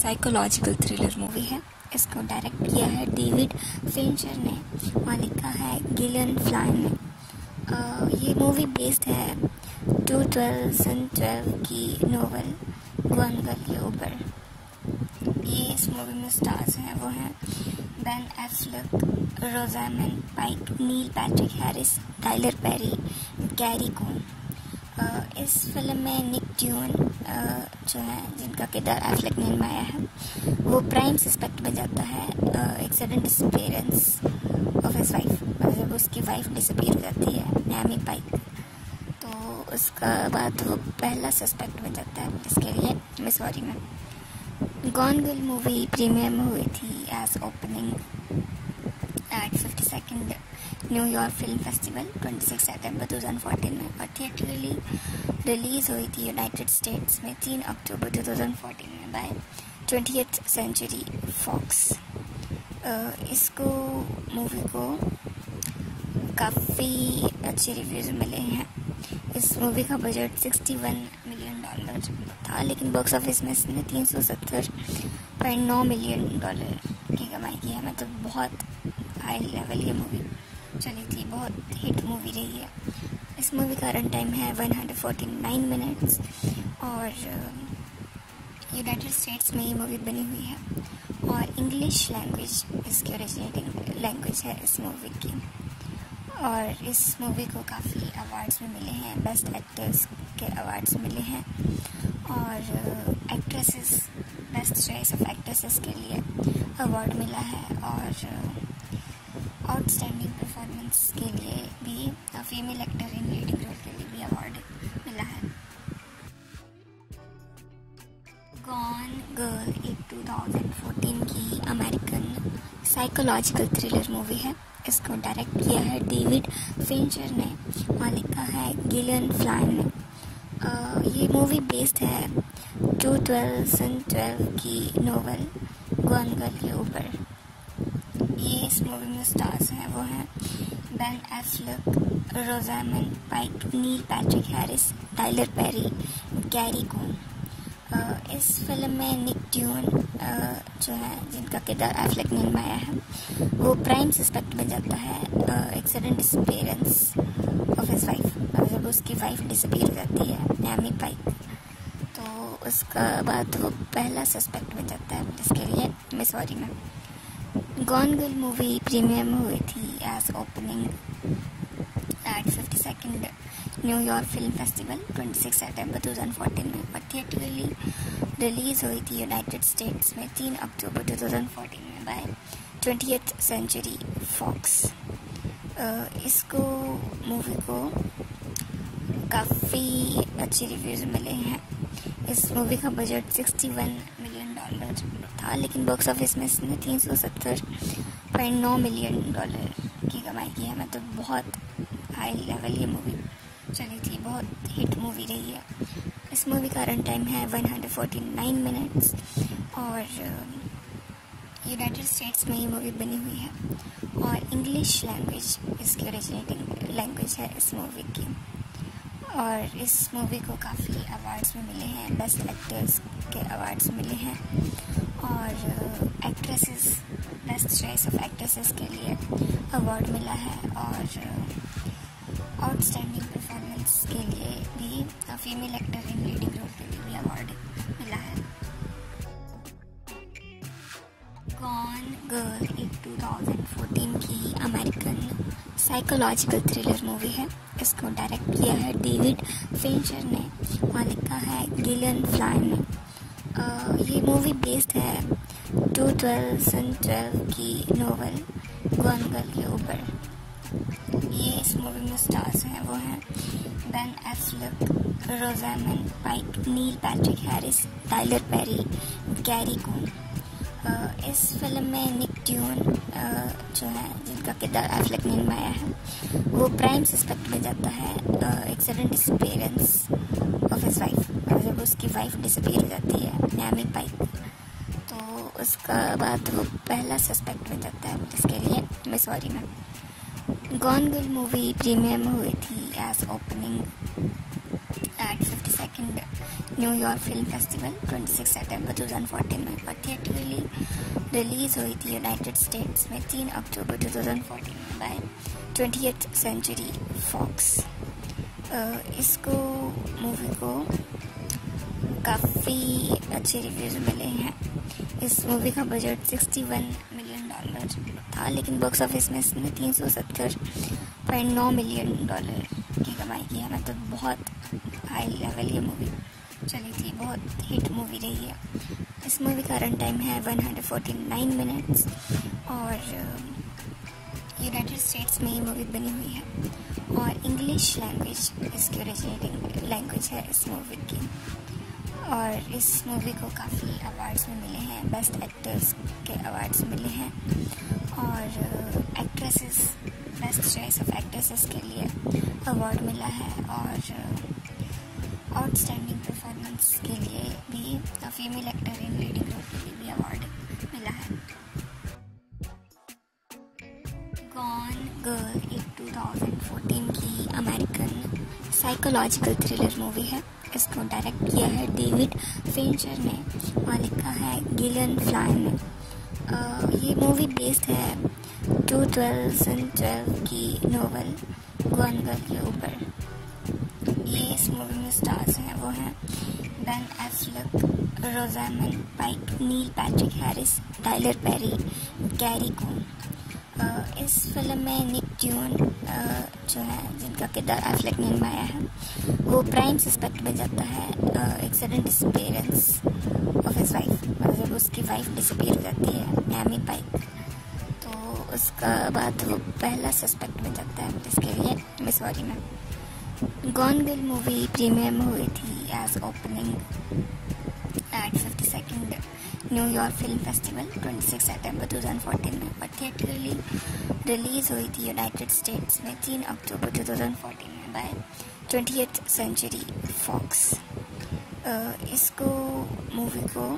Psychological thriller movie है। इसको direct किया है डेविड फिंचर ने और लिखा है गिलियन फ्लाइन ने। ये मूवी बेस्ड है 2012 की नोवेल गॉन गर्ल के ऊपर। ये इस मूवी में स्टार्स हैं वो हैं Ben Affleck, Rosamund Pike, Neil Patrick Harris, Tyler Perry, Gary Coon. इस फिल्म में निक ड्यून जो है जिनका किरदार एफ्लेक ने निभाया है वो प्राइम सस्पेक्ट बन जाता है एक sudden disappearance of his wife. जब उसकी वाइफ डिसअपीयर हो जाती है नैमी पाइक, तो उसका बाद वो पहला सस्पेक्ट बन जाता है जिसके लिए मिसौरी में। गॉन गर्ल मूवी प्रीमियर में हुई थी as opening at 52nd New York film festival 26 सितंबर 2014 में और थिएटरली रिलीज़ हुई थी यूनाइटेड स्टेट्स में 3 अक्टूबर 2014 में बाय 20th सेंचुरी फॉक्स। इसको मूवी को काफ़ी अच्छे रिव्यूज़ मिले हैं। इस मूवी का बजट $61 मिलियन था, लेकिन बॉक्स ऑफिस में इसने $370.9 मिलियन की कमाई की है। मतलब बहुत हाई लेवल ये मूवी चली थी, बहुत हिट मूवी रही है। इस मूवी का रन टाइम है 149 मिनट्स और यूनाइटेड स्टेट्स में ये मूवी बनी हुई है और इंग्लिश लैंग्वेज इसकी ओरिजिनेटिंग लैंग्वेज है इस मूवी की। और इस मूवी को काफ़ी अवार्ड्स भी मिले हैं, बेस्ट एक्टर्स के अवार्ड्स मिले हैं और actresses best choice of actresses के लिए अवार्ड मिला है और आउटस्टैंडिंग परफॉर्मेंस के लिए भी female actor in leading role के लिए भी अवार्ड मिला है। गॉन गर्ल एक 2014 की अमेरिकन साइकोलॉजिकल थ्रिलर मूवी है। इसको डायरेक्ट किया है डेविड फिंचर ने और लिखा है गिलियन फ्लाइन ने। ये मूवी बेस्ड है 2012 की नोवेल गॉन गर्ल के ऊपर। ये इस मूवी में स्टार्स हैं वो हैं Ben Affleck, Rosamund Pike, Neil Patrick Harris, Tyler Perry, Gary Coon. इस फिल्म में निक ड्यून जो है जिनका किरदार एफ्लेक ने निभाया है वो प्राइम सस्पेक्ट बन जाता है एक sudden disappearance of his wife. जब उसकी वाइफ डिसअपीयर हो जाती है नैमी पाइक, तो उसका बाद वो पहला सस्पेक्ट बन जाता है जिसके लिए मिसौरी में। गॉन गर्ल मूवी प्रीमियर में हुई थी as opening at 52nd New York film festival 26 सितंबर 2014 में और थिएटरली रिलीज़ हुई थी यूनाइटेड स्टेट्स में 3 अक्टूबर 2014 में बाय 20th सेंचुरी फॉक्स। इसको मूवी को काफ़ी अच्छे रिव्यूज़ मिले हैं। इस मूवी का बजट $61 मिलियन था, लेकिन बॉक्स ऑफिस में इसने $370.9 मिलियन की कमाई की है। मतलब बहुत हाई लेवल ये मूवी चली थी, बहुत हिट मूवी रही है। इस मूवी का रन टाइम है 149 मिनट्स और यूनाइटेड स्टेट्स में ये मूवी बनी हुई है और इंग्लिश लैंग्वेज इसकी ओरिजिनेटिंग लैंग्वेज है इस मूवी की। और इस मूवी को काफ़ी अवार्ड्स भी मिले हैं, बेस्ट एक्टर्स के अवार्ड्स मिले हैं और actresses best choice of actresses के लिए अवार्ड मिला है और आउटस्टैंडिंग परफॉर्मेंस के लिए भी female actor in leading role के लिए भी अवार्ड मिला है। गॉन गर्ल एक 2014 की अमेरिकन साइकोलॉजिकल थ्रिलर मूवी है। इसको डायरेक्ट किया है डेविड फिंचर ने और लिखा है गिलियन फ्लाइन ने। ये मूवी बेस्ड है 2012 की नोवेल गॉन गर्ल के ऊपर। ये इस मूवी में स्टार्स हैं वो हैं Ben Affleck, Rosamund Pike, Neil Patrick Harris, Tyler Perry, Gary Coon. इस फिल्म में निक ड्यून जो है जिनका किरदार एफ्लेक ने निभाया है वो प्राइम सस्पेक्ट बन जाता है एक sudden disappearance of his wife. जब उसकी वाइफ डिसअपीयर हो जाती है नैमी पाइक, तो उसका बाद वो पहला सस्पेक्ट बन जाता है जिसके लिए मिसौरी में। गॉन गर्ल मूवी प्रीमियर में हुई थी as opening at 52nd 2 New York film festival 26 सितंबर 2014 में और थिएटरली रिलीज़ हुई थी यूनाइटेड स्टेट्स में 3 अक्टूबर 2014 में बाय 20th सेंचुरी फॉक्स। इसको मूवी को काफ़ी अच्छे रिव्यूज़ मिले हैं। इस मूवी का बजट $61 मिलियन था, लेकिन बॉक्स ऑफिस में इसने $370.9 मिलियन की कमाई की है। मतलब बहुत हाई लेवल ये मूवी चली थी, बहुत हिट मूवी रही है। इस मूवी का रन टाइम है 149 मिनट्स और यूनाइटेड स्टेट्स में ये मूवी बनी हुई है और इंग्लिश लैंग्वेज इसकी ओरिजिनेटिंग लैंग्वेज है इस मूवी की। और इस मूवी को काफ़ी अवार्ड्स में मिले हैं, बेस्ट एक्टर्स के अवार्ड्स मिले हैं और actresses best choice of actresses के लिए अवार्ड मिला है और आउटस्टैंडिंग परफॉर्मेंस के लिए भी female actor in leading role के लिए भी अवार्ड मिला है। गॉन गर्ल एक 2014 की अमेरिकन साइकोलॉजिकल थ्रिलर मूवी है। इसको डायरेक्ट किया है डेविड फिंचर ने और लिखा है गिलियन फ्लाइन ने। ये मूवी बेस्ड है 2012 की नोवेल गॉन गर्ल के ऊपर। ये इस मूवी में स्टार्स हैं वो हैं Ben Affleck, Rosamund Pike, Neil Patrick Harris, Tyler Perry, Gary Coon. इस फिल्म में निक ड्यून जो है जिनका किरदार एफ्लेक ने निभाया है वो प्राइम सस्पेक्ट बन जाता है एक sudden disappearance of his wife. मतलब उसकी वाइफ डिसअपीयर हो जाती है एमी पाइक, तो उसका बाद वो पहला सस्पेक्ट बन जाता है जिसके लिए मिसौरी में। गॉन गर्ल मूवी प्रीमियर में हुई थी as opening at 52nd New York film festival 26 सितंबर 2014 में और थिएटरली रिलीज़ हुई थी यूनाइटेड स्टेट्स में 3 अक्टूबर 2014 में बाय 20th सेंचुरी फॉक्स। इसको मूवी को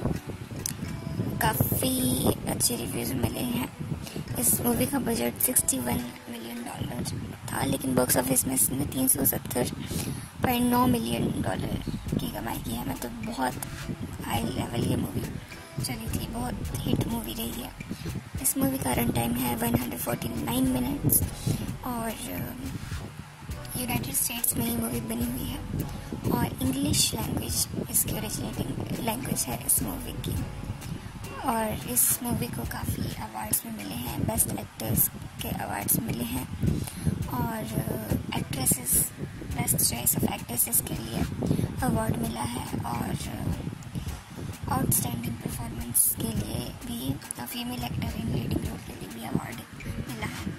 काफ़ी अच्छे रिव्यूज़ मिले हैं। इस मूवी का बजट $61 मिलियन था, लेकिन बॉक्स ऑफिस में इसने $370.9 मिलियन की कमाई की है। मतलब बहुत हाई लेवल ये मूवी चली थी, बहुत हिट मूवी रही है। इस मूवी का रन टाइम है 149 मिनट्स और यूनाइटेड स्टेट्स में ये मूवी बनी हुई है और इंग्लिश लैंग्वेज इसकी ओरिजिनेटिंग लैंग्वेज है इस मूवी की। और इस मूवी को काफ़ी अवार्ड्स में मिले हैं, बेस्ट एक्टर्स के अवार्ड्स मिले हैं और actresses best choice of actresses के लिए अवार्ड मिला है और आउटस्टैंडिंग परफॉर्मेंस के लिए भी female actor in leading role के लिए भी अवार्ड मिला है।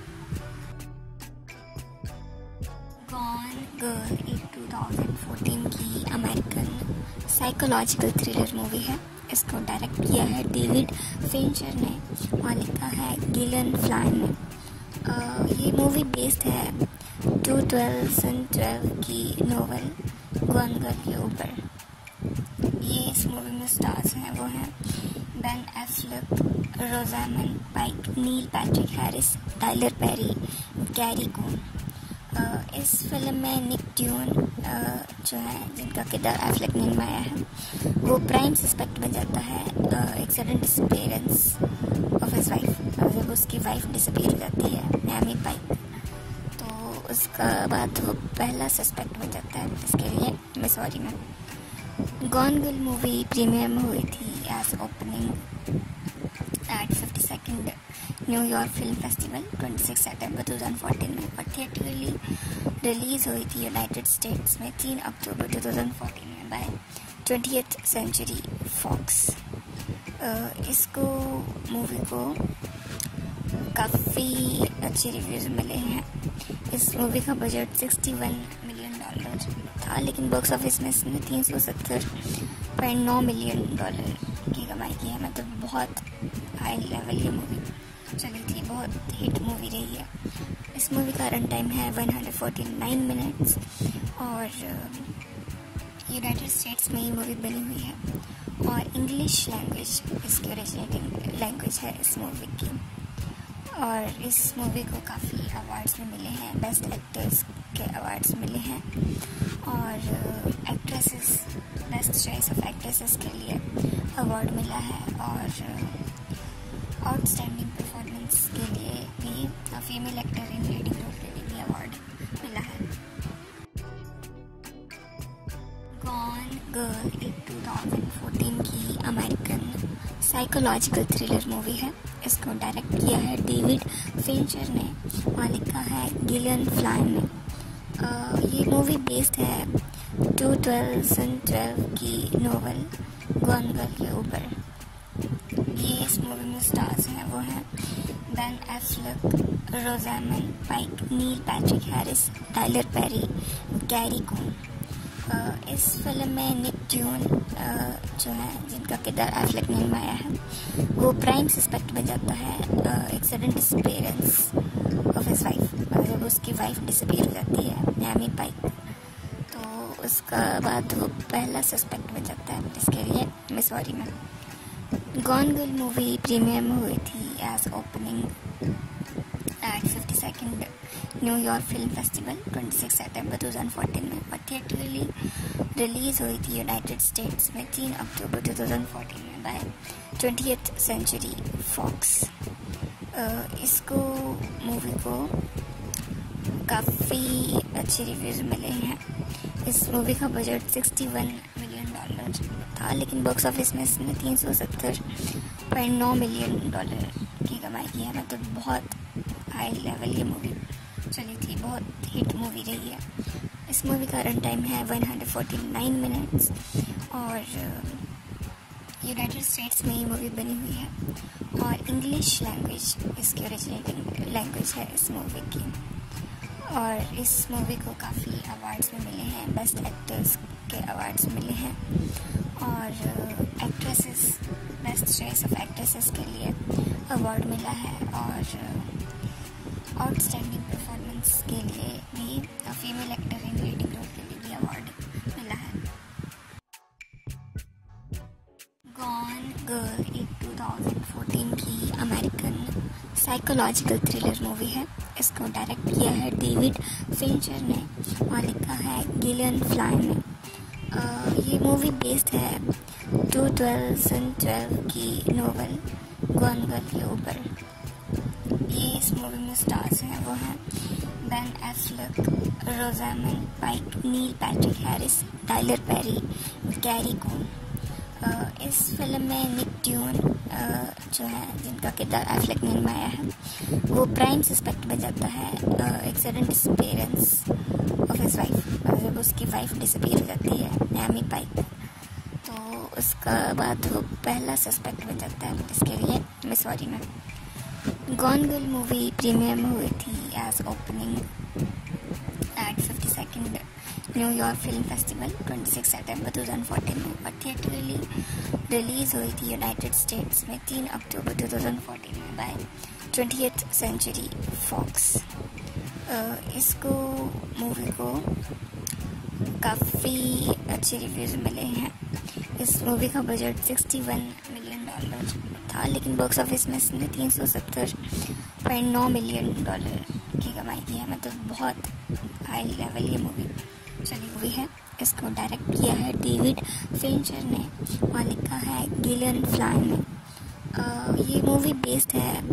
गॉन गर्ल एक 2014 की अमेरिकन साइकोलॉजिकल थ्रिलर मूवी है। इसको डायरेक्ट किया है डेविड फिंचर ने और लिखा है गिलियन फ्लाइन ने। ये मूवी बेस्ड है 2012 की नोवेल गॉन गर्ल के ऊपर। ये इस मूवी में स्टार्स हैं वो हैं Ben Affleck, Rosamund Pike, Neil Patrick Harris, Tyler Perry, Gary Coon. इस फिल्म में निक ड्यून जो है जिनका किरदार एफ्लेक ने निभाया है वो प्राइम सस्पेक्ट बन जाता है एक sudden disappearance of his wife. मतलब उसकी वाइफ डिसअपीयर हो जाती है एमी पाइक, तो उसका बाद वो पहला सस्पेक्ट बन जाता है जिसके लिए मिसौरी में। गॉन गर्ल मूवी प्रीमियर में हुई थी as opening at 52nd New York film festival 26 सितंबर 2014 में और थिएटरली रिलीज़ हुई थी यूनाइटेड स्टेट्स में 3 अक्टूबर 2014 में बाय 20th सेंचुरी फॉक्स। इसको मूवी को काफ़ी अच्छे रिव्यूज़ मिले हैं। इस मूवी का बजट $61 मिलियन था, लेकिन बॉक्स ऑफिस में इसने $370.9 मिलियन की कमाई की है। मतलब बहुत हाई लेवल ये मूवी चली थी, बहुत हिट मूवी रही है। इस मूवी का रन टाइम है 149 मिनट्स और यूनाइटेड स्टेट्स में ये मूवी बनी हुई है और इंग्लिश लैंग्वेज इसकी ओरिजिनेटिंग लैंग्वेज है इस मूवी की। और इस मूवी को काफ़ी अवार्ड्स भी मिले हैं, बेस्ट एक्टर्स के अवार्ड्स मिले हैं और actresses best choice of actresses के लिए अवार्ड मिला है और आउटस्टैंडिंग परफॉर्मेंस के लिए भी female actor in leading role के लिए भी अवार्ड मिला है। गॉन गर्ल एक 2014 की अमेरिकन साइकोलॉजिकल थ्रिलर मूवी है। इसको डायरेक्ट किया है डेविड फिंचर ने और लिखा है गिलियन फ्लाइन ने। ये मूवी बेस्ड है 2012 की नोवेल गॉन गर्ल के ऊपर। ये इस मूवी में स्टार्स हैं वो हैं Ben Affleck, Rosamund Pike, Neil Patrick Harris, Tyler Perry, Gary Coon. इस फिल्म में निक ड्यून जो है जिनका किरदार एफ्लेक ने निभाया है वो प्राइम सस्पेक्ट बन जाता है एक sudden disappearance of his wife. जब उसकी वाइफ डिसअपीयर हो जाती है नैमी पाइक तो उसका बाद वो पहला सस्पेक्ट बन जाता है जिसके लिए मिसौरी में। गॉन गर्ल मूवी प्रीमियर में हुई थी as opening at 52nd New York film festival 26 सितंबर 2014 में और थिएटरली रिलीज हुई थी यूनाइटेड स्टेट्स में 3 अक्टूबर 2014 में बाय 20th सेंचुरी फॉक्स। इसको मूवी को काफ़ी अच्छे रिव्यूज़ मिले हैं। इस मूवी का बजट $61 मिलियन था लेकिन बॉक्स ऑफिस में इसने $370.9 मिलियन की कमाई की है। मतलब बहुत हाई लेवल की मूवी चली थी, बहुत हिट मूवी रही है। इस मूवी का रन टाइम है 149 मिनट्स और यूनाइटेड स्टेट्स में ये मूवी बनी हुई है और इंग्लिश लैंग्वेज इसकी ओरिजिनल लैंग्वेज है इस मूवी की। और इस मूवी को काफ़ी अवार्ड्स भी मिले हैं, बेस्ट एक्टर्स के अवार्ड्स मिले हैं और actresses best choice of actresses के लिए अवार्ड मिला है और आउटस्टैंडिंग परफॉर्मेंस के लिए भी female actor in leading role के लिए भी अवार्ड मिला है। गॉन गर्ल एक 2014 की अमेरिकन साइकोलॉजिकल थ्रिलर मूवी है। इसको डायरेक्ट किया है डेविड फिंचर ने और लिखा है गिलियन फ्लाइन ने। ये मूवी बेस्ड है 2012 की नोवेल गॉन गर्ल के ऊपर। ये इस मूवी में स्टार्स हैं वो हैं Ben Affleck, Rosamund Pike, Neil Patrick Harris, Tyler Perry, Gary Coon. इस फिल्म में निक ड्यून जो है जिनका किरदार एफ्लेक ने निभाया है वो प्राइम सस्पेक्ट बन जाता है एक sudden disappearance of his wife. जब उसकी वाइफ डिसअपीयर हो जाती है नैमी पाइक तो उसका बाद वो पहला सस्पेक्ट बन जाता है जिसके लिए मिसौरी में। गॉन गर्ल मूवी प्रीमियर में हुई थी as opening at 52nd New York film festival 26 सितंबर 2014 में और थिएटरली रिलीज हुई थी यूनाइटेड स्टेट्स में 3 अक्टूबर 2014 में बाय 20th सेंचुरी फॉक्स। इसको मूवी को काफ़ी अच्छे रिव्यूज़ मिले हैं। इस मूवी का बजट $61 मिलियन था लेकिन बॉक्स ऑफिस में इसने $370.9 मिलियन की कमाई की है। मतलब बहुत हाई लेवल की मूवी चली हुई है। इसको डायरेक्ट किया है डेविड फिंचर ने और लिखा है गिलियन फ्लाइन ने। ये मूवी बेस्ड है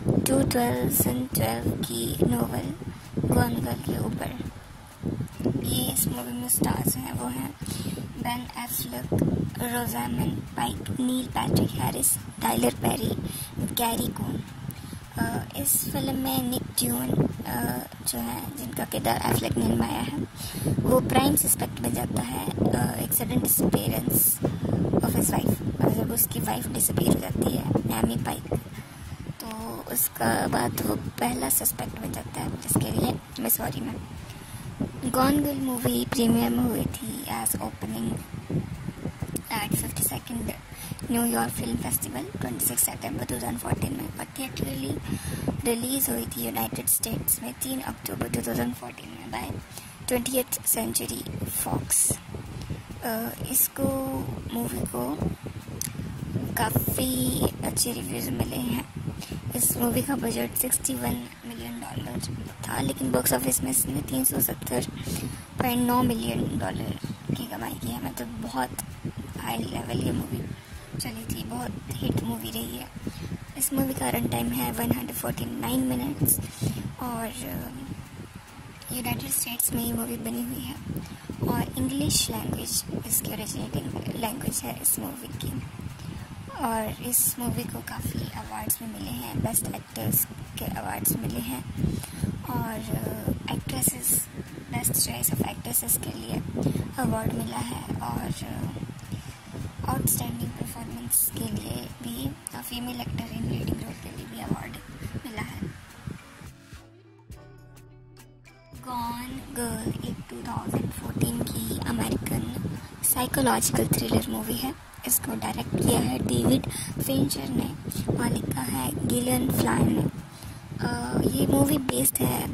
2012 की नोवेल गॉन गर्ल के ऊपर। ये इस मूवी में स्टार्स हैं वो हैं Ben Affleck, Rosamund Pike, Neil Patrick Harris, Tyler Perry, Gary Coon. इस फिल्म में निक ड्यून जो है जिनका किरदार एफ्लेक ने निभाया है वो प्राइम सस्पेक्ट बन जाता है एक sudden disappearance of his wife. जब उसकी वाइफ डिसअपीयर हो जाती है नैमी पाइक तो उसका बाद वो पहला सस्पेक्ट बन जाता है जिसके लिए मिसौरी में। गॉन गर्ल मूवी प्रीमियर में हुई थी as opening at 52nd New York film festival 26 सितंबर 2014 में और थिएटरली रिलीज हुई थी यूनाइटेड स्टेट्स में 3 अक्टूबर 2014 में बाय 20th सेंचुरी फॉक्स। इसको मूवी को काफ़ी अच्छे रिव्यूज़ मिले हैं। इस मूवी का बजट $61 मिलियन था, लेकिन बॉक्स ऑफिस में इसने $370.9 मिलियन की कमाई की है। मतलब बहुत हाई लेवल ये मूवी चली थी, बहुत हिट मूवी रही है। इस मूवी का रन टाइम है 149 मिनट्स और यूनाइटेड स्टेट्स में ये मूवी बनी हुई है और इंग्लिश लैंग्वेज इसकी ओरिजिनेटिंग लैंग्वेज है इस मूवी की। और इस मूवी को काफ़ी अवार्ड्स भी मिले हैं, बेस्ट एक्टर्स के अवार्ड्स मिले हैं और actresses best choice of actresses के लिए अवार्ड मिला है और आउटस्टैंडिंग परफॉर्मेंस के लिए भी female actor in leading role के लिए भी अवार्ड मिला है। गॉन गर्ल एक 2014 की अमेरिकन साइकोलॉजिकल थ्रिलर मूवी है। इसको डायरेक्ट किया है डेविड फिंचर ने और लिखा है गिलियन फ्लान ने। ये मूवी बेस्ड है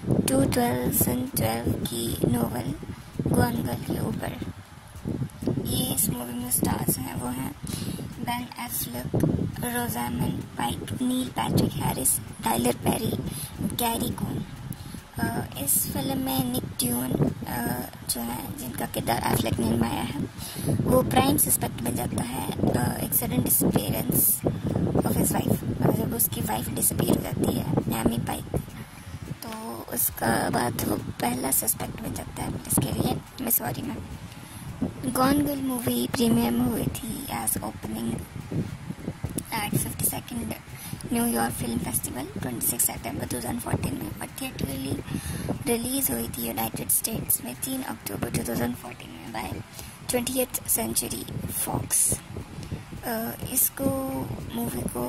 2012 की नोवेल गॉन गर्ल के ऊपर। ये इस मूवी में स्टार्स हैं वो हैं Ben Affleck, Rosamund Pike, Neil Patrick Harris, Tyler Perry, Gary Coon. इस फिल्म में निक ड्यून जो है जिनका किरदार एफ्लेक ने निभाया है वो प्राइम सस्पेक्ट बन जाता है एक sudden disappearance of his wife. जब उसकी वाइफ डिसअपीयर हो जाती है एमी पाइक, तो उसका बाद वो पहला सस्पेक्ट बन जाता है। इसके लिए मैं सॉरी मैं गॉन गर्ल मूवी प्रीमियर में हुई थी as opening at 52nd New York film festival 26 सितंबर 2014 में और थिएटरली रिलीज़ हुई थी यूनाइटेड स्टेट्स में 3 अक्टूबर 2014 में बाय 20th सेंचुरी फॉक्स। इसको मूवी को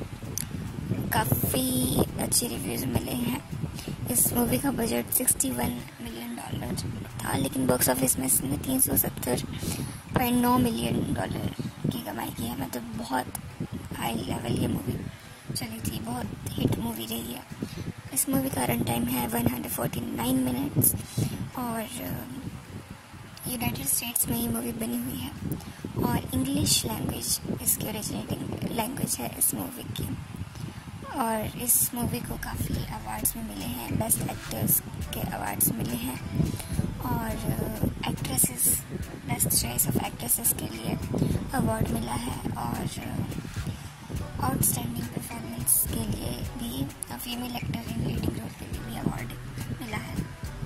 काफ़ी अच्छे रिव्यूज़ मिले हैं। इस मूवी का बजट $61 मिलियन था, लेकिन बॉक्स ऑफिस में इसने $370.9 मिलियन की कमाई की है। मतलब बहुत हाई लेवल ये मूवी चली थी, बहुत हिट मूवी रही है। इस मूवी का रन टाइम है 149 मिनट्स और यूनाइटेड स्टेट्स में ये मूवी बनी हुई है और इंग्लिश लैंग्वेज इसकी ओरिजिनेटिंग लैंग्वेज है इस मूवी की। और इस मूवी को काफ़ी अवार्ड्स भी मिले हैं, बेस्ट एक्टर्स के अवार्ड्स मिले हैं और actresses best choice of actresses के लिए अवार्ड मिला है और आउटस्टैंडिंग परफॉर्मेंस के लिए भी female actor in leading role के लिए भी अवार्ड मिला है।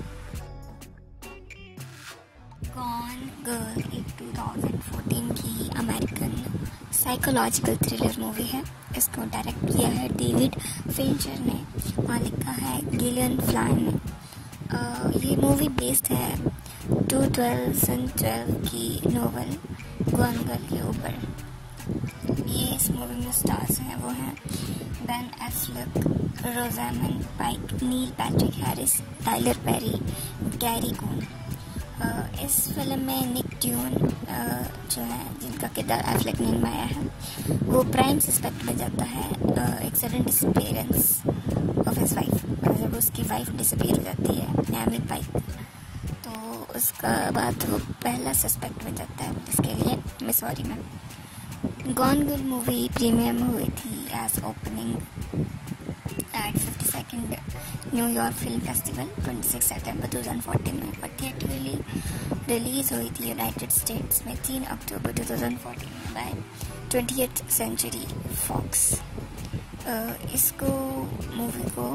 गॉन गर्ल एक 2014 की अमेरिकन साइकोलॉजिकल थ्रिलर मूवी है। इसको डायरेक्ट किया है डेविड फिंचर ने और लिखा है गिलियन फ्लान ने। ये मूवी बेस्ड है 2012 की नोवेल गॉन गर्ल के ऊपर। ये इस मूवी में स्टार्स हैं वो हैं Ben Affleck, Rosamund Pike, Neil Patrick Harris, Tyler Perry, Gary Coon. इस फिल्म में निक ड्यून जो है जिनका किरदार एफ्लेक ने निभाया है वो प्राइम सस्पेक्ट बन जाता है एक sudden disappearance of his wife. जब उसकी वाइफ डिसअपीयर हो जाती है एमी पाइक, तो उसका बाद वो पहला सस्पेक्ट बन जाता है। इसके लिए मैं सॉरी मैं गॉन गर्ल मूवी प्रीमियर में हुई थी as opening at 52nd New York film festival 26 सितंबर 2014 में और थिएटरली रिलीज़ हुई थी यूनाइटेड स्टेट्स में 3 अक्टूबर 2014 में बाय 20th सेंचुरी फॉक्स। इसको मूवी को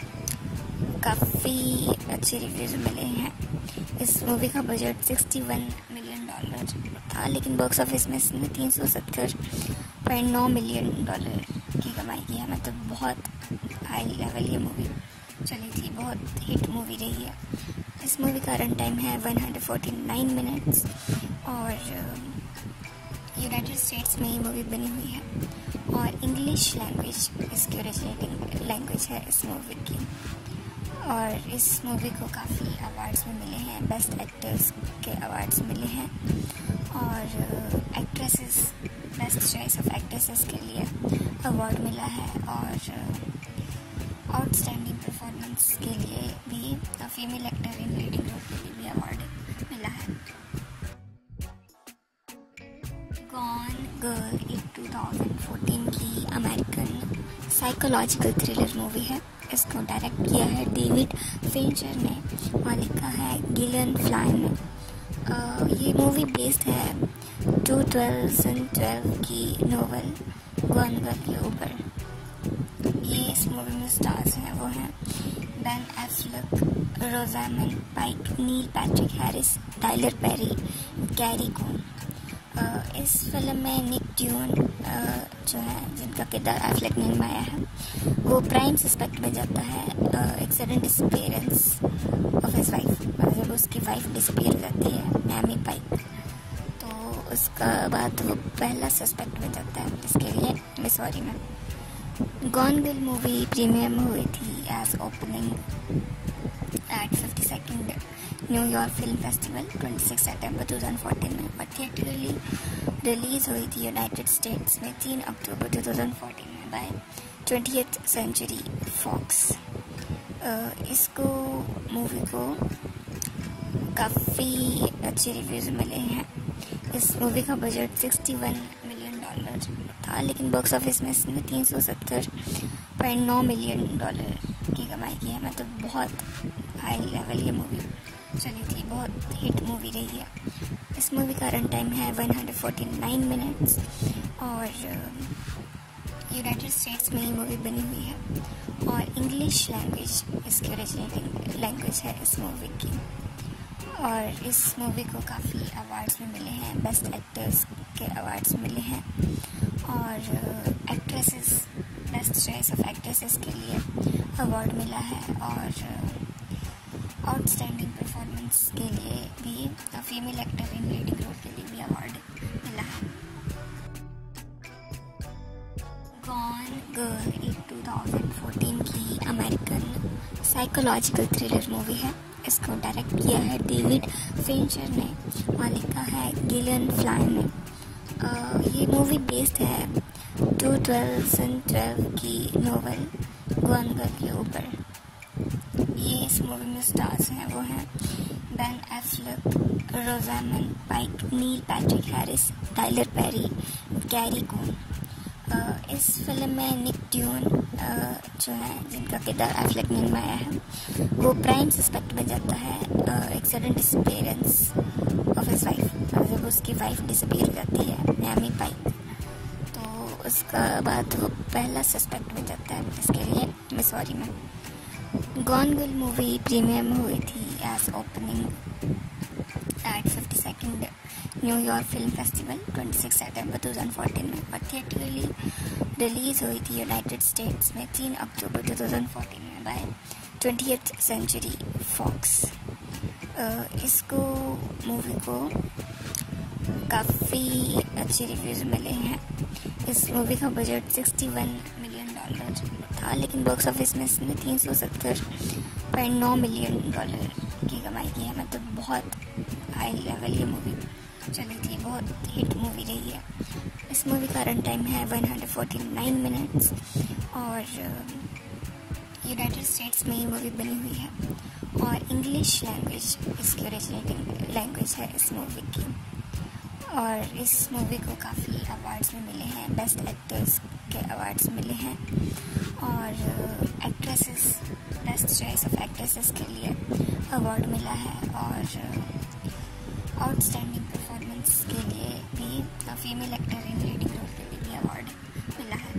काफ़ी अच्छे रिव्यूज़ मिले हैं। इस मूवी का बजट $61 मिलियन था, लेकिन बॉक्स ऑफिस में इसने $370.9 मिलियन की कमाई की है। मतलब बहुत हाई लेवल ये मूवी चली थी, बहुत हिट मूवी रही है। इस मूवी का रन टाइम है 149 मिनट्स और यूनाइटेड स्टेट्स में ये मूवी बनी हुई है और इंग्लिश लैंग्वेज इसकी ओरिजिनेटिंग लैंग्वेज है इस मूवी की। और इस मूवी को काफ़ी अवार्ड्स भी मिले हैं, बेस्ट एक्टर्स के अवार्ड्स मिले हैं और actresses best choice of actresses के लिए अवार्ड मिला है और आउटस्टैंडिंग परफॉर्मेंस के लिए भी female actor in leading role के लिए भी अवार्ड मिला है। गॉन गर्ल एक 2014 की अमेरिकन साइकोलॉजिकल थ्रिलर मूवी है। इसको डायरेक्ट किया है डेविड फिंचर ने और लिखा है गिलियन फ्लाइन ने। ये मूवी बेस्ड है 2012 की नोवेल गॉन गर्ल के ऊपर। ये इस मूवी में स्टार्स हैं वो हैं Ben Affleck, Rosamund Pike, Neil Patrick Harris, Tyler Perry, Gary Coon. इस फिल्म में निक ड्यून जो है जिनका किरदार एफ्लेक ने निभाया है वो प्राइम सस्पेक्ट में जाता है एक sudden disappearance of his wife. जब उसकी वाइफ डिसअपीयर हो जाती है मैमी पाइक तो उसका बाद वो पहला सस्पेक्ट में जाता है। इसके लिए sorry ma'am. Gone Girl movie premiere हुई थी as opening at 52nd New York film festival 26 सितंबर 2014 में और थिएटरली रिलीज हुई थी यूनाइटेड स्टेट्स में 3 अक्टूबर 2014 में बाय 20th सेंचुरी फॉक्स। इसको मूवी को काफ़ी अच्छे रिव्यूज़ मिले हैं। इस मूवी का बजट $61 मिलियन था लेकिन बॉक्स ऑफिस में इसने $370.9 मिलियन की कमाई की है। मतलब बहुत हाई लेवल ये मूवी चली थी, बहुत हिट मूवी रही है। इस मूवी का रन टाइम है 149 मिनट्स और यूनाइटेड स्टेट्स में ही मूवी बनी हुई है और इंग्लिश लैंग्वेज इसकी ओरिजिनल लैंग्वेज है इस मूवी की। और इस मूवी को काफ़ी अवार्ड्स भी मिले हैं, बेस्ट एक्टर्स के अवार्ड्स मिले हैं और actresses best choice of actresses के लिए अवार्ड मिला है और आउटस्टैंडिंग परफॉर्मेंस के लिए भी female actor in leading role के लिए भी अवार्ड मिला है। गॉन गर्ल एक 2014 की अमेरिकन साइकोलॉजिकल थ्रिलर मूवी है। इसको डायरेक्ट किया है डेविड फिंचर ने और लिखा है गिलियन फ्लाइन ने। ये मूवी बेस्ड है 2012 की नोवेल गॉन गर्ल के ऊपर। ये इस मूवी में स्टार्स हैं वो हैं Ben Affleck, Rosamund Pike, Neil Patrick Harris, Tyler Perry, Gary Coon. इस फिल्म में निक ड्यून जो है जिनका किरदार एफ्लेक ने निभाया है वो प्राइम सस्पेक्ट में जाता है एक sudden disappearance of his wife. जब उसकी वाइफ डिसअपीयर हो जाती है मैमी पाइक तो उसका बाद वो पहला सस्पेक्ट में जाता है। इसके लिए sorry ma'am. Gone Girl movie premiere हुई थी as opening at 52nd New York film festival 26 सितंबर 2014 में और थिएटरली रिलीज हुई थी यूनाइटेड स्टेट्स में 3 अक्टूबर 2014 में बाय 20th सेंचुरी फॉक्स। इसको मूवी को काफ़ी अच्छे रिव्यूज़ मिले हैं। इस मूवी का बजट $61 मिलियन था लेकिन बॉक्स ऑफिस में इसने $370.9 मिलियन की कमाई की है। मतलब बहुत हाई लेवल ये मूवी चली थी, बहुत हिट मूवी रही है। इस मूवी का रन टाइम है 149 मिनट्स और यूनाइटेड स्टेट्स में ही मूवी बनी हुई है और इंग्लिश लैंग्वेज इसकी ओरिजिनल लैंग्वेज है इस मूवी की। और इस मूवी को काफ़ी अवार्ड्स भी मिले हैं, बेस्ट एक्टर्स के अवार्ड्स मिले हैं और actresses best choice of actresses के लिए अवार्ड मिला है और आउटस्टैंडिंग परफॉर्मेंस के लिए भी female actor in leading role के लिए भी अवार्ड मिला है।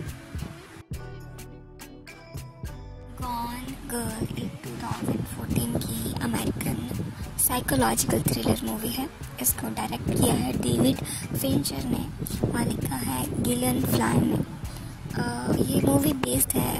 गॉन गर्ल एक 2014 की अमेरिकन साइकोलॉजिकल थ्रिलर मूवी है। इसको डायरेक्ट किया है डेविड फिंचर ने और लिखा है गिलियन फ्लाइन ने। ये मूवी बेस्ड है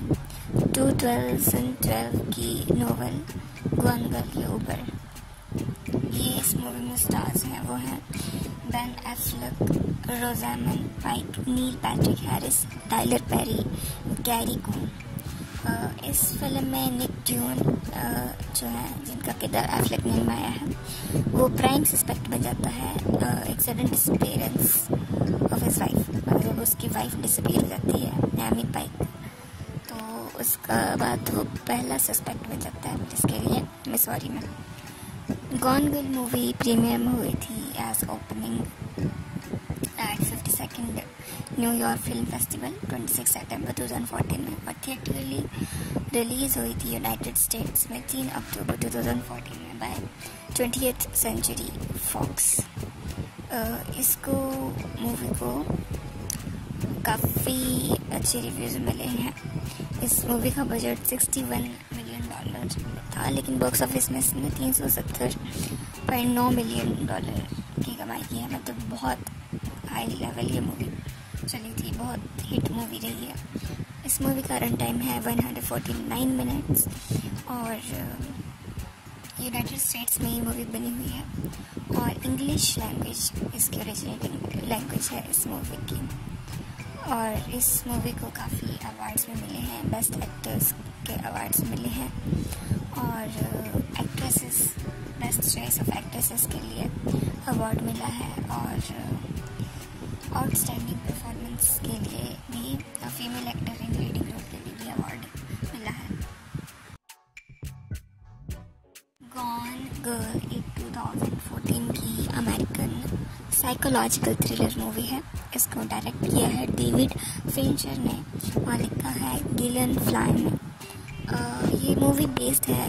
2012 की नोवेल गॉन गर्ल के ऊपर। ये इस मूवी में स्टार्स हैं वो हैं Ben Affleck, Rosamund Pike, Neil Patrick Harris, Tyler Perry, Gary Coon. इस फिल्म में निक ड्यून जो है जिनका किरदार एफ्लेक ने निभाया है वो प्राइम सस्पेक्ट में जाता है एक sudden disappearance of his wife. जब उसकी वाइफ डिसअपीयर हो जाती है मैमी पाइक तो उसका बाद वो पहला सस्पेक्ट में जाता है। इसके लिए sorry ma'am. Gone Girl movie premiere हुई थी as opening at 52nd 52nd New York film festival 26 सितंबर 2014 में और थिएटरली रिलीज़ हुई थी यूनाइटेड स्टेट्स में 3 अक्टूबर 2014 में बाय 20th सेंचुरी फॉक्स। इसको मूवी को काफ़ी अच्छे रिव्यूज़ मिले हैं। इस मूवी का बजट $61 मिलियन था, लेकिन बॉक्स ऑफिस में इसने $370.9 मिलियन की कमाई की है। मतलब बहुत हाई लेवल ये मूवी चली थी, बहुत हिट मूवी रही है। इस मूवी का रन टाइम है 149 मिनट्स और यूनाइटेड स्टेट्स में ये मूवी बनी हुई है और इंग्लिश लैंग्वेज इसकी ओरिजिनेटिंग लैंग्वेज है इस मूवी की। और इस मूवी को काफ़ी अवार्ड्स में मिले हैं, बेस्ट एक्टर्स के अवार्ड्स मिले हैं और actresses best choice of actresses के लिए अवार्ड मिला है और आउटस्टैंडिंग परफॉर्मेंस के लिए भी female actor in leading role के लिए भी अवार्ड मिला है। गॉन गर्ल एक 2014 की अमेरिकन साइकोलॉजिकल थ्रिलर मूवी है। इसको डायरेक्ट किया है डेविड फिंचर ने और लिखा है गिलियन फ्लाइन ने। ये मूवी बेस्ड है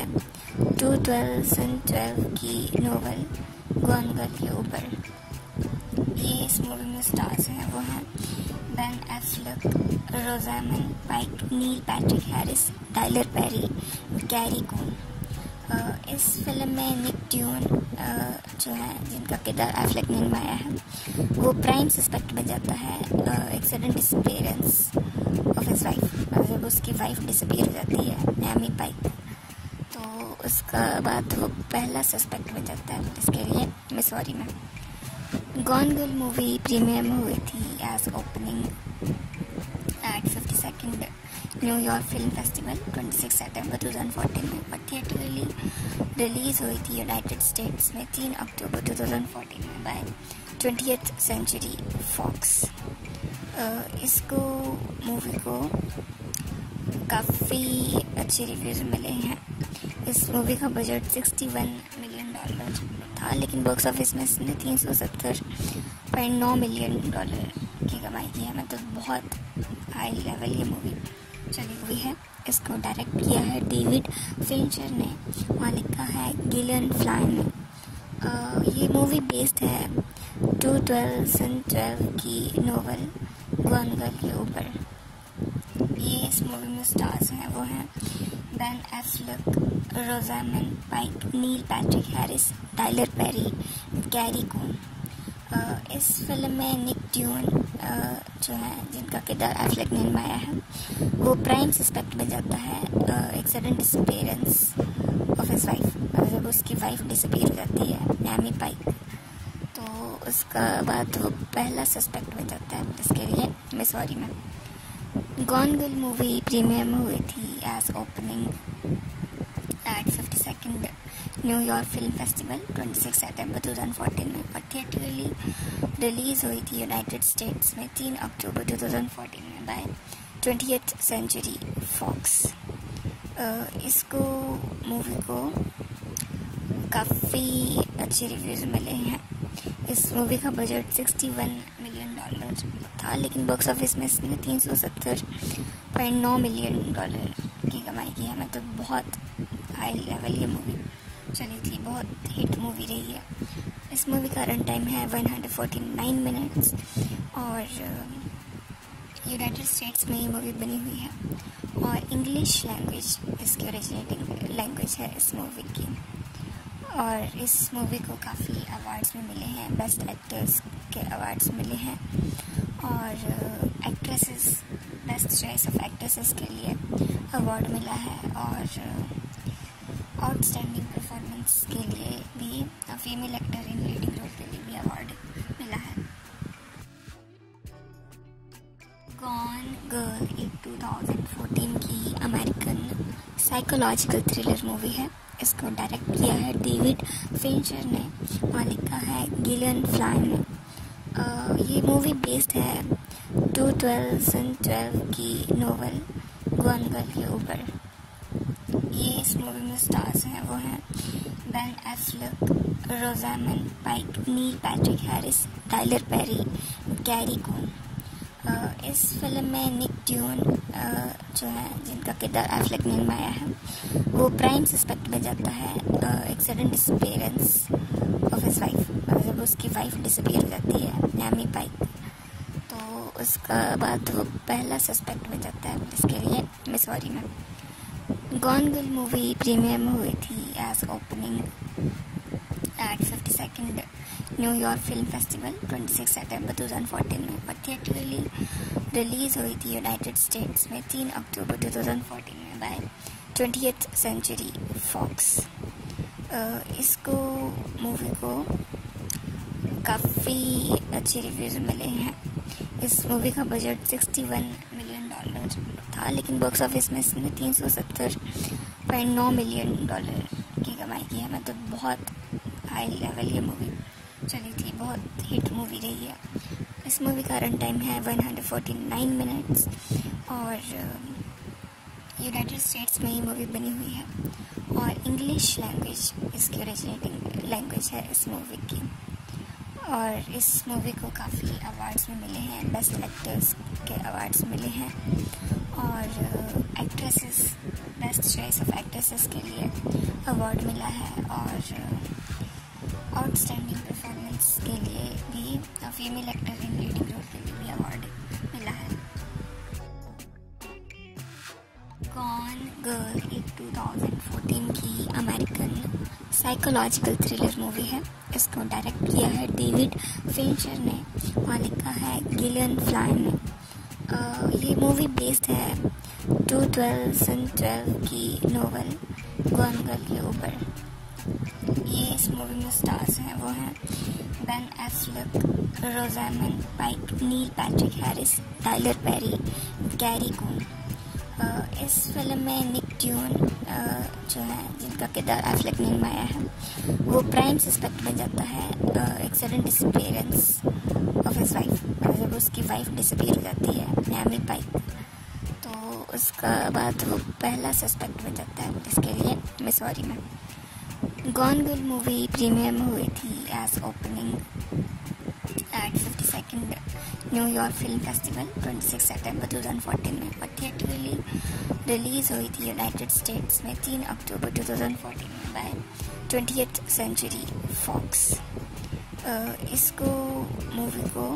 2012 की नोवेल गॉन गर्ल के ऊपर। ये इस मूवी में स्टार्स हैं वो हैं Ben Affleck, Rosamund Pike, Neil Patrick Harris, Tyler Perry, Gary Coon. इस फिल्म में निक ड्यून जो है जिनका किरदार एफ्लेक ने निभाया है वो प्राइम सस्पेक्ट बन जाता है एक sudden disappearance of his wife. जब उसकी वाइफ डिसअपीयर हो जाती है एमी पाइक, तो उसका बाद वो पहला सस्पेक्ट बन जाता है इसके लिए मिसौरी में। गॉन गर्ल मूवी प्रीमियर हुई थी as opening at 52nd New York film festival 26 सितंबर 2014 में और थिएटरली रिलीज़ हुई थी यूनाइटेड स्टेट्स में 3 अक्टूबर 2014 में बाय 20th सेंचुरी फॉक्स। इसको मूवी को काफ़ी अच्छे रिव्यूज़ मिले हैं। इस मूवी का बजट $61 मिलियन था, लेकिन बॉक्स ऑफिस में इसने $370.9 मिलियन की कमाई की है। मतलब बहुत हाई लेवल ये मूवी चली हुई है। इसको डायरेक्ट किया है डेविड फिंचर ने और लिखा है गिलियन फ्लाइन ने। ये मूवी बेस्ड है 2012 की नोवेल गॉन गर्ल के ऊपर। ये इस मूवी में स्टार्स हैं वो हैं Ben Affleck, Rosamund Pike, Neil Patrick Harris, Tyler Perry, Gary Coon. इस फिल्म में निक ड्यून जो है जिनका किरदार एफ्लेक ने निभाया है वो प्राइम सस्पेक्ट बन जाता है एक sudden disappearance of his wife. जब उसकी वाइफ डिसअपीयर हो जाती है एमी पाइक, तो उसका बाद वो पहला सस्पेक्ट बन जाता है इसके लिए मिसौरी में। गॉन गर्ल मूवी प्रीमियर हुई थी as opening at 52nd New York film festival 26 सितंबर 2014 में और थिएटरली रिलीज़ हुई थी यूनाइटेड स्टेट्स में 3 अक्टूबर 2014 में बाय 20th सेंचुरी फॉक्स। इसको मूवी को काफ़ी अच्छे रिव्यूज़ मिले हैं। इस मूवी का बजट $61 मिलियन था, लेकिन बॉक्स ऑफिस में इसने $370.9 मिलियन की कमाई की है। मतलब बहुत हाई लेवल ये मूवी चली थी, बहुत हिट मूवी रही है। इस मूवी का रन टाइम है 149 मिनट्स और यूनाइटेड स्टेट्स में ये मूवी बनी हुई है और इंग्लिश लैंग्वेज इसकी ओरिजिनेटिंग लैंग्वेज है इस मूवी की। और इस मूवी को काफ़ी अवार्ड्स में मिले हैं, बेस्ट एक्टर्स के अवार्ड्स मिले हैं और actresses best choice of actresses के लिए अवार्ड मिला है और आउटस्टैंडिंग परफॉर्मेंस के लिए भी female actor in leading role के लिए भी अवार्ड मिला है। गॉन गर्ल एक 2014 की अमेरिकन साइकोलॉजिकल थ्रिलर मूवी है। इसको डायरेक्ट किया है डेविड फिंचर ने और लिखा है गिलियन फ्लाइन ने। ये मूवी बेस्ड है 2012 की नोवेल गॉन गर्ल के ऊपर। ये इस मूवी में स्टार्स हैं वो हैं Ben Affleck, Rosamund Pike, Neil Patrick Harris, Tyler Perry, Gary Coon. इस फिल्म में निक ड्यून जो है, जिनका किरदार एफ्लेक ने निभाया है, वो प्राइम सस्पेक्ट बन जाता है एक sudden disappearance of his wife. मतलब उसकी वाइफ डिसअपीयर हो जाती है, एमी पाइक। तो उसका बाद वो पहला सस्पेक्ट बन जाता है इसके लिए मिसौरी में। गॉन गर्ल मूवी प्रीमियर में हुई थी as opening at 52nd New York film festival 26 सितंबर 2014 में, और थिएटरली रिलीज हुई थी यूनाइटेड स्टेट्स में 3 अक्टूबर 2014 में बाय 20th सेंचुरी फॉक्स। इसको मूवी को काफ़ी अच्छे रिव्यूज़ मिले हैं। इस मूवी का बजट $61 मिलियन था, लेकिन बॉक्स ऑफिस में इसने $370.9 मिलियन की कमाई की है। मतलब बहुत हाई लेवल ये मूवी चली थी, बहुत हिट मूवी रही है। इस मूवी का रन टाइम है 149 मिनट्स, और यूनाइटेड स्टेट्स में ये मूवी बनी हुई है, और इंग्लिश लैंग्वेज इसकी ओरिजिनेटिंग लैंग्वेज है इस मूवी की। और इस मूवी को काफ़ी अवार्ड्स में मिले हैं, बेस्ट एक्टर्स के अवार्ड्स मिले हैं, और actresses best choice of actresses के लिए अवार्ड मिला है, और आउटस्टैंडिंग परफॉर्मेंस के लिए भी female actor in leading role के लिए भी अवार्ड मिला है। गॉन गर्ल एक 2014 की अमेरिकन साइकोलॉजिकल थ्रिलर मूवी है। इसको डायरेक्ट किया है डेविड फिंचर ने, और लिखा है गिलियन फ्लाइन ने। ये मूवी बेस्ड है 2012 की नोवेल गॉन गर्ल के ऊपर। ये इस मूवी में स्टार्स हैं वो हैं Ben Affleck, Rosamund Pike, Neil Patrick Harris, Tyler Perry, Gary Coon. इस फिल्म में निक ड्यून जो है, जिनका किरदार एफ्लेक ने निभाया है, वो प्राइम सस्पेक्ट बन जाता है एक sudden disappearance of his wife. मतलब उसकी वाइफ डिसअपीयर हो जाती है, एमी पाइक। तो उसका बाद वो पहला सस्पेक्ट बन जाता है इसके लिए मिसौरी में। गॉन गर्ल मूवी प्रीमियर में हुई थी as opening at 52nd New York film festival 26 सितंबर 2014 में, और थिएटरली रिलीज हुई थी यूनाइटेड स्टेट्स में 3 अक्टूबर 2014 में बाय 20th सेंचुरी फॉक्स। इसको मूवी को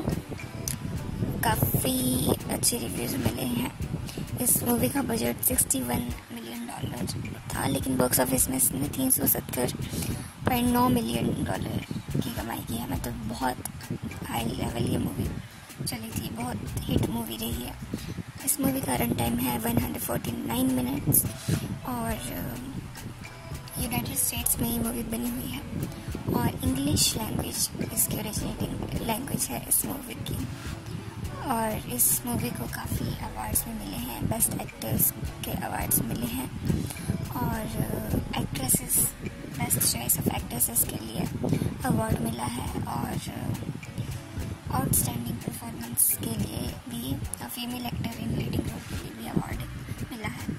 काफ़ी अच्छे रिव्यूज़ मिले हैं। इस मूवी का बजट $61 मिलियन था, लेकिन बॉक्स ऑफिस में इसने $370.9 मिलियन की कमाई की है। मतलब बहुत हाई लेवल ये मूवी चली थी, बहुत हिट मूवी रही है। इस मूवी का रन टाइम है 149 मिनट्स, और यूनाइटेड स्टेट्स में ये मूवी बनी हुई है, और इंग्लिश लैंग्वेज इसकी ओरिजिनेटिंग लैंग्वेज है इस मूवी की। और इस मूवी को काफ़ी अवार्ड्स में मिले हैं, बेस्ट एक्टर्स के अवार्ड्स मिले हैं, और actresses best choice of actresses के लिए अवार्ड मिला है, और आउटस्टैंडिंग परफॉर्मेंस के लिए भी female actor in leading role के लिए भी अवार्ड मिला है।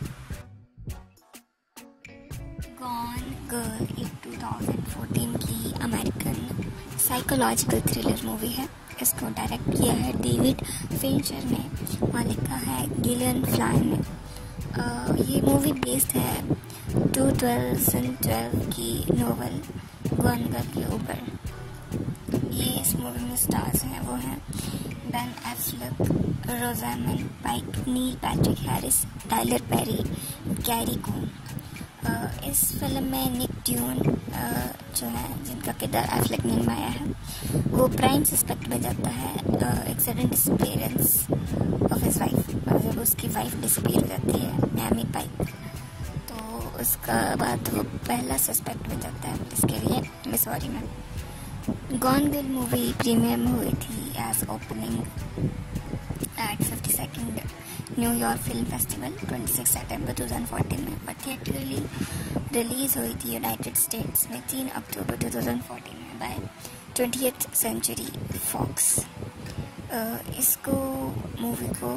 गॉन गर्ल एक 2014 की अमेरिकन साइकोलॉजिकल थ्रिलर मूवी है। इसको डायरेक्ट किया है डेविड फिंचर ने, और लिखा है गिलियन फ्लाइन ने। ये मूवी बेस्ड है 2012 की नोवेल गॉन गर्ल के ऊपर। ये इस मूवी में स्टार्स हैं वो हैं Ben Affleck, Rosamund Pike, Neil Patrick Harris, Tyler Perry, Gary Coon. इस फिल्म में निक ड्यून जो है, जिनका किरदार एफ्लेक ने निभाया है, वो प्राइम सस्पेक्ट बन जाता है एक sudden disappearance of his wife. मतलब उसकी वाइफ डिसअपीयर हो जाती है, एमी पाइक। तो उसका बाद वो पहला सस्पेक्ट बन जाता है इसके लिए मिसौरी में। गॉन गर्ल मूवी प्रीमियर में हुई थी as opening at 52nd New York film festival 26 सितंबर 2014 में, और थिएटरली रिलीज हुई थी यूनाइटेड स्टेट्स में 3 अक्टूबर 2014 में बाय 20th सेंचुरी फॉक्स। इसको मूवी को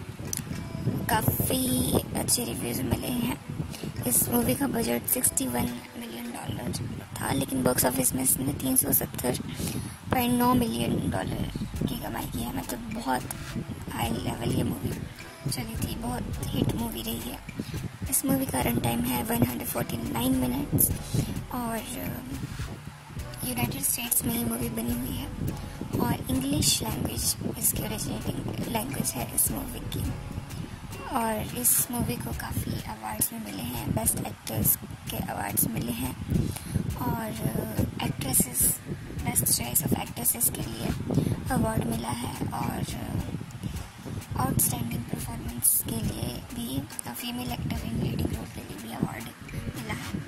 काफ़ी अच्छे रिव्यूज़ मिले हैं। इस मूवी का बजट $61 मिलियन था, लेकिन बॉक्स ऑफिस में इसने $370.9 मिलियन की कमाई की है। मतलब बहुत हाई लेवल ये मूवी चली थी, बहुत हिट मूवी रही है। इस मूवी का रन टाइम है 149 मिनट्स और यूनाइटेड स्टेट्स में ही मूवी बनी हुई है और इंग्लिश लैंग्वेज इसकी ओरिजिनेटिंग लैंग्वेज है इस मूवी की। और इस मूवी को काफ़ी अवार्ड्स में मिले हैं, बेस्ट एक्टर्स के अवार्ड्स मिले हैं और actresses best choice of actresses के लिए अवार्ड मिला है और आउटस्टैंडिंग परफॉर्मेंस के लिए भी female actor in leading role के लिए भी अवार्ड मिला है।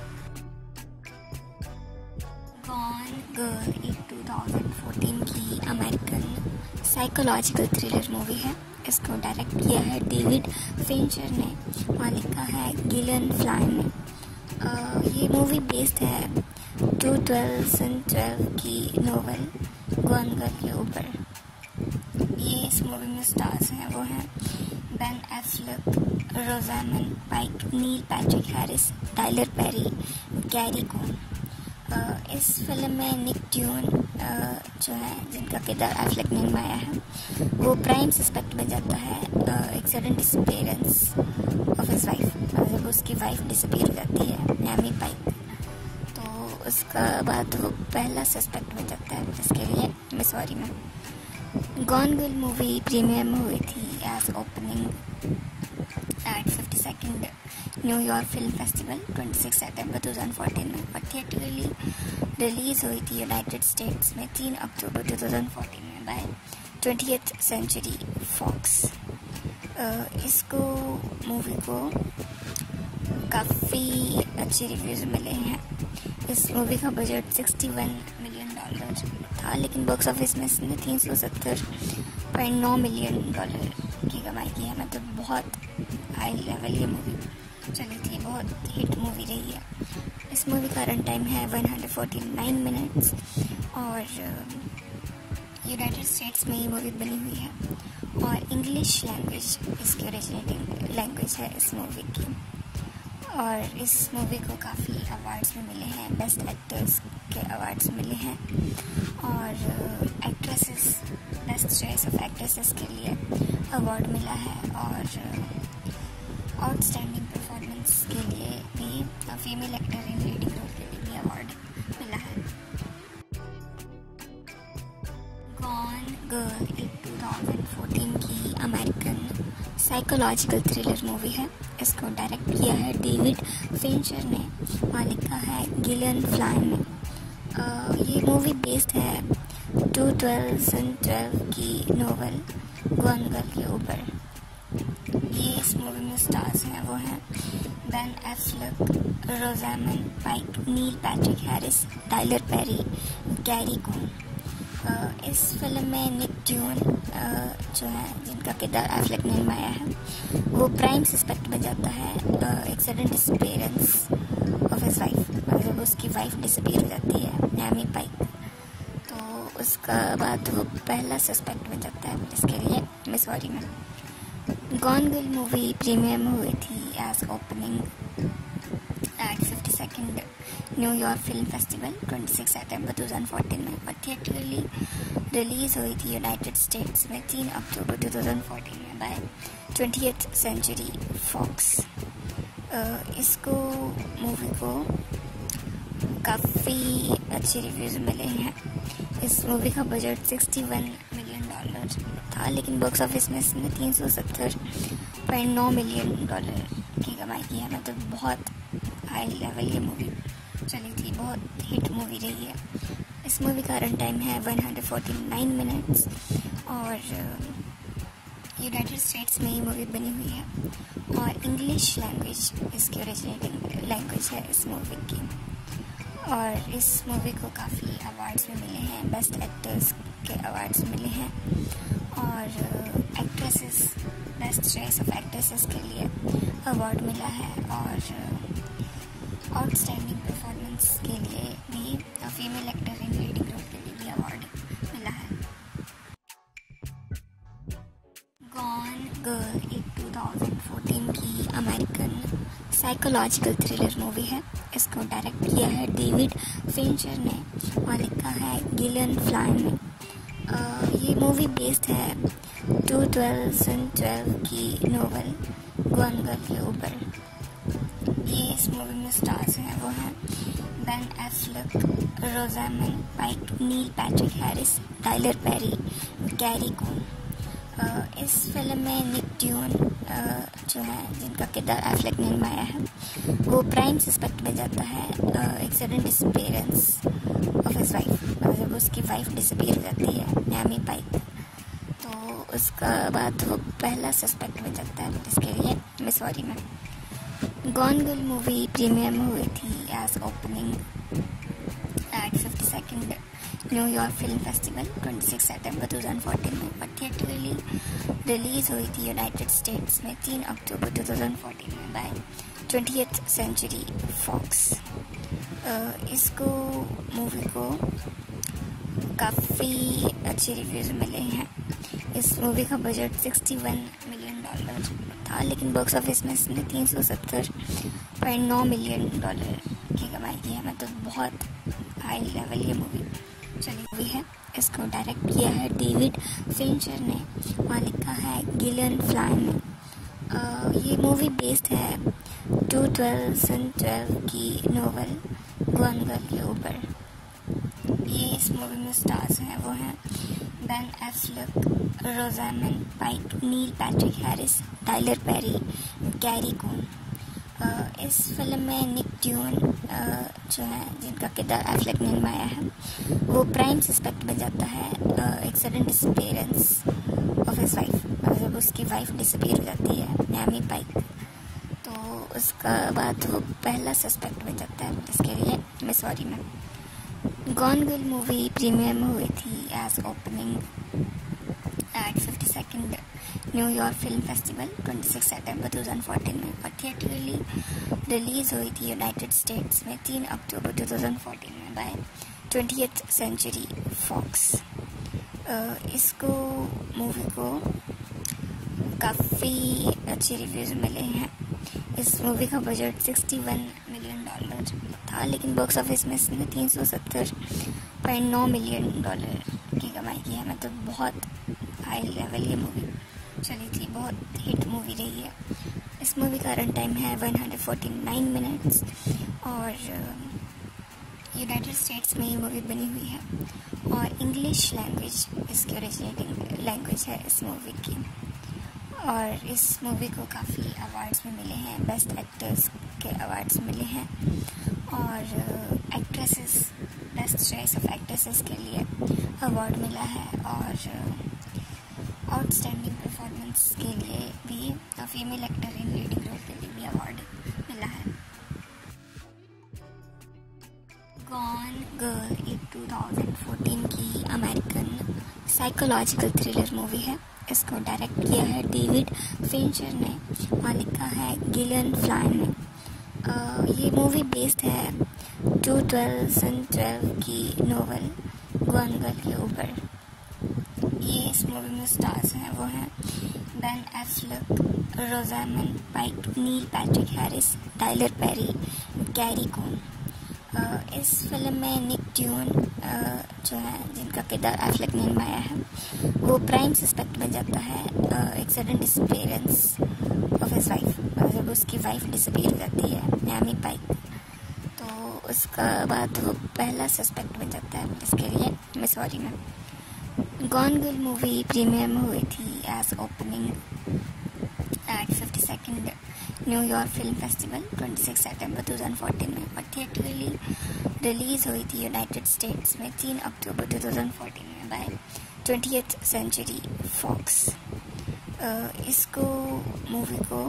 गॉन गर्ल एक 2014 की अमेरिकन साइकोलॉजिकल थ्रिलर मूवी है। इसको डायरेक्ट किया है डेविड फिंचर ने और लिखा है गिलियन फ्लाइन ने। ये मूवी बेस्ड है 2012 की नोवेल गॉन गर्ल के ऊपर। ये इस मूवी में स्टार्स हैं वो हैं Ben Affleck, Rosamund Pike, Neil Patrick Harris, Tyler Perry, Gary Coon. इस फिल्म में निक ड्यून जो है जिनका किरदार एफ्लेक ने निभाया है वो प्राइम सस्पेक्ट बन जाता है एक sudden disappearance of his wife. जब उसकी वाइफ डिसअपीयर हो जाती है एमी पाइक तो उसका बाद वो पहला सस्पेक्ट बन जाता है जिसके लिए मिसौरी में। गॉन गर्ल मूवी प्रीमियर में हुई थी as opening at 52nd New York film festival 26 सितंबर 2014 में और थिएटरली रिलीज हुई थी यूनाइटेड स्टेट्स में 3 अक्टूबर 2014 में बाय 20th सेंचुरी फॉक्स। इसको मूवी को काफ़ी अच्छे रिव्यूज़ मिले हैं। इस मूवी का बजट $61 मिलियन था लेकिन बॉक्स ऑफिस में इसने $370.9 मिलियन की कमाई की है। मतलब बहुत हाई लेवल ये मूवी चली थी, बहुत हिट मूवी रही है। इस मूवी का रन टाइम है 149 मिनट्स और यूनाइटेड स्टेट्स में ये मूवी बनी हुई है और इंग्लिश लैंग्वेज इसकी ओरिजिनेटिंग लैंग्वेज है इस मूवी की। और इस मूवी को काफ़ी अवार्ड्स में मिले हैं, बेस्ट एक्टर्स के अवार्ड्स मिले हैं और actresses best choice of actresses के लिए अवार्ड मिला है और आउटस्टैंडिंग परफॉर्मेंस के लिए भी female actor in leading role के लिए भी अवार्ड मिला है। गॉन गर्ल एक 2014 की अमेरिकन साइकोलॉजिकल थ्रिलर मूवी है। इसको डायरेक्ट किया है डेविड फिंचर ने और लिखा है गिलियन फ्लाइन ने। ये मूवी बेस्ड है 2012 की नोवेल गॉन गर्ल के ऊपर। ये इस मूवी में स्टार्स हैं वो हैं Ben Affleck, Rosamund Pike, Neil Patrick Harris, Tyler Perry, Gary Coon. इस फिल्म में निक ड्यून जो है जिनका किरदार एफ्लेक ने निभाया है वो प्राइम सस्पेक्ट बन जाता है एक sudden disappearance of his wife. जब उसकी वाइफ डिसअपीयर हो जाती है एमी पाइक तो उसका बाद वो पहला सस्पेक्ट बन जाता है जिसके लिए मिसौरी में। गॉन गर्ल मूवी प्रीमियर में हुई थी as opening at 52nd New York film festival 26 सितंबर 2014 में और थिएटरली रिलीज हुई थी यूनाइटेड स्टेट्स में 3 अक्टूबर 2014 में बाय 20th सेंचुरी फॉक्स। इसको मूवी को काफ़ी अच्छे रिव्यूज़ मिले हैं। इस मूवी का बजट $61 मिलियन था लेकिन बॉक्स ऑफिस में इसने $370.9 मिलियन की कमाई की है। मतलब बहुत हाई लेवल ये मूवी चली थी, बहुत हिट मूवी रही है। इस मूवी का रन टाइम है 149 मिनट्स और यूनाइटेड स्टेट्स में ये मूवी बनी हुई है और इंग्लिश लैंग्वेज इसकी ओरिजिनेटिंग लैंग्वेज है इस मूवी की। और इस मूवी को काफ़ी अवार्ड्स में मिले हैं, बेस्ट एक्टर्स के अवार्ड्स मिले हैं और actresses best choice of actresses के लिए अवार्ड मिला है और आउटस्टैंडिंग परफॉर्मेंस के लिए भी female actor in leading role के लिए भी अवार्ड मिला है। गॉन गर्ल एक 2014 की अमेरिकन साइकोलॉजिकल थ्रिलर मूवी है। इसको डायरेक्ट किया है डेविड फिंचर ने और लिखा है गिलियन फ्लाइन ने। ये मूवी बेस्ड है 2012 की नोवेल गॉन गर्ल के ऊपर। ये इस मूवी में स्टार्स हैं वो हैं Ben Affleck, Rosamund Pike, Neil Patrick Harris, Tyler Perry, Gary Coon. इस फिल्म में निक ड्यून जो है जिनका किरदार एफ्लेक ने निभाया है वो प्राइम सस्पेक्ट में जाता है एक sudden disappearance of his wife. जब उसकी वाइफ डिसअपीयर हो जाती है नैमी पाइक, तो उसका बाद वो पहला सस्पेक्ट में जाता है जिसके लिए मिसौरी में। गॉन गर्ल मूवी प्रीमियर में हुई थी as opening at 52nd New York film festival 26 सितंबर 2014 में, और थिएटरली रिलीज हुई थी यूनाइटेड स्टेट्स में 3 अक्टूबर 2014 में बाय 20th सेंचुरी फॉक्स। इसको मूवी को काफ़ी अच्छे रिव्यूज़ मिले हैं। इस मूवी का बजट $61 मिलियन था, लेकिन बॉक्स ऑफिस में इसने $370.9 मिलियन की कमाई की है। मतलब बहुत हाई लेवल ये मूवी चली हुई है। इसको डायरेक्ट किया है डेविड फिंचर ने और लिखा है गिलियन फ्लाइन ने। ये मूवी बेस्ड है 2012 की नोवेल गॉन गर्ल के ऊपर। ये इस मूवी में स्टार्स हैं वो हैं Ben Affleck, Rosamund Pike, Neil Patrick Harris, Tyler Perry, Gary Coon. इस फिल्म में निक ड्यून जो है जिनका किरदार एफ्लेक ने निभाया है वो प्राइम सस्पेक्ट में जाता है एक sudden disappearance of his wife. जब उसकी वाइफ डिसअपीयर हो जाती है नैमी पाइक, तो उसका बाद वो पहला सस्पेक्ट में जाता है जिसके लिए मिसौरी में। गॉन गर्ल मूवी प्रीमियर में हुई थी as opening at 52nd New York film festival 26 सितंबर 2014 में, और थिएटरली रिलीज हुई थी यूनाइटेड स्टेट्स में 3 अक्टूबर 2014 में बाय 20th सेंचुरी फॉक्स। इसको मूवी को काफ़ी अच्छे रिव्यूज़ मिले हैं। इस मूवी का बजट $61 मिलियन था, लेकिन बॉक्स ऑफिस में इसने $370.9 मिलियन की कमाई की है। मतलब बहुत हाई लेवल ये मूवी चली थी, बहुत हिट मूवी रही है। इस मूवी का रन टाइम है 149 मिनट्स, और यूनाइटेड स्टेट्स में ये मूवी बनी हुई है, और इंग्लिश लैंग्वेज इसकी ओरिजिनेटिंग लैंग्वेज है इस मूवी की। और इस मूवी को काफ़ी अवार्ड्स में मिले हैं, बेस्ट एक्टर्स के अवार्ड्स मिले हैं, और actresses best choice of actresses के लिए अवार्ड मिला है, और आउटस्टैंडिंग परफॉर्मेंस के लिए भी female actor in leading role के लिए भी अवार्ड मिला है। गॉन गर्ल एक 2014 की अमेरिकन साइकोलॉजिकल थ्रिलर मूवी है। इसको डायरेक्ट किया है डेविड फिंचर ने और लिखा है गिलियन फ्लाइन ने। ये मूवी बेस्ड है 2012 की नोवेल गॉन गर्ल के ऊपर। ये इस मूवी में स्टार्स हैं वो हैं Ben Affleck, Rosamund Pike, Neil Patrick Harris, Tyler Perry, Gary Coon. इस फिल्म में निक ड्यून जो है जिनका किरदार एफ्लेक ने निभाया है वो प्राइम सस्पेक्ट में जाता है एक sudden disappearance of his wife. जब उसकी वाइफ डिसअपीयर हो जाती है नैमी पाइक, तो उसका बाद वो पहला सस्पेक्ट में जाता है जिसके लिए मिसौरी में। गॉन गर्ल मूवी प्रीमियर में हुई थी as opening at 52nd New York film festival 26 सितंबर 2014 में, और थिएटरली रिलीज हुई थी यूनाइटेड स्टेट्स में 3 अक्टूबर 2014 में बाय 20th सेंचुरी फॉक्स। इसको मूवी को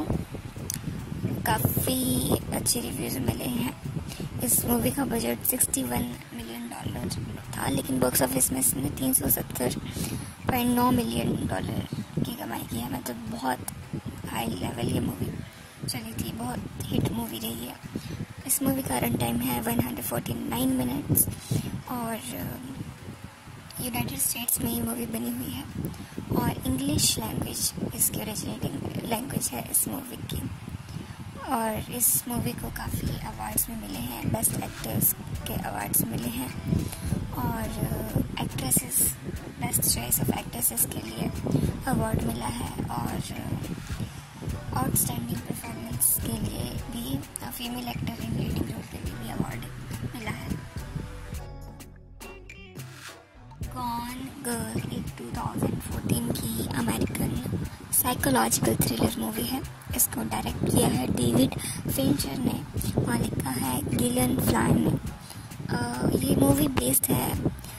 काफ़ी अच्छे रिव्यूज़ मिले हैं। इस मूवी का बजट $61 मिलियन था, लेकिन बॉक्स ऑफिस में इसने $370.9 मिलियन की कमाई की है। मतलब बहुत हाई लेवल ये मूवी चली थी, बहुत हिट मूवी रही है। इस मूवी का रन टाइम है 149 मिनट्स, और यूनाइटेड स्टेट्स में ये मूवी बनी हुई है, और इंग्लिश लैंग्वेज इसकी ओरिजिनेटिंग लैंग्वेज है इस मूवी की। और इस मूवी को काफ़ी अवार्ड्स में मिले हैं, बेस्ट एक्टर्स के अवार्ड्स मिले हैं, और actresses best choice of actresses के लिए अवार्ड मिला है और आउटस्टैंडिंग परफॉर्मेंस के लिए भी female actor in leading role के लिए भी अवार्ड मिला है। गॉन गर्ल एक 2014 की अमेरिकन साइकोलॉजिकल थ्रिलर मूवी है। इसको डायरेक्ट किया है डेविड फिंचर ने और लिखा है गिलियन फ्लाइन ने। ये मूवी बेस्ड है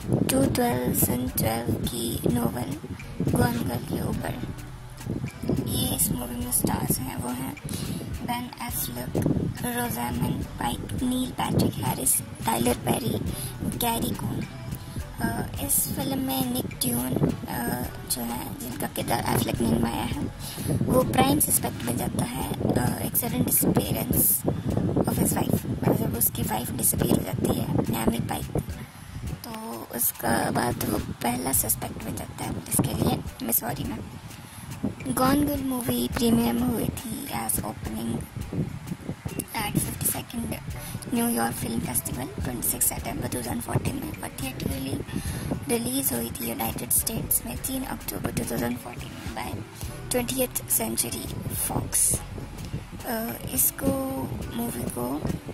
2012 की नोवेल गॉन गर्ल के ऊपर। ये इस मूवी में स्टार्स हैं वो हैं Ben Affleck, Rosamund Pike, Neil Patrick Harris, Tyler Perry, Gary Coon. इस फिल्म में निक ड्यून जो है जिनका किरदार एफ्लेक ने निभाया है वो प्राइम सस्पेक्ट बन जाता है एक sudden disappearance of his wife. मतलब उसकी वाइफ डिसअपीयर हो जाती है नैमी पाइक, तो उसका बाद वो पहला सस्पेक्ट बन जाता है इसके लिए मिसौरी में। गॉन गर्ल मूवी प्रीमियर में हुई थी as opening at 52nd New York film festival 26 सितंबर 2014 में और थिएटरली रिलीज हुई थी यूनाइटेड स्टेट्स में 3 अक्टूबर 2014 में बाय 20th सेंचुरी फॉक्स। इसको मूवी को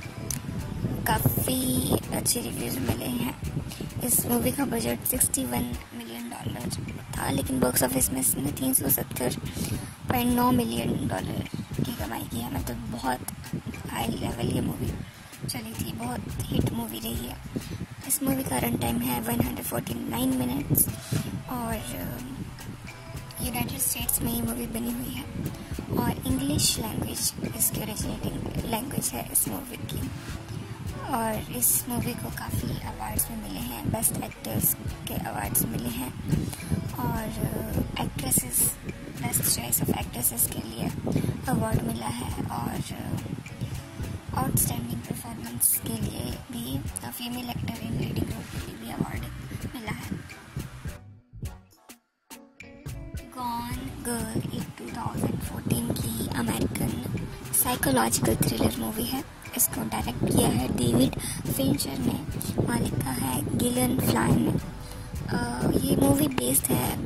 काफ़ी अच्छे रिव्यूज़ मिले हैं। इस मूवी का बजट $61 मिलियन था, लेकिन बॉक्स ऑफिस में इसने $370.9 मिलियन की कमाई की है। मतलब बहुत हाई लेवल ये मूवी चली थी, बहुत हिट मूवी रही है। इस मूवी का रन टाइम है 149 मिनट्स और यूनाइटेड स्टेट्स में ये मूवी बनी हुई है और इंग्लिश लैंग्वेज इसकी ओरिजिनेटिंग लैंग्वेज है इस मूवी की। और इस मूवी को काफ़ी अवार्ड्स भी मिले हैं, बेस्ट एक्टर्स के अवार्ड्स मिले हैं और actresses best choice of actresses के लिए अवार्ड मिला है और आउटस्टैंडिंग परफॉर्मेंस के लिए भी female actor in leading role के लिए भी अवार्ड मिला है। गॉन गर्ल एक 2014 की अमेरिकन साइकोलॉजिकल थ्रिलर मूवी है। इसको डायरेक्ट किया है डेविड फिंचर ने और लिखा है गिलियन फ्लाइन ने। ये मूवी बेस्ड है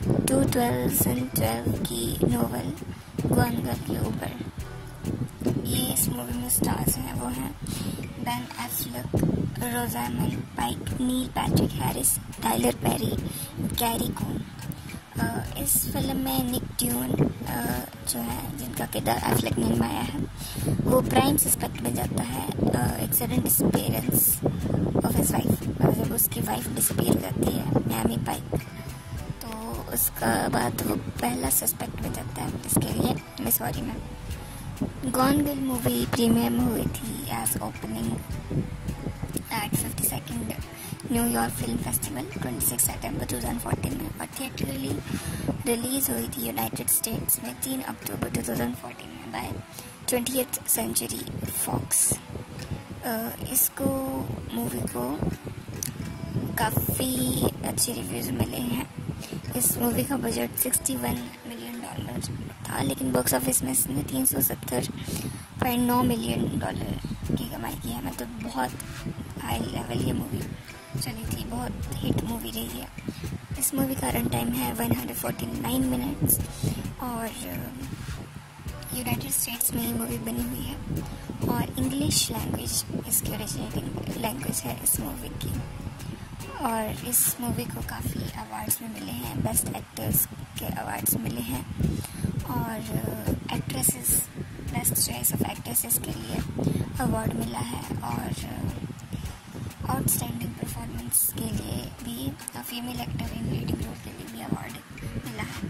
2012 की नोवेल गॉन गर्ल के ऊपर। ये इस मूवी में स्टार्स हैं वो हैं Ben Affleck, Rosamund Pike, Neil Patrick Harris, Tyler Perry, Gary Coon. इस फिल्म में निक ड्यून जो है जिनका किरदार एफ्लेक ने निभाया है वो प्राइम सस्पेक्ट बन जाता है एक sudden disappearance of his wife. मतलब उसकी वाइफ डिसअपीयर हो जाती है नैमी पाइक, तो उसका बाद वो पहला सस्पेक्ट बन जाता है इसके लिए मिसौरी में। गॉन गर्ल मूवी प्रीमियर में हुई थी as opening at 52nd New York film festival 26 सितंबर 2014 में और थिएटरली रिलीज हुई थी यूनाइटेड स्टेट्स में 3 अक्टूबर 2014 में बाय 20th सेंचुरी फॉक्स। इसको मूवी को काफ़ी अच्छे रिव्यूज़ मिले हैं। इस मूवी का बजट $61 मिलियन था, लेकिन बॉक्स ऑफिस में इसने $370.9 मिलियन की कमाई की है। मतलब बहुत हाई लेवल ये मूवी चली थी, बहुत हिट मूवी रही है। इस मूवी का रन टाइम है 149 मिनट्स और यूनाइटेड स्टेट्स में ये मूवी बनी हुई है और इंग्लिश लैंग्वेज इसकी ओरिजिनेटिंग लैंग्वेज है इस मूवी की। और इस मूवी को काफ़ी अवार्ड्स भी मिले हैं, बेस्ट एक्टर्स के अवार्ड्स मिले हैं और actresses best choice of actresses के लिए अवार्ड मिला है और आउटस्टैंडिंग परफॉर्मेंस के लिए भी female actor in leading role के लिए भी अवार्ड मिला है।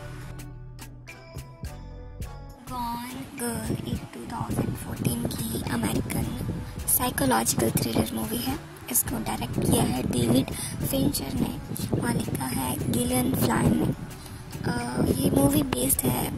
गॉन गर्ल एक 2014 की अमेरिकन साइकोलॉजिकल थ्रिलर मूवी है। इसको डायरेक्ट किया है डेविड फिंचर ने और लिखा है गिलियन फ्लाइन ने। ये मूवी बेस्ड है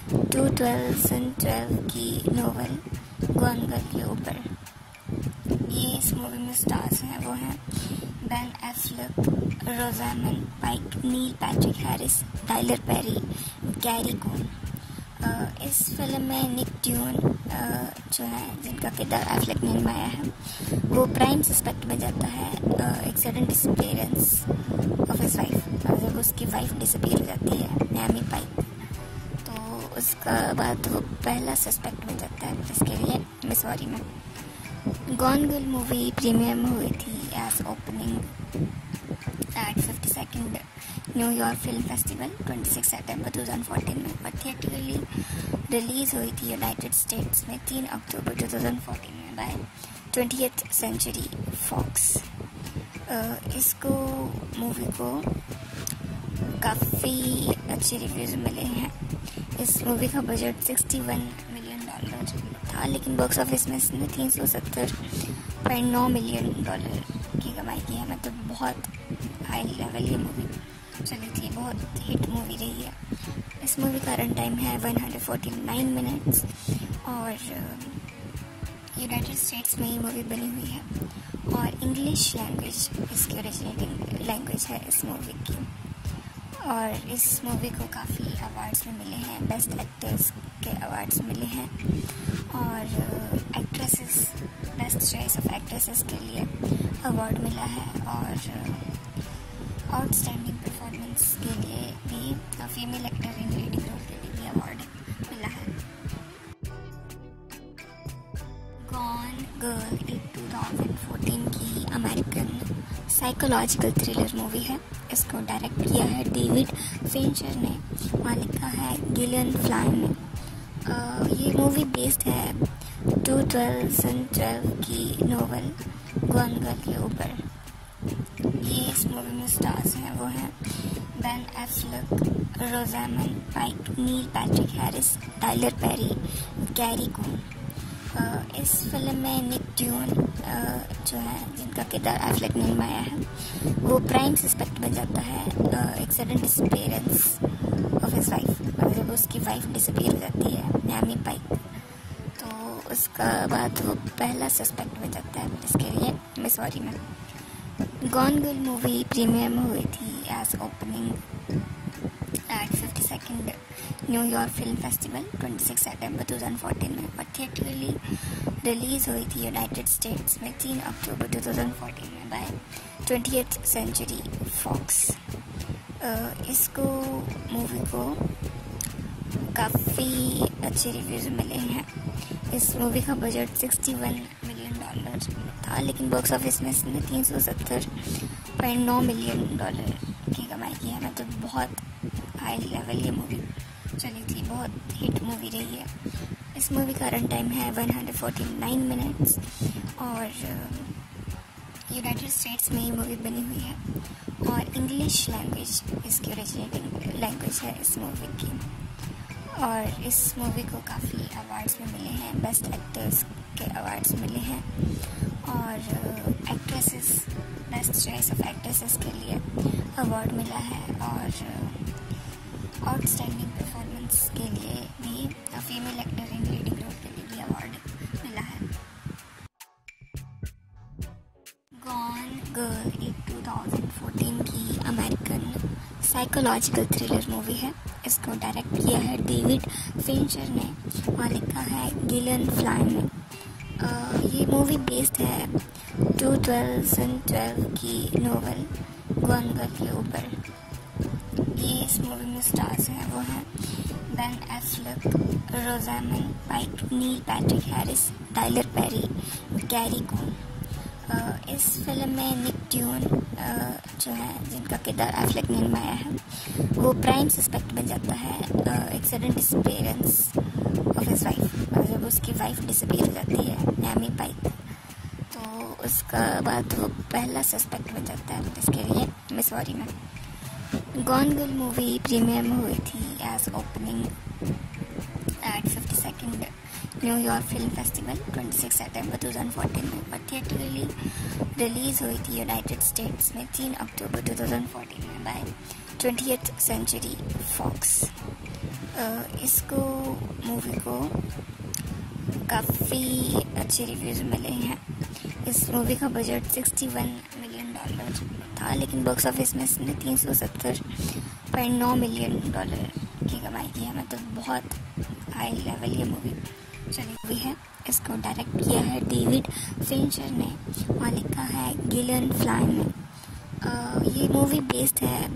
2012 की नोवेल गॉन गर्ल के ऊपर। ये इस मूवी में स्टार्स हैं वो हैं Ben Affleck, Rosamund Pike, Neil Patrick Harris, Tyler Perry, Gary Coon. इस फिल्म में निक ड्यून जो है, जिनका किरदार एफ्लेक ने निभाया है, वो प्राइम सस्पेक्ट में जाता है एक sudden disappearance of his wife. जब उसकी वाइफ डिसअपीयर हो जाती है, नैमी पाइक, तो उसका बाद वो पहला सस्पेक्ट बन जाता है इसके लिए मिसौरी में। गॉन गर्ल मूवी प्रीमियर में हुई थी as opening at 52nd New York film festival 26 सितंबर 2014 में, और थिएटरली रिलीज हुई थी यूनाइटेड स्टेट्स में 3 अक्टूबर 2014 में बाय 20th सेंचुरी फॉक्स। इसको मूवी को काफ़ी अच्छे रिव्यूज़ मिले हैं। इस मूवी का बजट $61 मिलियन था, लेकिन बॉक्स ऑफिस में इसने $370.9 मिलियन की कमाई की है। मतलब बहुत हाई लेवल ये मूवी चली थी, बहुत हिट मूवी रही है। इस मूवी का रन टाइम है 149 मिनट्स, और यूनाइटेड स्टेट्स में ये मूवी बनी हुई है, और इंग्लिश लैंग्वेज इसकी ओरिजिनेटिंग लैंग्वेज है इस मूवी की। और इस मूवी को काफ़ी अवार्ड्स में मिले हैं, बेस्ट एक्टर्स के अवार्ड्स मिले हैं, और actresses best choice of actresses के लिए अवार्ड मिला है, और आउटस्टैंडिंग परफॉर्मेंस के लिए भी female actor in leading role के लिए भी अवार्ड मिला है। गॉन गर्ल एक 2014 की अमेरिकन साइकोलॉजिकल थ्रिलर मूवी है। इसको डायरेक्ट किया है डेविड फिंचर ने, और लिखा है गिलियन फ्लाइन ने। ये मूवी बेस्ड है 2012 की नोवेल गॉन गर्ल के ऊपर। ये इस मूवी में स्टार्स हैं वो हैं Ben Affleck, Rosamund Pike, Neil Patrick Harris, Tyler Perry, Gary Coon. इस फिल्म में निक ड्यून जो है, जिनका किरदार एफ्लेक ने निभाया है, वो प्राइम सस्पेक्ट बन जाता है एक sudden disappearance of his wife. जब उसकी वाइफ डिसअपीयर हो जाती है, नैमी पाइक, तो उसका बाद वो पहला सस्पेक्ट बन जाता है इसके लिए मिसौरी में। गॉन गर्ल मूवी प्रीमियर में हुई थी as opening at 52nd New York film festival 26 सितंबर 2014 में, और थिएटरली रिलीज हुई थी यूनाइटेड स्टेट्स में 3 अक्टूबर 2014 में बाय 20th सेंचुरी फॉक्स। इसको मूवी को काफ़ी अच्छे रिव्यूज़ मिले हैं। इस मूवी का बजट $61 मिलियन था, लेकिन बॉक्स ऑफिस में इसने $370.9 मिलियन की कमाई की है। मतलब बहुत हाई लेवल ये मूवी चली थी, बहुत हिट मूवी रही है। इस मूवी का रन टाइम है 149 मिनट्स, और यूनाइटेड स्टेट्स में ये मूवी बनी हुई है, और इंग्लिश लैंग्वेज इसकी ओरिजिनेटिंग लैंग्वेज है इस मूवी की। और इस मूवी को काफ़ी अवार्ड्स में मिले हैं, बेस्ट एक्टर्स के अवार्ड्स मिले हैं, और actresses best choice of actresses के लिए अवार्ड मिला है, और आउटस्टैंडिंग परफॉर्मेंस के लिए भी female actor in leading role के लिए भी अवार्ड मिला है। गॉन गर्ल एक 2014 की अमेरिकन साइकोलॉजिकल थ्रिलर मूवी है। इसको डायरेक्ट किया है डेविड फिंचर ने, और लिखा है गिलियन फ्लाइन ने। ये मूवी बेस्ड है 2012 की नोवेल गॉन गर्ल के ऊपर। ये इस मूवी में स्टार्स हैं वो हैं Ben Affleck, Rosamund Pike, Neil Patrick Harris, Tyler Perry, Gary Coon. इस फिल्म में निक ड्यून जो है, जिनका किरदार एफ्लेक ने निभाया है, वो प्राइम सस्पेक्ट बन जाता है एक sudden disappearance of his wife. जब उसकी वाइफ डिसअपीयर हो जाती है, नैमी पाइक, तो उसका बाद वो पहला सस्पेक्ट बन जाता है इसके लिए मिसौरी में। गॉन गर्ल मूवी प्रीमियर में हुई थी as opening at 52nd New York film festival 26 सितंबर 2014 में, और थिएटरली रिलीज हुई थी यूनाइटेड स्टेट्स में 3 अक्टूबर 2014 में बाय 20th सेंचुरी फॉक्स। इसको मूवी को काफ़ी अच्छे रिव्यूज़ मिले हैं। इस मूवी का बजट $61 मिलियन था, लेकिन बॉक्स ऑफिस में इसने $370.9 मिलियन की कमाई की है। मतलब बहुत हाई लेवल ये मूवी चली हुई है। इसको डायरेक्ट किया है डेविड फिंचर ने और लिखा है गिलियन फ्लाइन ने। ये मूवी बेस्ड है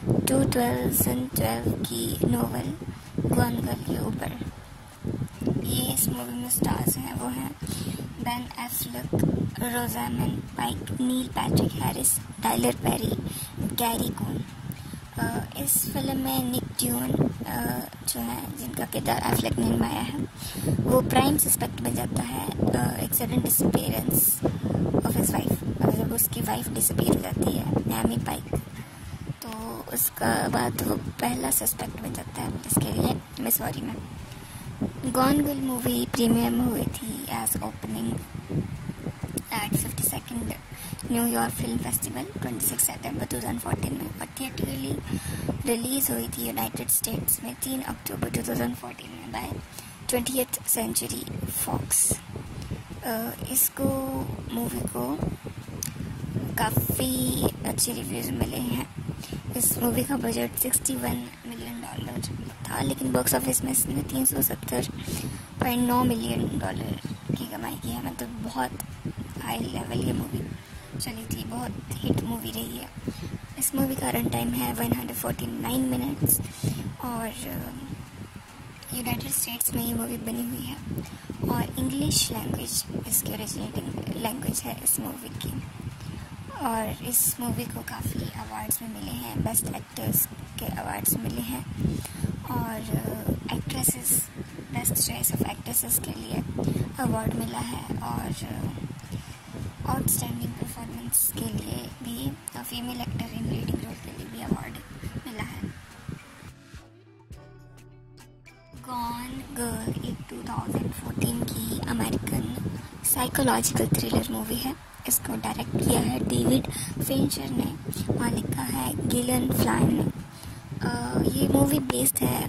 2012 की नोवेल गॉन गर्ल के ऊपर। ये इस मूवी में स्टार्स हैं वो हैं Ben Affleck, Rosamund Pike, Neil Patrick Harris, Tyler Perry, Gary Coon. इस फिल्म में निक ड्यून जो है जिनका किरदार एफ्लेक ने निभाया है वो प्राइम सस्पेक्ट बन जाता है एक sudden disappearance of his wife. जब उसकी वाइफ डिसअपीयर हो जाती है नैमी पाइक तो उसका बाद वो पहला सस्पेक्ट बन जाता है इसके लिए मिसौरी में। गॉन गर्ल मूवी प्रीमियर में हुई थी as opening at 52nd New York film festival 26 सितंबर 2014 में और थिएटरली रिलीज हुई थी यूनाइटेड स्टेट्स में 3 अक्टूबर 2014 में बाय 20th सेंचुरी फॉक्स। इसको मूवी को काफ़ी अच्छे रिव्यूज़ मिले हैं। इस मूवी का बजट $61 मिलियन था लेकिन बॉक्स ऑफिस में इसने $370.9 मिलियन की कमाई की है। मतलब बहुत हाई लेवल ये मूवी चली थी, बहुत हिट मूवी रही है। इस मूवी का रन टाइम है 149 मिनट्स और यूनाइटेड स्टेट्स में ये मूवी बनी हुई है और इंग्लिश लैंग्वेज इसकी ओरिजिनेटिंग लैंग्वेज है इस मूवी की। और इस मूवी को काफ़ी अवार्ड्स में मिले हैं, बेस्ट एक्टर्स के अवार्ड्स मिले हैं और actresses best choice of actresses के लिए अवार्ड मिला है और आउटस्टैंडिंग परफॉर्मेंस के लिए भी female actor in leading role के लिए भी अवार्ड मिला है। गॉन गर्ल एक 2014 की अमेरिकन साइकोलॉजिकल थ्रिलर मूवी है। इसको डायरेक्ट किया है डेविड फिंचर ने और लिखा है गिलियन फ्लाइन ने। ये मूवी बेस्ड है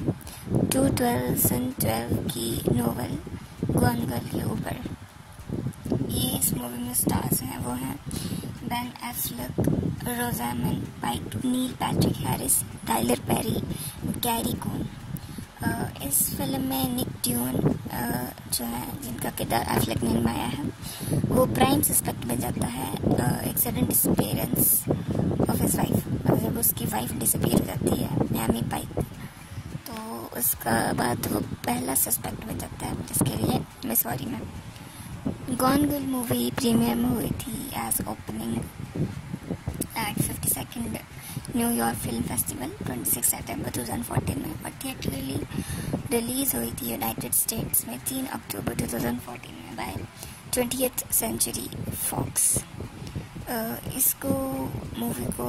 2012 की नोवेल गॉन गर्ल के ऊपर। ये इस मूवी में स्टार्स हैं वो हैं Ben Affleck, Rosamund Pike, Neil Patrick Harris, Tyler Perry, Gary Coon. इस फिल्म में निक ड्यून जो है जिनका किरदार एफ्लेक ने निभाया है वो प्राइम सस्पेक्ट बन जाता है एक sudden disappearance of his wife. जब उसकी वाइफ डिसअपीयर हो जाती है नैमी पाइक तो उसका बाद वो पहला सस्पेक्ट बन जाता है जिसके लिए मिसौरी में। गॉन गर्ल मूवी प्रीमियर में हुई थी as opening at 52nd New York film festival 26 सितंबर 2014 में और थिएटरली रिलीज हुई थी यूनाइटेड स्टेट्स में 3 अक्टूबर 2014 में बाय 20th सेंचुरी फॉक्स। इसको मूवी को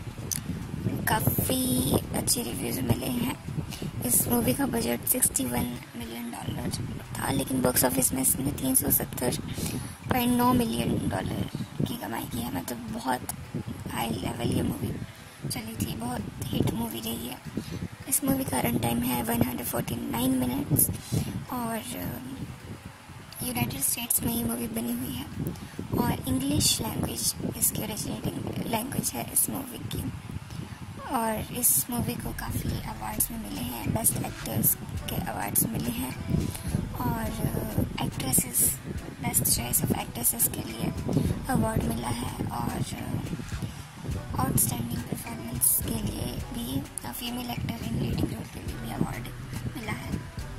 काफ़ी अच्छे रिव्यूज़ मिले हैं। इस मूवी का बजट $61 मिलियन था लेकिन बॉक्स ऑफिस में इसने $370.9 मिलियन की कमाई की है। मतलब बहुत हाई लेवल ये मूवी चली थी, बहुत हिट मूवी रही है। इस मूवी का रन टाइम है 149 मिनट्स और यूनाइटेड स्टेट्स में ये मूवी बनी हुई है और इंग्लिश लैंग्वेज इसकी ओरिजिनेटिंग लैंग्वेज है इस मूवी की। और इस मूवी को काफ़ी अवार्ड्स में मिले हैं, बेस्ट एक्टर्स के अवार्ड्स मिले हैं और actresses best choice of actresses के लिए अवार्ड मिला है और आउटस्टैंडिंग परफॉर्मेंस के लिए भी female actor in leading role के लिए भी अवार्ड मिला है।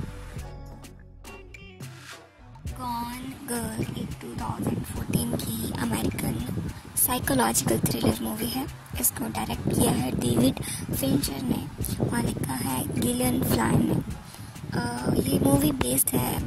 गॉन गर्ल एक 2014 की अमेरिकन साइकोलॉजिकल थ्रिलर मूवी है। इसको डायरेक्ट किया है डेविड फिंचर ने और लिखा है गिलियन फ्लाइन ने। ये मूवी बेस्ड है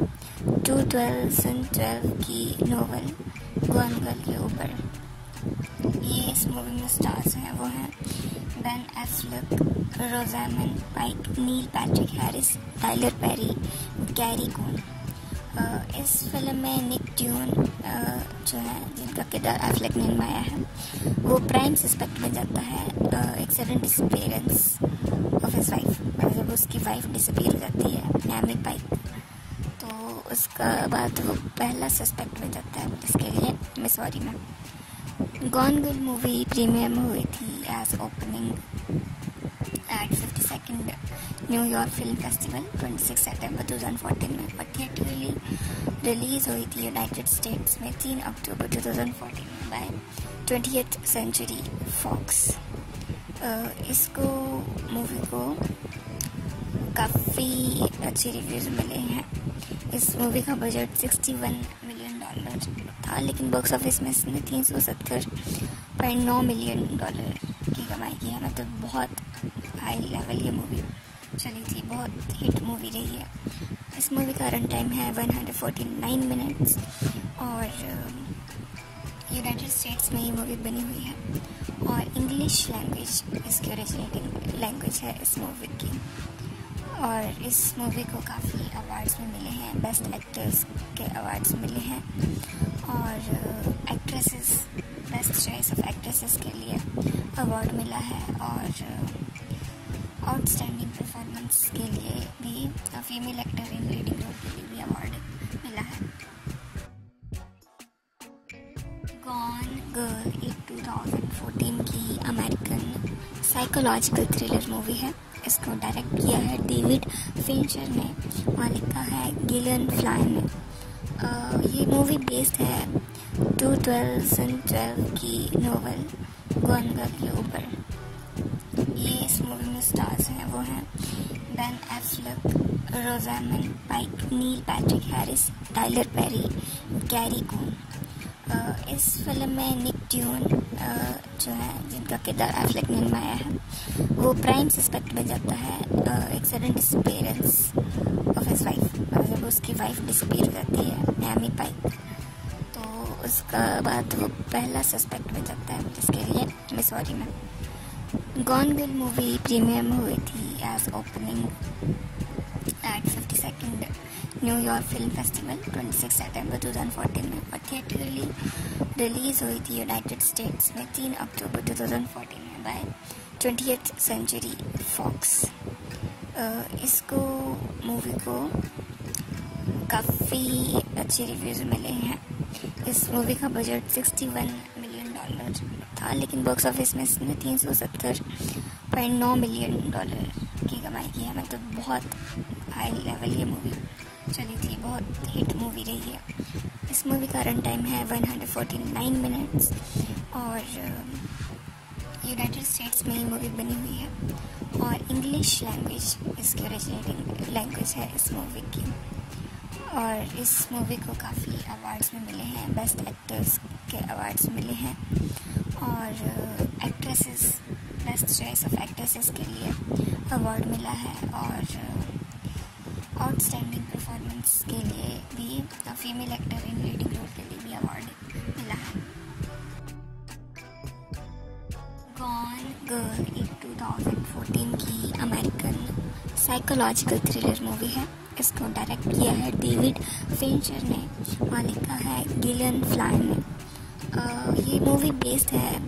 2012 की नोवेल गॉन गर्ल के ऊपर। ये इस मूवी में स्टार्स हैं वो हैं Ben Affleck, Rosamund Pike, Neil Patrick Harris, Tyler Perry, Gary Coon. इस फिल्म में निक ड्यून जो है जिनका किरदार एफ्लेक ने निभाया है वो प्राइम सस्पेक्ट बन जाता है एक sudden disappearance of his wife. जब उसकी वाइफ डिसअपीयर हो जाती है नैमी पाइक तो उसका बाद वो पहला सस्पेक्ट बन जाता है जिसके लिए मिसौरी में। गॉन गर्ल मूवी प्रीमियर में हुई थी as opening at 52nd New York film festival 26 सितंबर 2014 में, और थिएटरली रिलीज हुई थी यूनाइटेड स्टेट्स में 3 अक्टूबर 2014 में बाय 20th सेंचुरी फॉक्स। इसको मूवी को काफ़ी अच्छे रिव्यूज़ मिले हैं। इस मूवी का बजट $61 मिलियन था, लेकिन बॉक्स ऑफिस में इसने $370.9 मिलियन की कमाई की है। मतलब बहुत हाई लेवल ये मूवी चली थी, बहुत हिट मूवी रही है। इस मूवी का रन टाइम है 149 मिनट्स, और यूनाइटेड स्टेट्स में ये मूवी बनी हुई है, और इंग्लिश लैंग्वेज इसकी ओरिजिनेटिंग लैंग्वेज है इस मूवी की। और इस मूवी को काफ़ी अवार्ड्स में मिले हैं, बेस्ट एक्टर्स के अवार्ड्स मिले हैं, और actresses best choice of actresses के लिए अवार्ड मिला है, और आउटस्टैंडिंग परफॉर्मेंस के लिए भी female actor in leading role के लिए भी अवार्ड मिला है। गॉन गर्ल एक 2014 की अमेरिकन साइकोलॉजिकल थ्रिलर मूवी है। इसको डायरेक्ट किया है डेविड फिंचर ने, और लिखा है गिलियन फ्लाइन ने। ये मूवी बेस्ड है 2012 की नोवेल गॉन गर्ल के ऊपर। ये इस मूवी में स्टार्स हैं वो हैं Ben Affleck, Rosamund Pike, Neil Patrick Harris, Tyler Perry, Gary Coon. इस फिल्म में निक ड्यून जो है, जिनका किरदार एफ्लेक ने निभाया है, वो प्राइम सस्पेक्ट बन जाता है एक sudden disappearance of his wife. जब उसकी वाइफ डिसअपीयर हो जाती है मैमी पाइक, तो उसका बाद वो पहला सस्पेक्ट बन जाता है, जिसके लिए मिसौरी में गॉन गर्ल मूवी प्रीमियर में हुई थी as opening at 52nd New York film festival 26 सितंबर 2014 में, और थिएटरली रिलीज हुई थी यूनाइटेड स्टेट्स में 3 अक्टूबर 2014 में बाय 20th सेंचुरी फॉक्स। इसको मूवी को काफ़ी अच्छे रिव्यूज़ मिले हैं। इस मूवी का बजट $61 मिलियन था, लेकिन बॉक्स ऑफिस में इसने $370.9 मिलियन की कमाई की है। मतलब बहुत हाई लेवल ये मूवी चली थी, बहुत हिट मूवी रही है। इस मूवी का रन टाइम है 149 मिनट्स, और यूनाइटेड स्टेट्स में ये मूवी बनी हुई है, और इंग्लिश लैंग्वेज इसकी ओरिजिनेटिंग लैंग्वेज है इस मूवी की। और इस मूवी को काफ़ी अवार्ड्स में मिले हैं, बेस्ट एक्टर्स के अवार्ड्स मिले हैं, और actresses best choice of actresses के लिए अवार्ड मिला है, और आउटस्टैंडिंग परफॉर्मेंस के लिए भी female actor in leading role के लिए भी अवार्ड मिला है। गॉन गर्ल एक 2014 की अमेरिकन साइकोलॉजिकल थ्रिलर मूवी है। इसको डायरेक्ट किया है डेविड फिंचर ने, और लिखा है गिलियन फ्लाइन ने। ये मूवी बेस्ड है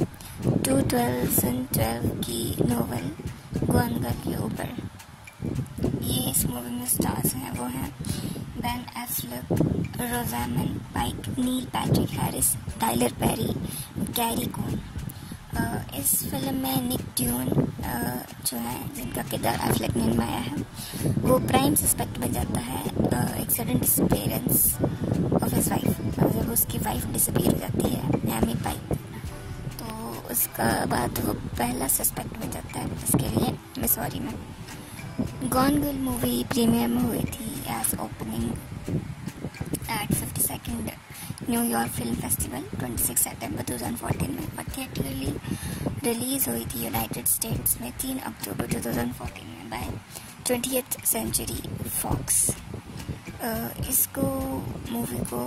2012 की नोवेल गॉन गर्ल के ऊपर। ये इस मूवी में स्टार्स हैं वो हैं Ben Affleck, Rosamund Pike, Neil Patrick Harris, Tyler Perry, Gary Coon. इस फिल्म में निक ड्यून जो है, जिनका किरदार एफ्लेक ने निभाया है, वो प्राइम सस्पेक्ट बन जाता है एक sudden disappearance of his wife. जब उसकी वाइफ डिसअपीयर हो जाती है मैमी पाइक, तो उसका बाद वो पहला सस्पेक्ट बन जाता है, जिसके लिए मिसौरी में गॉन गर्ल मूवी प्रीमियर में हुई थी as opening at 52nd New York film festival 26 सितंबर 2014 में, और थिएटरली रिलीज हुई थी यूनाइटेड स्टेट्स में 3 अक्टूबर 2014 में बाय 20th सेंचुरी फॉक्स। इसको मूवी को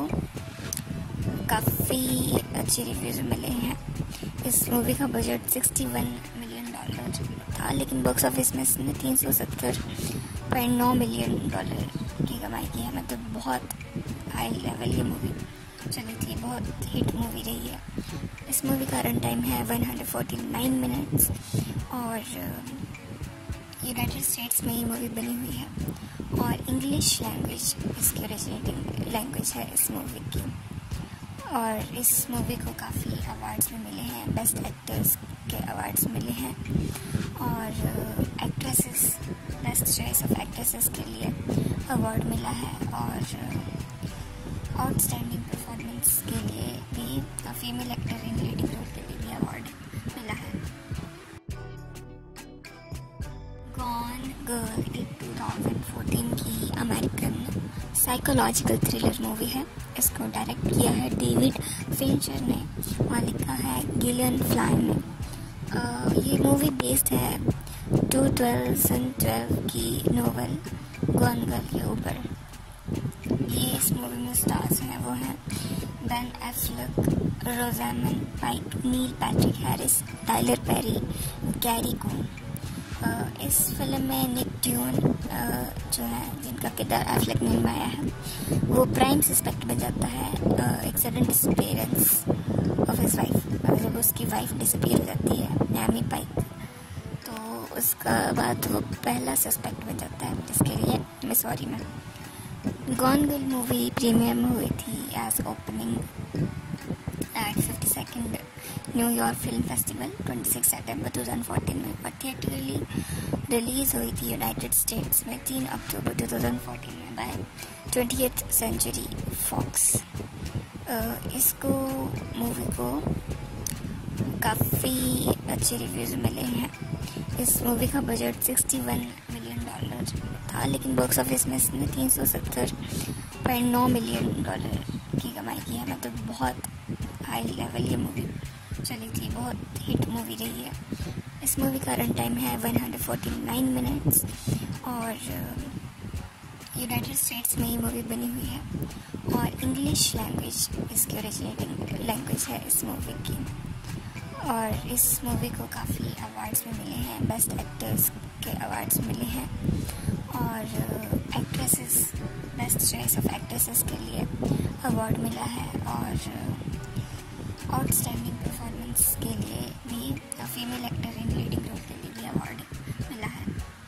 काफ़ी अच्छे रिव्यूज़ मिले हैं। इस मूवी का बजट $61 मिलियन था, लेकिन बॉक्स ऑफिस में इसने $370.9 मिलियन की कमाई की है। मतलब बहुत हाई लेवल ये मूवी चली थी, बहुत हिट मूवी रही है। इस मूवी का रन टाइम है 149 मिनट्स, और यूनाइटेड स्टेट्स में ये मूवी बनी हुई है, और इंग्लिश लैंग्वेज इसकी ओरिजिनेटिंग लैंग्वेज है इस मूवी की। और इस मूवी को काफ़ी अवार्ड्स में मिले हैं, बेस्ट एक्टर्स के अवार्ड्स मिले हैं और actresses best choice of actresses के लिए अवार्ड मिला है और आउटस्टैंडिंग परफॉर्मेंस के लिए भी female actor in leading role के लिए भी अवार्ड मिला है। गॉन गर्ल एक 2014 की अमेरिकन साइकोलॉजिकल थ्रिलर मूवी है। इसको डायरेक्ट किया है डेविड फिंचर ने और लिखा है गिलियन फ्लाइन ने। ये मूवी बेस्ड है 2012 की नोवेल गॉन गर्ल के ऊपर। ये इस मूवी में स्टार्स हैं वो हैं Ben Affleck, Rosamund Pike, Neil Patrick Harris, Tyler Perry, Gary Coon. इस फिल्म में निक ड्यून जो है जिनका किरदार एफ्लेक ने निभाया है वो प्राइम सस्पेक्ट बन जाता है एक sudden disappearance of his wife. जब उसकी वाइफ डिसअपीयर हो जाती है नैमी पाइक तो उसका बाद वो पहला सस्पेक्ट बन जाता है जिसके लिए मिसौरी में। गॉन गर्ल मूवी प्रीमियर में हुई थी as opening at 52nd New York film festival 26 सितंबर 2014 में और थिएटरली रिलीज हुई थी यूनाइटेड स्टेट्स में 3 अक्टूबर 2014 में बाय 20th सेंचुरी फॉक्स। इसको मूवी को काफ़ी अच्छे रिव्यूज़ मिले हैं। इस मूवी का बजट $61 मिलियन था लेकिन बॉक्स ऑफिस में इसने $370.9 मिलियन की कमाई की है। मतलब बहुत हाई लेवल ये मूवी चली थी, बहुत हिट मूवी रही है। इस मूवी का रन टाइम है 149 मिनट्स और यूनाइटेड स्टेट्स में ये मूवी बनी हुई है और इंग्लिश लैंग्वेज इसकी ओरिजिनेटिंग लैंग्वेज है इस मूवी की। और इस मूवी को काफ़ी अवार्ड्स में मिले हैं, बेस्ट एक्टर्स के अवार्ड्स मिले हैं और actresses best choice of actresses के लिए अवार्ड मिला है और आउटस्टैंडिंग परफॉर्मेंस के लिए भी female actor in leading role के लिए भी अवार्ड मिला है।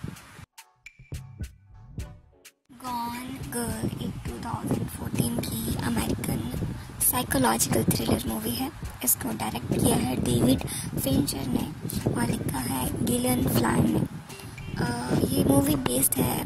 गॉन गर्ल एक 2014 की अमेरिकन साइकोलॉजिकल थ्रिलर मूवी है। इसको डायरेक्ट किया है डेविड फिंचर ने और लिखा है गिलियन फ्लाइन ने। ये मूवी बेस्ड है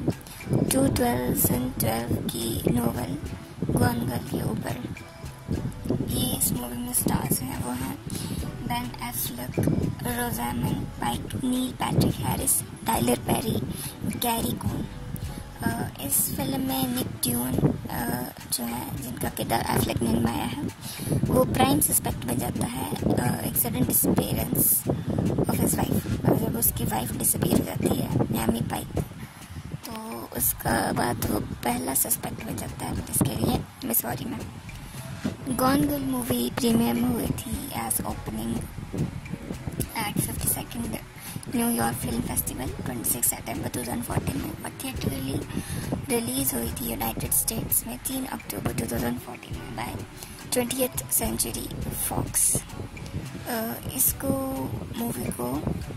2012 की नोवेल गॉन गर्ल के ऊपर। ये इस मूवी में स्टार्स हैं वो हैं Ben Affleck, Rosamund Pike, Neil Patrick Harris, Tyler Perry, Gary Coon. इस फिल्म में निक ड्यून जो है जिनका किरदार एफ्लेक ने निभाया है वो प्राइम सस्पेक्ट बन जाता है एक sudden disappearance of his wife. जब उसकी वाइफ डिसअपीयर हो जाती है नैमी पाइक तो उसका बाद वो पहला सस्पेक्ट बन जाता है जिसके लिए मिसौरी में। गॉन गर्ल मूवी प्रीमियर में हुई थी as opening at 52nd New York film festival 26 सितंबर 2014 में और थिएटरली रिलीज हुई थी यूनाइटेड स्टेट्स में 3 अक्टूबर 2014 में बाय 20th सेंचुरी फॉक्स। इसको मूवी को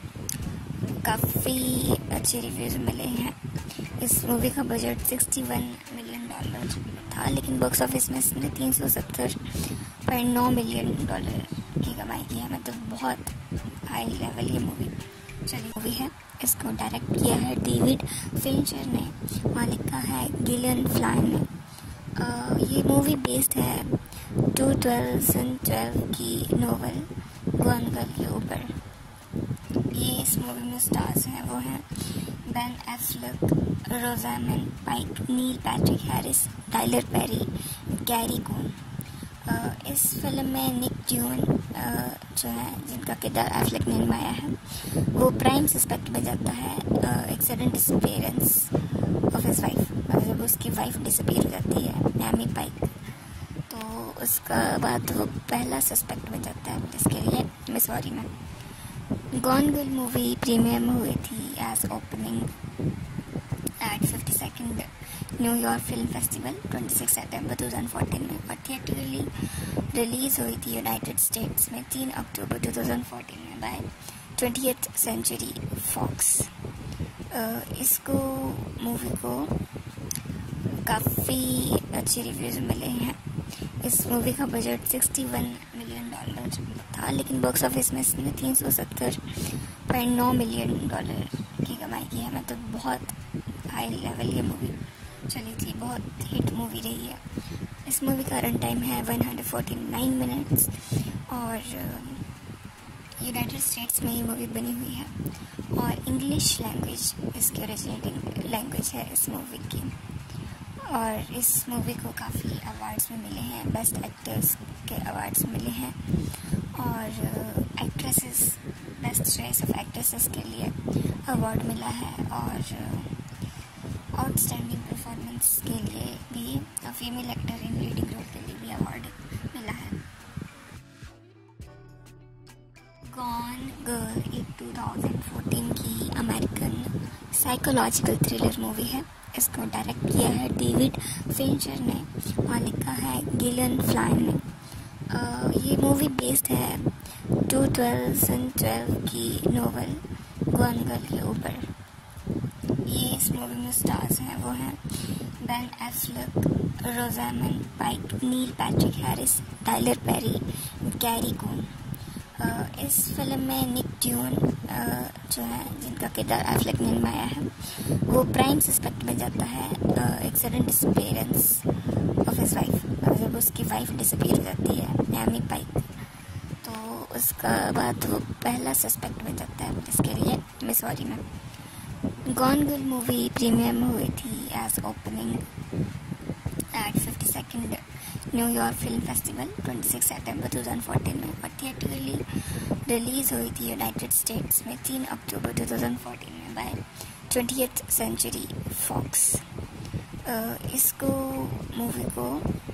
काफ़ी अच्छे रिव्यूज़ मिले हैं। इस मूवी का बजट $61 मिलियन था लेकिन बॉक्स ऑफिस में इसने $370.9 मिलियन की कमाई की है। मतलब बहुत हाई लेवल ये मूवी चली है। इसको डायरेक्ट किया है डेविड फिंचर ने और लिखा है गिलियन फ्लाइन ने। ये मूवी बेस्ड है 2012 की नोवेल गॉन गर्ल के ऊपर। ये इस मूवी में स्टार्स हैं वो हैं Ben Affleck, Rosamund Pike, Neil Patrick Harris, Tyler Perry, Gary Coon. इस फिल्म में निक ड्यून जो है जिनका किरदार एफ्लेक ने निभाया है वो प्राइम सस्पेक्ट बन जाता है एक sudden disappearance of his wife. जब उसकी वाइफ डिसअपीयर हो जाती है नैमी पाइक तो उसका बाद वो पहला सस्पेक्ट बन जाता है जिसके लिए मिसौरी में। गॉन गर्ल मूवी प्रीमियर में हुई थी as opening at 52nd New York film festival 26 सितंबर 2014 में और थिएटरली रिलीज हुई थी यूनाइटेड स्टेट्स में 3 अक्टूबर 2014 में बाय 20th सेंचुरी फॉक्स। इसको मूवी को काफ़ी अच्छे रिव्यूज़ मिले हैं। इस मूवी का बजट $61 मिलियन था, लेकिन बॉक्स ऑफिस में इसने $370.9 मिलियन की कमाई की है। मतलब बहुत हाई लेवल ये मूवी चली थी, बहुत हिट मूवी रही है। इस मूवी का रन टाइम है 149 मिनट्स और यूनाइटेड स्टेट्स में ये मूवी बनी हुई है और इंग्लिश लैंग्वेज इसकी ओरिजिनेटिंग लैंग्वेज है इस मूवी की। और इस मूवी को काफ़ी अवार्ड्स में मिले हैं, बेस्ट एक्टर्स के अवार्ड्स मिले हैं और actresses best choice of actresses के लिए अवार्ड मिला है और आउटस्टैंडिंग परफॉर्मेंस के लिए भी female actor in leading role के लिए भी अवार्ड मिला है। गॉन गर्ल एक 2014 की अमेरिकन साइकोलॉजिकल थ्रिलर मूवी है। इसको डायरेक्ट किया है डेविड फिंचर ने और लिखा है गिलियन फ्लाइन ने। ये मूवी बेस्ड है 2012 की नोवेल गॉन गर्ल के ऊपर। ये इस मूवी में स्टार्स हैं वो हैं Ben Affleck, Rosamund Pike, Neil Patrick Harris, Tyler Perry, Gary Coon. इस फिल्म में निक ड्यून जो है, जिनका किरदार एफ्लेक ने निभाया है, वो प्राइम सस्पेक्ट में जाता है एक sudden disappearance of his wife. जब उसकी वाइफ डिसअपीयर हो जाती है एमी पाइक, तो उसका बाद वो पहला सस्पेक्ट में जाता है। इसके लिए मिसौरी में गॉन गर्ल मूवी प्रीमियर में हुई थी as opening at 52nd New York film festival 26 सितंबर 2014 में और थिएटरली रिलीज हुई थी यूनाइटेड स्टेट्स में 3 अक्टूबर 2014 में बाय 20th सेंचुरी फॉक्स। इसको मूवी को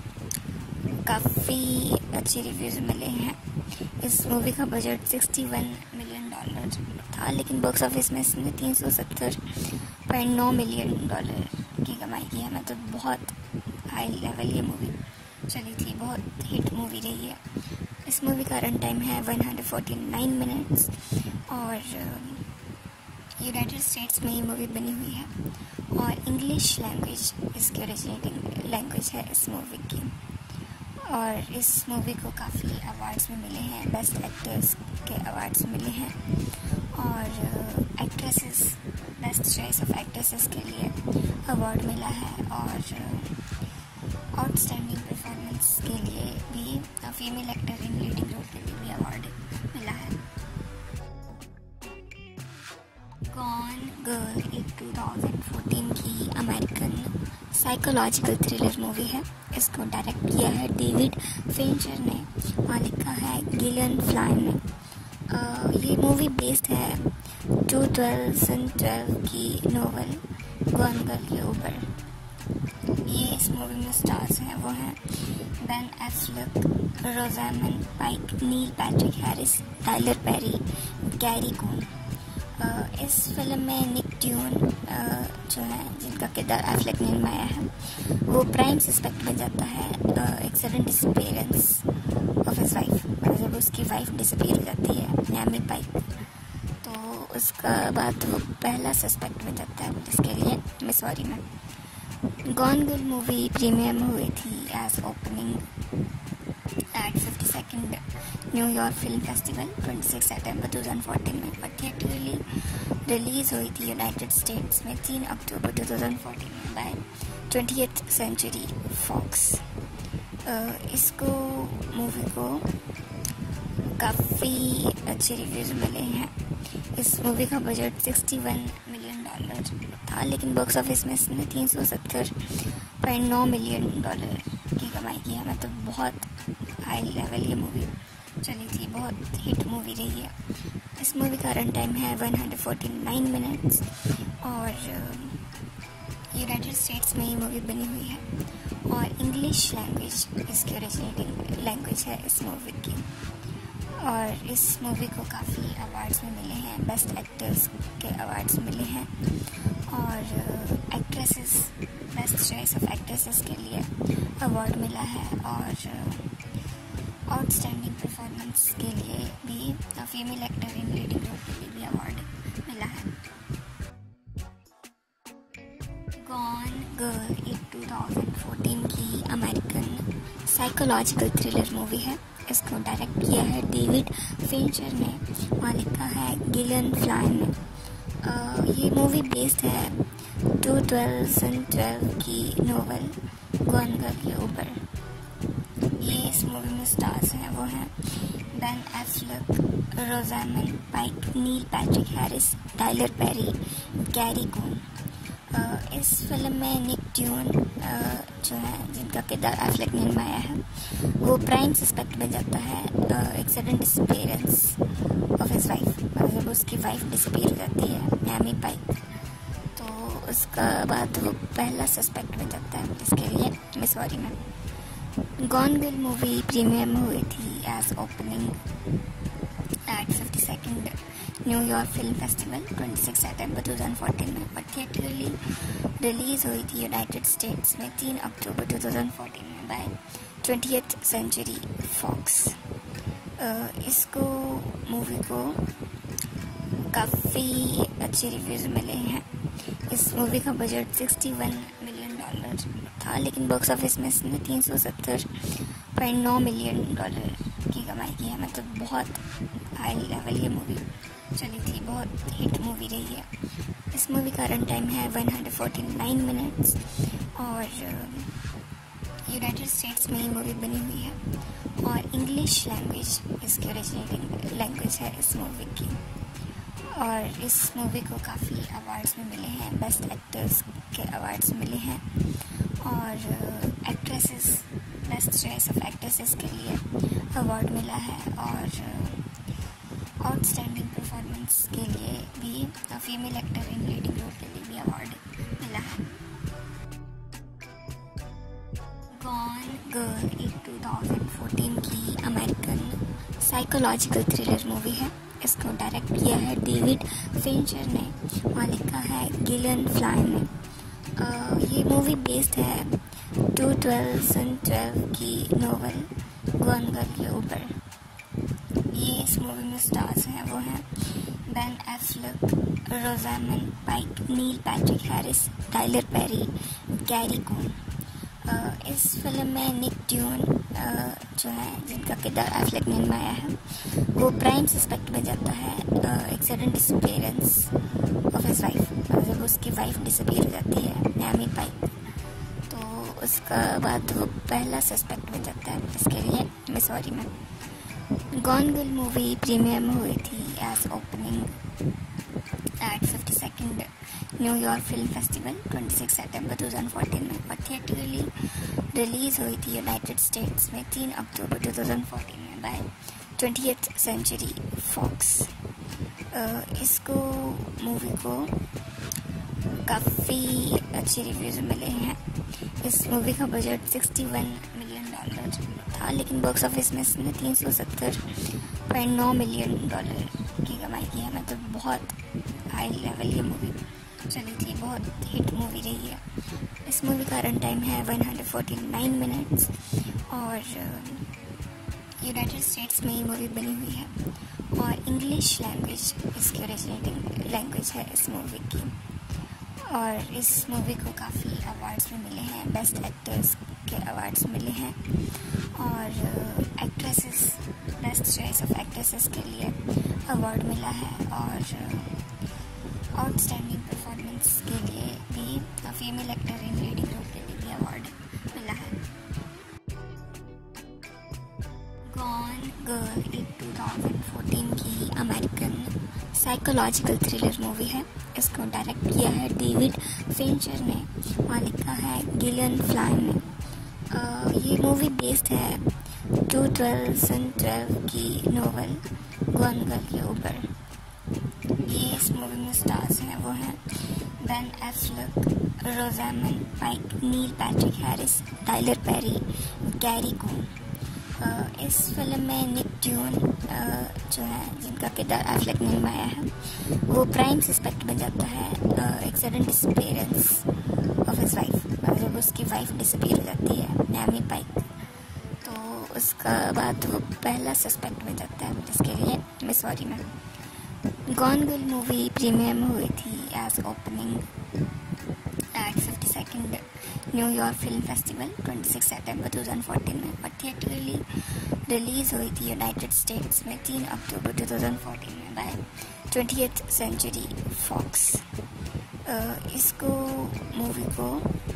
काफ़ी अच्छे रिव्यूज़ मिले हैं। इस मूवी का बजट $61 मिलियन था, लेकिन बॉक्स ऑफिस में इसने $370.9 मिलियन की कमाई की है। मतलब बहुत हाई लेवल ये मूवी चली थी, बहुत हिट मूवी रही है। इस मूवी का रन टाइम है 149 मिनट्स और यूनाइटेड स्टेट्स में ये मूवी बनी हुई है और इंग्लिश लैंग्वेज इसकी ओरिजिनेटिंग लैंग्वेज है इस मूवी की। और इस मूवी को काफ़ी अवार्ड्स में मिले हैं, बेस्ट एक्टर्स के अवार्ड्स मिले हैं और actresses best choice of actresses के लिए अवार्ड मिला है और आउटस्टैंडिंग परफॉर्मेंस के लिए भी female actor in leading role के लिए भी अवार्ड मिला है। गॉन गर्ल एक 2014 की अमेरिकन साइकोलॉजिकल थ्रिलर मूवी है। इसको डायरेक्ट किया है डेविड फिंचर ने और लिखा है गिलियन फ्लाइन ने। ये मूवी बेस्ड है 2012 की नोवेल गॉन गर्ल के ऊपर। ये इस मूवी में स्टार्स हैं वो हैं Ben Affleck, Rosamund Pike, Neil Patrick Harris, Tyler Perry, Gary Coon. इस फिल्म में निक ड्यून जो है, जिनका किरदार एफ्लेक ने निभाया है, वो प्राइम सस्पेक्ट में जाता है एक sudden disappearance of his wife. जब उसकी वाइफ डिसअपीयर हो जाती है एमी पाइक, तो उसका बाद वो पहला सस्पेक्ट में जाता है। इसके लिए मिसौरी में गॉन गर्ल मूवी प्रीमियर में हुई थी as opening at 52nd New York film festival 26 सितंबर 2014 में और थिएटरली रिलीज हुई थी यूनाइटेड स्टेट्स में 3 अक्टूबर 2014 में बाय 20th सेंचुरी फॉक्स। इसको मूवी को काफ़ी अच्छे रिव्यूज़ मिले हैं। इस मूवी का बजट $61 मिलियन था, लेकिन बॉक्स ऑफिस में इसने $370.9 मिलियन की कमाई की है। मतलब बहुत हाई लेवल ये मूवी चली थी, बहुत हिट मूवी रही है। इस मूवी का रन टाइम है 149 मिनट्स और यूनाइटेड स्टेट्स में ये मूवी बनी हुई है और इंग्लिश लैंग्वेज इसकी ओरिजिनेटिंग लैंग्वेज है इस मूवी की। और इस मूवी को काफ़ी अवार्ड्स में मिले हैं, बेस्ट एक्टर्स के अवार्ड्स मिले हैं और actresses best choice of actresses के लिए अवार्ड मिला है और आउटस्टैंडिंग परफॉर्मेंस के लिए भी female actor in leading role के लिए भी अवार्ड मिला है। गॉन गर्ल एक 2014 की अमेरिकन साइकोलॉजिकल थ्रिलर मूवी है। इसको डायरेक्ट किया है डेविड फिंचर ने और लिखा है गिलियन फ्लाइन ने। ये मूवी बेस्ड है 2012 की नोवेल गॉन गर्ल के ऊपर। ये इस मूवी में स्टार्स हैं वो हैं Ben Affleck, Rosamund Pike, Neil Patrick Harris, Tyler Perry, Gary Coon. इस फिल्म में निक ड्यून जो है जिनका किरदार एफ्लेक ने निभाया है वो प्राइम सस्पेक्ट बन जाता है एक sudden disappearance of his wife. मतलब उसकी वाइफ डिसअपीयर हो जाती है एमी पाइक, तो उसका बाद वो पहला सस्पेक्ट बन जाता है जिसके लिए मिसौरी में। गॉन गर्ल मूवी प्रीमियर में हुई थी as opening at 52nd New York film festival 26 सितंबर 2014 में और थिएटरली रिलीज हुई थी यूनाइटेड स्टेट्स में 3 अक्टूबर 2014 में बाय 20th सेंचुरी फॉक्स। इसको मूवी को काफ़ी अच्छे रिव्यूज़ मिले हैं। इस मूवी का बजट $61 मिलियन था, लेकिन बॉक्स ऑफिस में इसने $370.9 मिलियन की कमाई की है। मतलब बहुत हाई लेवल ये मूवी चली थी, बहुत हिट मूवी रही है। इस मूवी का रन टाइम है 149 मिनट्स और यूनाइटेड स्टेट्स में ये मूवी बनी हुई है और इंग्लिश लैंग्वेज इसकी ओरिजिनेटिंग लैंग्वेज है इस मूवी की। और इस मूवी को काफ़ी अवार्ड्स में मिले हैं, बेस्ट एक्टर्स के अवार्ड्स मिले हैं और actresses best choice of actresses के लिए अवार्ड मिला है और आउटस्टैंडिंग परफॉर्मेंस के लिए भी female actor in leading role के लिए भी अवार्ड मिला है। गॉन गर्ल एक 2014 की अमेरिकन साइकोलॉजिकल थ्रिलर मूवी है। इसको डायरेक्ट किया है डेविड फिंचर ने और लिखा है गिलियन फ्लाइन ने। ये मूवी बेस्ड है 2012 की नोवेल गॉन गर्ल के ऊपर। ये इस मूवी में स्टार्स हैं वो हैं Ben Affleck, Rosamund Pike, Neil Patrick Harris, Tyler Perry, Gary Coon. इस फिल्म में निक ड्यून जो है जिनका किरदार एफ्लेक ने निभाया है वो प्राइम सस्पेक्ट बन जाता है एक sudden disappearance of his wife. मतलब उसकी वाइफ डिसअपीयर हो जाती है एमी पाइक, तो उसका बाद वो पहला सस्पेक्ट बन जाता है जिसके लिए मिसौरी में। गॉन गर्ल मूवी प्रीमियर में हुई थी as opening at 52nd New York film festival 26 सितंबर 2014 में और थिएटरली रिलीज हुई थी यूनाइटेड स्टेट्स में 3 अक्टूबर 2014 में बाय 20th सेंचुरी फॉक्स। इसको मूवी को काफ़ी अच्छे रिव्यूज़ मिले हैं। इस मूवी का बजट $61 मिलियन था, लेकिन बॉक्स ऑफिस में इसने $370.9 मिलियन की कमाई की है। मतलब बहुत हाई लेवल ये मूवी चली थी, बहुत हिट मूवी रही है। इस मूवी का रन टाइम है 149 मिनट्स और यूनाइटेड स्टेट्स में ये मूवी बनी हुई है और इंग्लिश लैंग्वेज इसकी ओरिजिनेटिंग लैंग्वेज है इस मूवी की। और इस मूवी को काफ़ी अवार्ड्स में मिले हैं, बेस्ट एक्टर्स के अवार्ड्स मिले हैं और actresses best choice of actresses के लिए अवार्ड मिला है और आउटस्टैंडिंग परफॉर्मेंस के लिए भी female actor in leading role के लिए भी अवार्ड मिला है। गॉन गर्ल एक 2014 की अमेरिकन साइकोलॉजिकल थ्रिलर मूवी है। इसको डायरेक्ट किया है डेविड फिंचर ने और लिखा है गिलियन फ्लाइन ने। ये मूवी बेस्ड है 2012 की नोवेल गॉन गर्ल के ऊपर। ये इस मूवी में स्टार्स हैं वो हैं Ben Affleck, Rosamund Pike, Neil Patrick Harris, Tyler Perry, Gary Coon. इस फिल्म में निक ड्यून जो है जिनका किरदार एफ्लेक ने निभाया है वो प्राइम सस्पेक्ट बन जाता है एक sudden disappearance of his wife. मतलब उसकी वाइफ डिसअपीयर हो जाती है एमी पाइक, तो उसका बाद वो पहला सस्पेक्ट बन जाता है जिसके लिए मिसौरी में। गॉन गर्ल मूवी प्रीमियर में हुई थी as opening at 52nd 52nd New York film festival 26 सितंबर 2014 में, और थिएटरली रिलीज़ हुई थी यूनाइटेड स्टेट्स में 3 अक्टूबर 2014 में बाय 20th सेंचुरी फॉक्स। इसको मूवी को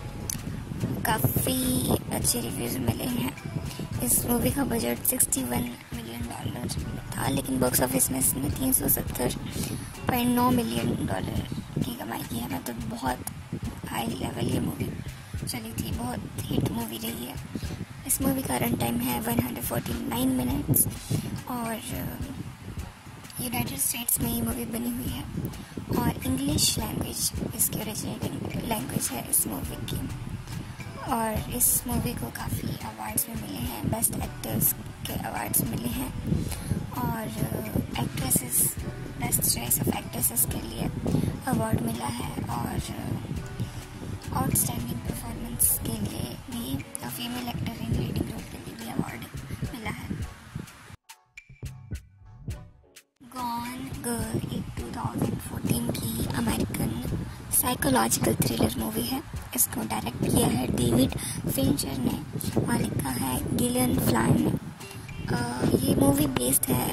काफ़ी अच्छे रिव्यूज़ मिले हैं। इस मूवी का बजट $61 मिलियन था, लेकिन बॉक्स ऑफिस में इसने $370.9 मिलियन की कमाई की है। मतलब बहुत हाई लेवल ये मूवी चली थी, बहुत हिट मूवी रही है। इस मूवी का रन टाइम है 149 मिनट्स, और यूनाइटेड स्टेट्स में ये मूवी बनी हुई है, और इंग्लिश लैंग्वेज इसकी ओरिजिनेटिंग लैंग्वेज है इस मूवी की। और इस मूवी को काफ़ी अवार्ड्स भी मिले हैं, बेस्ट एक्टर्स के अवार्ड्स मिले हैं, और actresses best choice of actresses के लिए अवार्ड मिला है, और आउटस्टैंडिंग परफॉर्मेंस के लिए भी female actor in leading role के लिए भी अवार्ड मिला है। गॉन गर्ल एक 2014 की अमेरिकन साइकोलॉजिकल थ्रिलर मूवी है। इसको डायरेक्ट किया है डेविड फिंचर ने, और लिखा है गिलियन फ्लाइन ने। ये मूवी बेस्ड है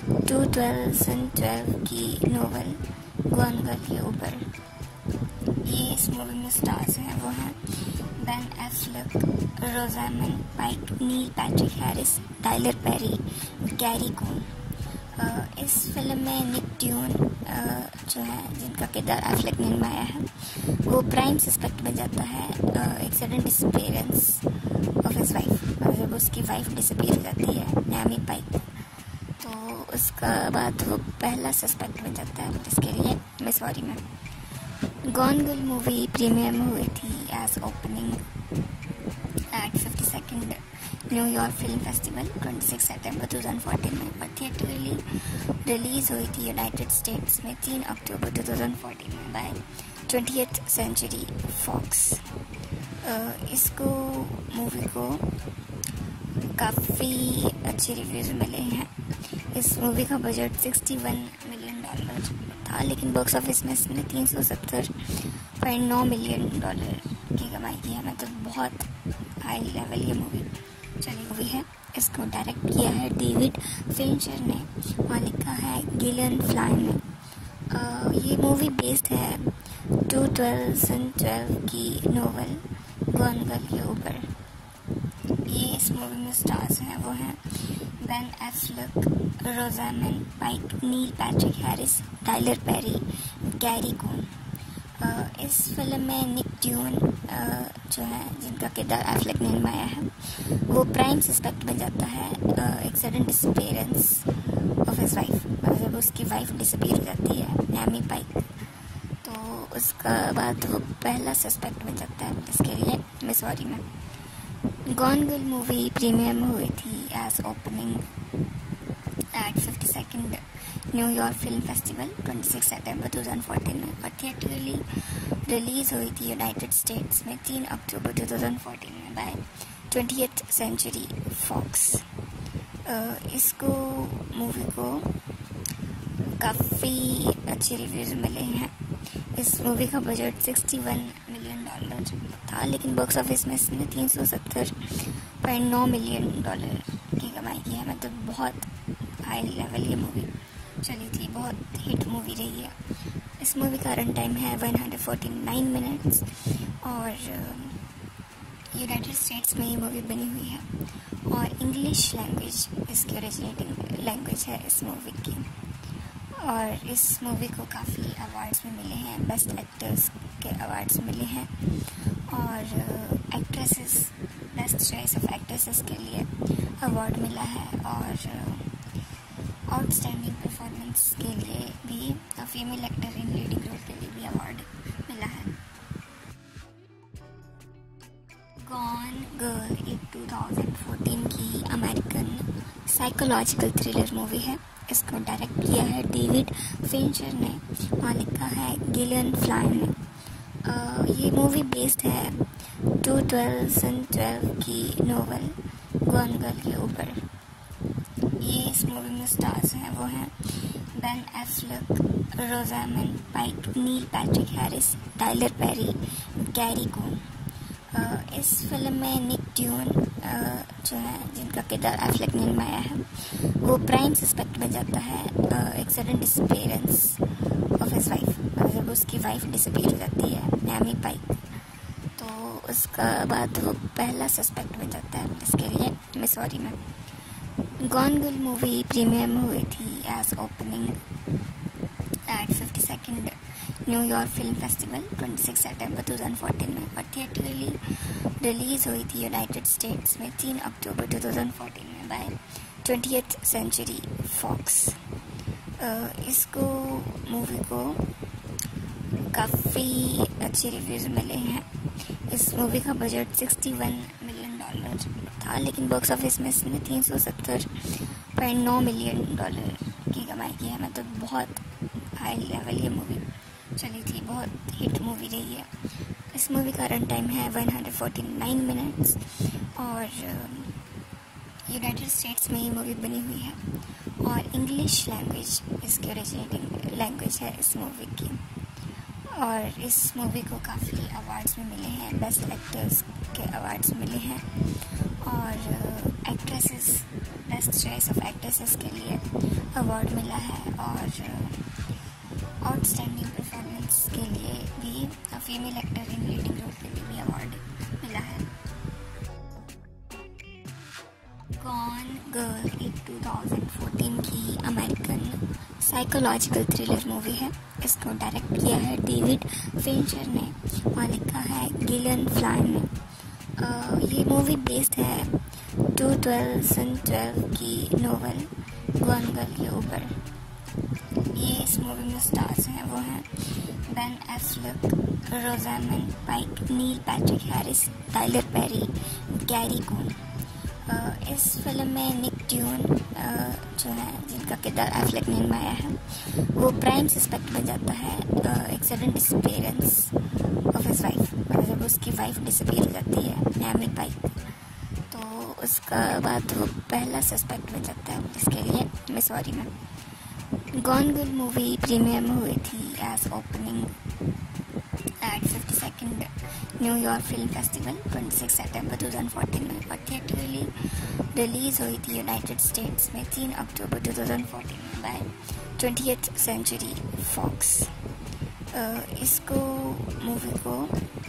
2012 की नोवेल गॉन गर्ल के ऊपर। ये इस मूवी में स्टार्स हैं वो हैं Ben Affleck, Rosamund Pike, Neil Patrick Harris, Tyler Perry, Gary Coon. इस फिल्म में निक ड्यून जो है, जिनका किरदार एफ्लेक ने निभाया है, वो प्राइम सस्पेक्ट बन जाता है एक sudden disappearance of his wife. जब उसकी वाइफ डिसअपीयर हो जाती है नैमी पाइक, तो उसका बाद वो पहला सस्पेक्ट बन जाता है। जिसके लिए मिसौरी में गॉन गर्ल मूवी प्रीमियर में हुई थी as opening at 52nd New York film festival 26 सितंबर 2014 में, और थिएटरली रिलीज़ हुई थी यूनाइटेड स्टेट्स में 3 अक्टूबर 2014 में बाय 20th सेंचुरी फॉक्स। इसको मूवी को काफ़ी अच्छे रिव्यूज़ मिले हैं। इस मूवी का बजट $61 मिलियन था, लेकिन बॉक्स ऑफिस में इसने $370.9 मिलियन की कमाई की है। मतलब बहुत हाई लेवल ये मूवी चली हुई है। इसको डायरेक्ट किया है डेविड फिंचर ने, और लिखा है गिलियन फ्लाइन ने। ये मूवी बेस्ड है 2012 की नोवेल गॉन गर्ल के ऊपर। ये इस मूवी में स्टार्स हैं वो हैं Ben Affleck, Rosamund Pike, Neil Patrick Harris, Tyler Perry, Gary Coon. इस फिल्म में निक ड्यून जो है, जिनका किरदार एफ्लेक ने निभाया है, वो प्राइम सस्पेक्ट बन जाता है एक sudden disappearance of his wife. जब उसकी वाइफ डिसअपीयर हो जाती है नैमी पाइक, तो उसका बाद वो पहला सस्पेक्ट बन जाता है। जिसके लिए मिसौरी में गॉन गर्ल मूवी प्रीमियर में हुई थी as opening at 52nd New York film festival 26 सितंबर 2014 में, और थिएटरली रिलीज़ हुई थी यूनाइटेड स्टेट्स में 3 अक्टूबर 2014 में बाय 20th सेंचुरी फॉक्स। इसको मूवी को काफ़ी अच्छे रिव्यूज़ मिले हैं। इस मूवी का बजट $61 मिलियन था, लेकिन बॉक्स ऑफिस में इसने $370.9 मिलियन की कमाई की है। मतलब बहुत हाई लेवल ये मूवी चली थी, बहुत हिट मूवी रही है। इस मूवी का रन टाइम है 149 मिनट्स, और यूनाइटेड स्टेट्स में ये मूवी बनी हुई है, और इंग्लिश लैंग्वेज इसकी ओरिजिनेटिंग लैंग्वेज है इस मूवी की। और इस मूवी को काफ़ी अवार्ड्स भी मिले हैं, बेस्ट एक्टर्स के अवार्ड्स मिले हैं, और actresses best choice of actresses के लिए अवार्ड मिला है, और आउटस्टैंडिंग परफॉर्मेंस के लिए भी female actor in leading role के लिए भी अवार्ड मिला है। गॉन गर्ल एक 2014 की अमेरिकन साइकोलॉजिकल थ्रिलर मूवी है। इसको डायरेक्ट किया है डेविड फिंचर ने, और लिखा है गिलियन फ्लाइन ने। ये मूवी बेस्ड है 2012 की नोवेल गॉन गर्ल के ऊपर। ये इस मूवी में स्टार्स हैं वो हैं Ben Affleck, Rosamund Pike, Neil Patrick Harris, Tyler Perry, Gary Coon. इस फिल्म में निक ड्यून जो है, जिनका किरदार एफ्लेक ने निभाया है, वो प्राइम सस्पेक्ट बन जाता है एक sudden disappearance of his wife. मतलब उसकी वाइफ डिसअपीयर हो जाती है, एमी पाइक। तो उसका बाद वो पहला सस्पेक्ट बन जाता है। इसके लिए मैं sorry ma'am. Gone Girl movie premiere में हुई थी as opening at 52nd New York film festival 26 सितंबर 2014 में, और थिएटरली रिलीज़ हुई थी यूनाइटेड स्टेट्स में 3 अक्टूबर 2014 में बाय 20th सेंचुरी फॉक्स। इसको मूवी को काफ़ी अच्छे रिव्यूज़ मिले हैं। इस मूवी का बजट $61 मिलियन था, लेकिन बॉक्स ऑफिस में इसने $370.9 मिलियन की कमाई की है। मतलब बहुत हाई लेवल ये मूवी चली थी, बहुत हिट मूवी रही है। इस मूवी का रन टाइम है 149 मिनट्स, और यूनाइटेड स्टेट्स में ये मूवी बनी हुई है, और इंग्लिश लैंग्वेज इसकी ओरिजिनेटिंग लैंग्वेज है इस मूवी की। और इस मूवी को काफ़ी अवार्ड्स में मिले हैं, बेस्ट एक्टर्स के अवार्ड्स मिले हैं, और actresses best choice of actresses के लिए अवार्ड मिला है, और आउटस्टैंडिंग परफॉर्मेंस के लिए भी female actor in leading role के लिए भी अवार्ड मिला है। गॉन गर्ल एक 2014 की अमेरिकन साइकोलॉजिकल थ्रिलर मूवी है। इसको डायरेक्ट किया है डेविड फिंचर ने, और लिखा है गिलियन फ्लाइन ने। ये मूवी बेस्ड है 2012 की नोवेल गॉन गर्ल के ऊपर। ये इस मूवी में स्टार्स हैं वो हैं Ben Affleck, Rosamund Pike, Neil Patrick Harris, Tyler Perry, Gary Coon. इस फिल्म में निक ड्यून जो है, जिनका किरदार एफ्लेक ने निभाया है, वो प्राइम सस्पेक्ट बन जाता है एक sudden disappearance of his wife. मतलब उसकी वाइफ डिसअपीयर हो जाती है, एमी पाइक। तो उसका बाद वो पहला सस्पेक्ट बन जाता है। इसके लिए मैं sorry ma'am. Gone Girl movie premiere में हुई थी as opening at 52nd New York film festival 26 सितंबर 2014 में, और थिएटरली रिलीज़ हुई थी यूनाइटेड स्टेट्स में 3 अक्टूबर 2014 में बाय 20th सेंचुरी फॉक्स। इसको मूवी को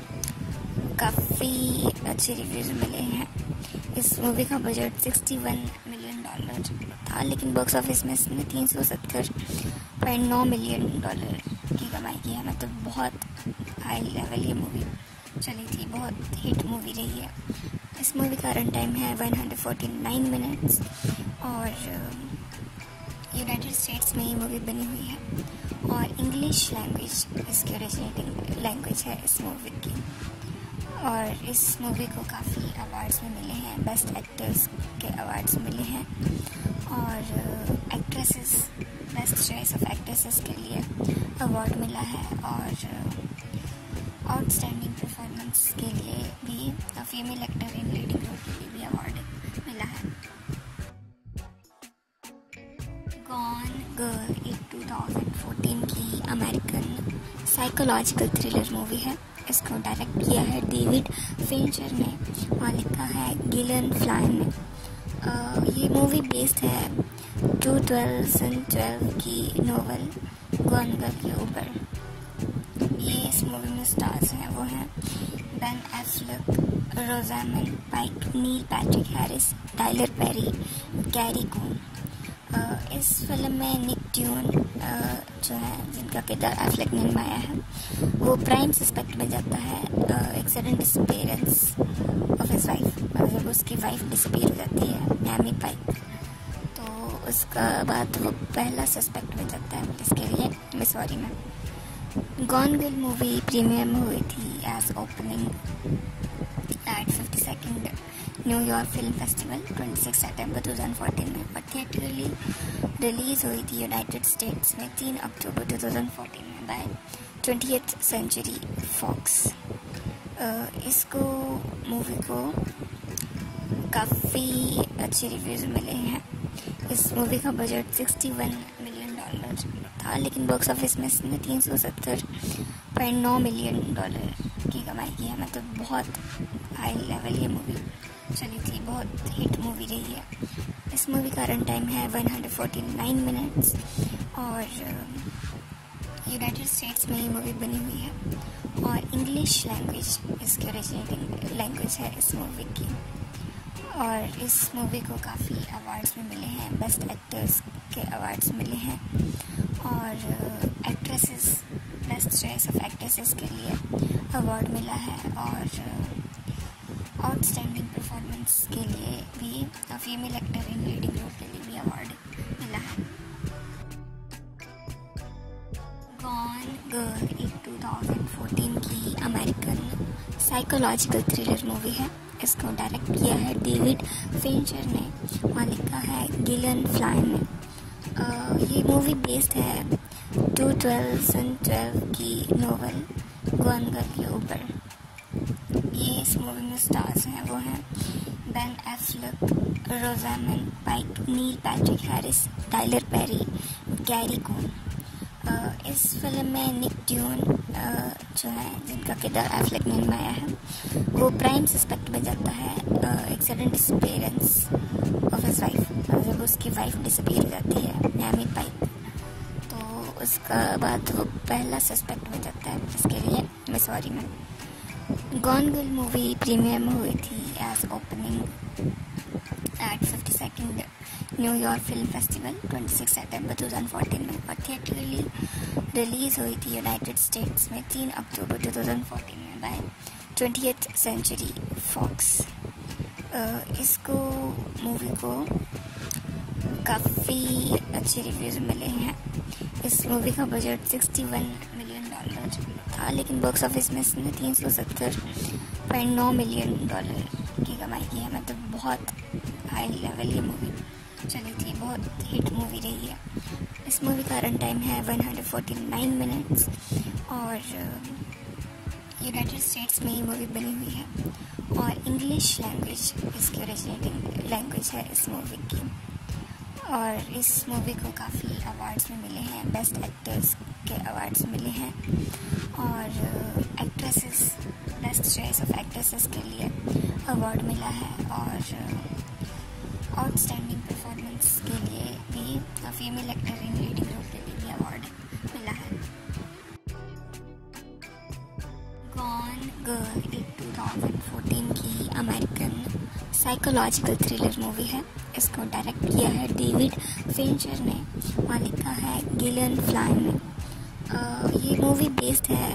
काफ़ी अच्छे रिव्यूज़ मिले हैं। इस मूवी का बजट $61 मिलियन था, लेकिन बॉक्स ऑफिस में इसने $370.9 मिलियन की कमाई की है। मतलब बहुत हाई लेवल ये मूवी चली थी, बहुत हिट मूवी रही है। इस मूवी का रन टाइम है 149 मिनट्स, और यूनाइटेड स्टेट्स में ये मूवी बनी हुई है, और इंग्लिश लैंग्वेज इसकी ओरिजिनेटिंग लैंग्वेज है इस मूवी की। और इस मूवी को काफ़ी अवार्ड्स में मिले हैं, बेस्ट एक्टर्स के अवार्ड्स मिले हैं, और actresses best choice of actresses के लिए अवार्ड मिला है, और आउटस्टैंडिंग परफॉर्मेंस के लिए भी female actor in leading role के लिए भी अवार्ड मिला है। गॉन गर्ल एक 2014 की अमेरिकन साइकोलॉजिकल थ्रिलर मूवी है। इसको डायरेक्ट किया है डेविड फिंचर ने, और लिखा है गिलियन फ्लाइन ने। ये मूवी बेस्ड है 2012 की नोवेल गॉन गर्ल के ऊपर। ये इस मूवी में स्टार्स हैं वो हैं Ben Affleck, Rosamund Pike, Neil Patrick Harris, Tyler Perry, Gary Coon. इस फिल्म में निक ड्यून जो है, जिनका किरदार एफ्लेक ने निभाया है, वो प्राइम सस्पेक्ट बन जाता है एक sudden disappearance of his wife. मतलब उसकी वाइफ डिसअपीयर हो जाती है, एमी पाइक। तो उसका बाद वो पहला सस्पेक्ट बन जाता है। इसके लिए मैं sorry ma'am. Gone Girl movie premiere में हुई थी as opening at 52nd New York film festival 26 सितंबर 2014 में, और थिएटरली रिलीज़ हुई थी यूनाइटेड स्टेट्स में 3 अक्टूबर 2014 में बाय 20th सेंचुरी फॉक्स। इसको मूवी को काफ़ी अच्छे रिव्यूज़ मिले हैं। इस मूवी का बजट $61 मिलियन $1 था, लेकिन बॉक्स ऑफिस में इसने $370.9 मिलियन की कमाई की है। मतलब बहुत हाई लेवल ये मूवी चली थी, बहुत हिट मूवी रही है। इस मूवी का रन टाइम है 149 मिनट्स और यूनाइटेड स्टेट्स में ये मूवी बनी हुई है और इंग्लिश लैंग्वेज इसकी ओरिजिनेटिंग लैंग्वेज है इस मूवी की। और इस मूवी को काफ़ी अवार्ड्स भी मिले हैं, बेस्ट एक्टर्स के अवार्ड्स मिले हैं और actresses best choice of actresses के लिए अवार्ड मिला है और आउटस्टैंडिंग परफॉर्मेंस के लिए भी female actor in leading role के लिए भी अवार्ड मिला है। गॉन गर्ल एक 2014 की अमेरिकन साइकोलॉजिकल थ्रिलर मूवी है। इसको डायरेक्ट किया है डेविड फिंचर ने और लिखा है गिलन फ्लाइन ने। ये मूवी बेस्ड है 2012 की नोवेल गॉन गर्ल के ऊपर। ये इस मूवी में स्टार्स हैं वो हैं Ben Affleck, Rosamund Pike, Neil Patrick Harris, Tyler Perry, Gary Coon. इस फिल्म में निक ड्यून जो है जिनका किरदार एफ्लेक ने निभाया है वो प्राइम सस्पेक्ट बन जाता है एक sudden disappearance of his wife. जब उसकी वाइफ डिसअपीयर हो जाती है नैमी पाइक, तो उसका बाद वो पहला सस्पेक्ट बन जाता है। इसके लिए मिसौरी में गॉन गर्ल मूवी प्रीमियर में हुई थी as opening at 52nd New York film festival 26 सितंबर 2014 में और थिएटरली रिलीज़ हुई थी यूनाइटेड स्टेट्स में 3 अक्टूबर 2014 में बाय 20th सेंचुरी फॉक्स। इसको मूवी को काफ़ी अच्छे रिव्यूज़ मिले हैं। इस मूवी का बजट $61 मिलियन था, लेकिन बॉक्स ऑफिस में इसने $370.9 मिलियन की कमाई की है। मतलब बहुत हाई लेवल ये मूवी चली थी, बहुत हिट मूवी रही है। इस मूवी का रन टाइम है 149 मिनट्स और यूनाइटेड स्टेट्स में ये मूवी बनी हुई है और इंग्लिश लैंग्वेज इसकी ओरिजिनेटिंग लैंग्वेज है इस मूवी की। और इस मूवी को काफ़ी अवार्ड्स भी मिले हैं, बेस्ट एक्टर्स के अवार्ड्स मिले हैं और actresses best choice of actresses के लिए अवार्ड मिला है और आउटस्टैंडिंग परफॉर्मेंस के लिए भी female actor in leading role के लिए भी अवार्ड मिला है। गॉन गर्ल एक 2014 की अमेरिकन साइकोलॉजिकल थ्रिलर मूवी है। इसको डायरेक्ट किया है डेविड फिंचर ने और लिखा है गिलन फ्लाइन ने। ये मूवी बेस्ड है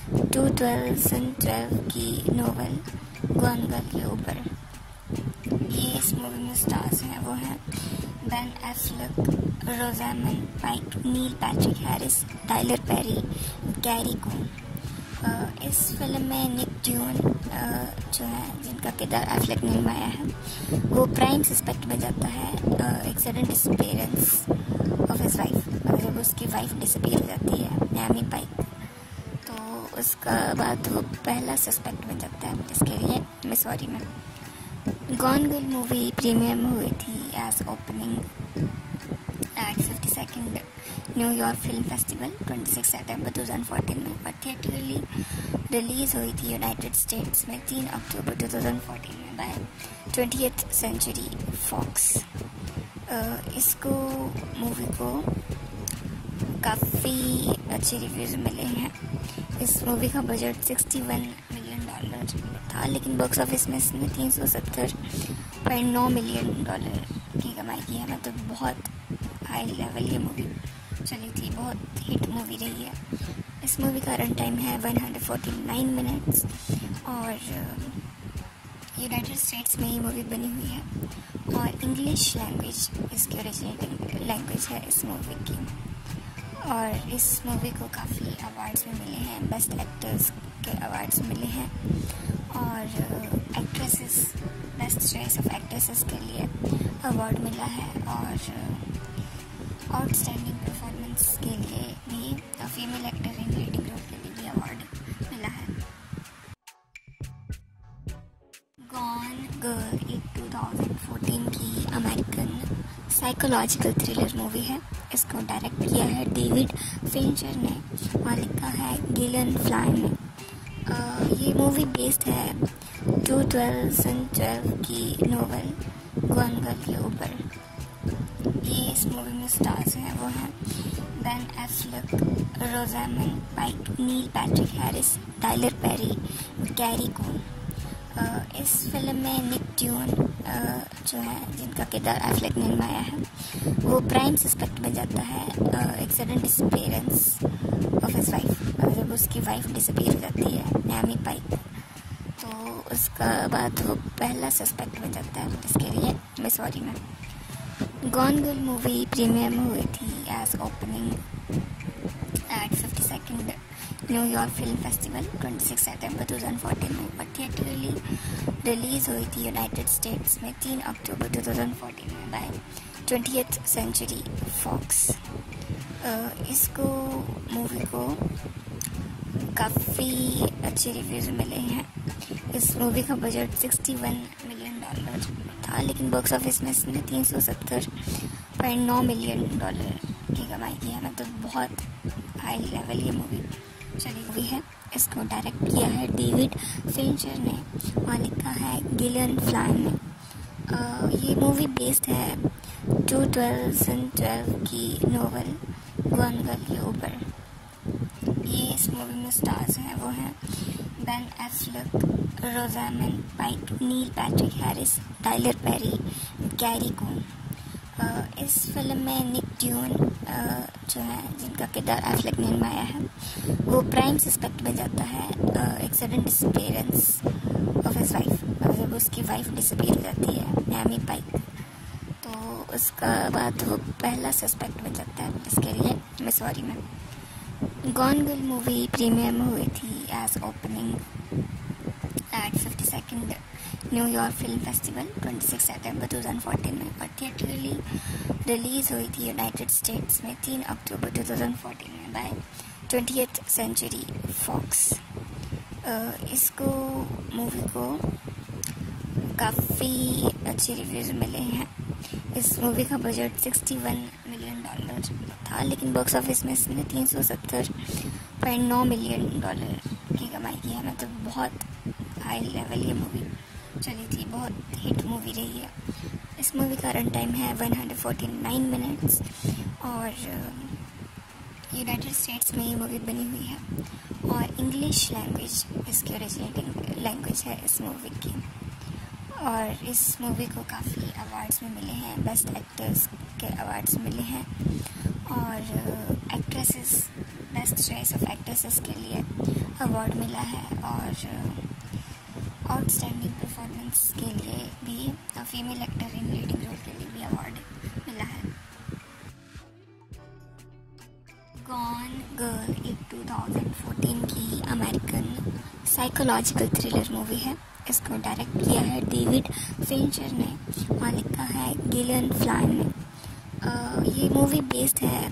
2012 की नोवेल गॉन गर्ल के ऊपर। ये इस मूवी में स्टार्स हैं वो हैं Ben Affleck, Rosamund Pike, Neil Patrick Harris, Tyler Perry, Gary Coon. इस फिल्म में निक ड्यून जो है जिनका किरदार एफ्लेक ने निभाया है वो प्राइम सस्पेक्ट बन जाता है एक sudden disappearance of his wife. जब उसकी वाइफ डिसअपीयर हो जाती है नैमी पाइक, तो उसका बाद वो पहला सस्पेक्ट बन जाता है। इसके लिए मिसौरी में गॉन गर्ल मूवी प्रीमियर में हुई थी as opening at 52nd New York film festival 26 सितंबर 2014 में और थिएटरली रिलीज़ हुई थी यूनाइटेड स्टेट्स में 3 अक्टूबर 2014 में बाय 20th सेंचुरी फॉक्स। इसको मूवी को काफ़ी अच्छे रिव्यूज़ मिले हैं। इस मूवी का बजट $61 मिलियन था, लेकिन बॉक्स ऑफिस में इसने $370.9 मिलियन की कमाई की है। मतलब बहुत हाई लेवल ये मूवी चली थी, बहुत हिट मूवी रही है। इस मूवी का रन टाइम है 149 मिनट्स और यूनाइटेड स्टेट्स में ये मूवी बनी हुई है और इंग्लिश लैंग्वेज इसकी ओरिजिनेटिंग लैंग्वेज है इस मूवी की। और इस मूवी को काफ़ी अवार्ड्स भी मिले हैं, बेस्ट एक्टर्स के अवार्ड्स मिले हैं और actresses best choice of actresses के लिए अवार्ड मिला है और आउटस्टैंडिंग परफॉर्मेंस के लिए भी female actor in leading role के लिए भी अवार्ड मिला है। गॉन गर्ल एक 2014 की अमेरिकन साइकोलॉजिकल थ्रिलर मूवी है। इसको डायरेक्ट किया है डेविड फिंचर ने और लिखा है गिलन फ्लाइन ने। ये मूवी बेस्ड है 2012 की नोवेल गॉन गर्ल के ऊपर। ये इस मूवी में स्टार्स हैं वो हैं Ben Affleck, Rosamund Pike, Neil Patrick Harris, Tyler Perry, Gary Coon. इस फिल्म में निक ड्यून जो है जिनका किरदार एफ्लेक ने निभाया है वो प्राइम सस्पेक्ट बन जाता है एक sudden disappearance of his wife. जब उसकी वाइफ डिसअपीयर हो जाती है नैमी पाइक तो उसका बाद वो पहला सस्पेक्ट बन जाता है। इसके लिए मिसौरी में गॉन गर्ल मूवी प्रीमियर में हुई थी as opening at 52nd New York film festival 26 सितंबर 2014 में और थिएटरली रिलीज हुई थी यूनाइटेड स्टेट्स में 3 अक्टूबर 2014 में बाय 20th सेंचुरी फॉक्स। इसको मूवी को काफ़ी अच्छे रिव्यूज़ मिले हैं। इस मूवी का बजट $61 मिलियन था लेकिन बॉक्स ऑफिस में इसने $370.9 मिलियन की कमाई की है। मतलब बहुत हाई लेवल ये मूवी चली हुई है। इसको डायरेक्ट किया है डेविड फिंचर ने और लिखा है गिलन फ्लाइन ने। ये मूवी बेस्ड है 2012 की नोवेल गॉन गर्ल के ऊपर। ये इस मूवी में स्टार्स हैं वो हैं Ben Affleck, Rosamund Pike, Neil Patrick Harris, Tyler Perry, Gary Coon. इस फिल्म में निक ड्यून जो है जिनका किरदार एफ्लेक ने निभाया है वो प्राइम सस्पेक्ट बन जाता है एक sudden disappearance of his wife. जब उसकी वाइफ डिसअपीयर हो जाती है नैमी पाइक तो उसका बाद वो पहला सस्पेक्ट बन जाता है। इसके लिए मिसौरी में गॉन गर्ल मूवी प्रीमियर में हुई थी as opening at 52nd New York film festival 26 सितंबर 2014 में और थिएटरली रिलीज हुई थी यूनाइटेड स्टेट्स में 3 अक्टूबर 2014 में बाय 20th सेंचुरी फॉक्स। इसको मूवी को काफ़ी अच्छे रिव्यूज़ मिले हैं। इस मूवी का बजट $61 मिलियन था लेकिन बॉक्स ऑफिस में इसने $370.9 मिलियन की कमाई की है। मतलब बहुत हाई लेवल ये मूवी चली थी, बहुत हिट मूवी रही है। इस मूवी का रन टाइम है 149 मिनट्स और यूनाइटेड स्टेट्स में ये मूवी बनी हुई है और इंग्लिश लैंग्वेज इसकी ओरिजिनेटिंग लैंग्वेज है इस मूवी की। और इस मूवी को काफ़ी अवार्ड्स में मिले हैं, बेस्ट एक्टर्स के अवार्ड्स मिले हैं और actresses best choice of actresses के लिए अवार्ड मिला है और आउटस्टैंडिंग परफॉर्मेंस के लिए भी female actor in leading role के लिए भी अवार्ड मिला है। गॉन गर्ल एक 2014 की अमेरिकन साइकोलॉजिकल थ्रिलर मूवी है। इसको डायरेक्ट किया है डेविड फिंचर ने और लिखा है गिलन फ्लाइन ने। ये मूवी बेस्ड है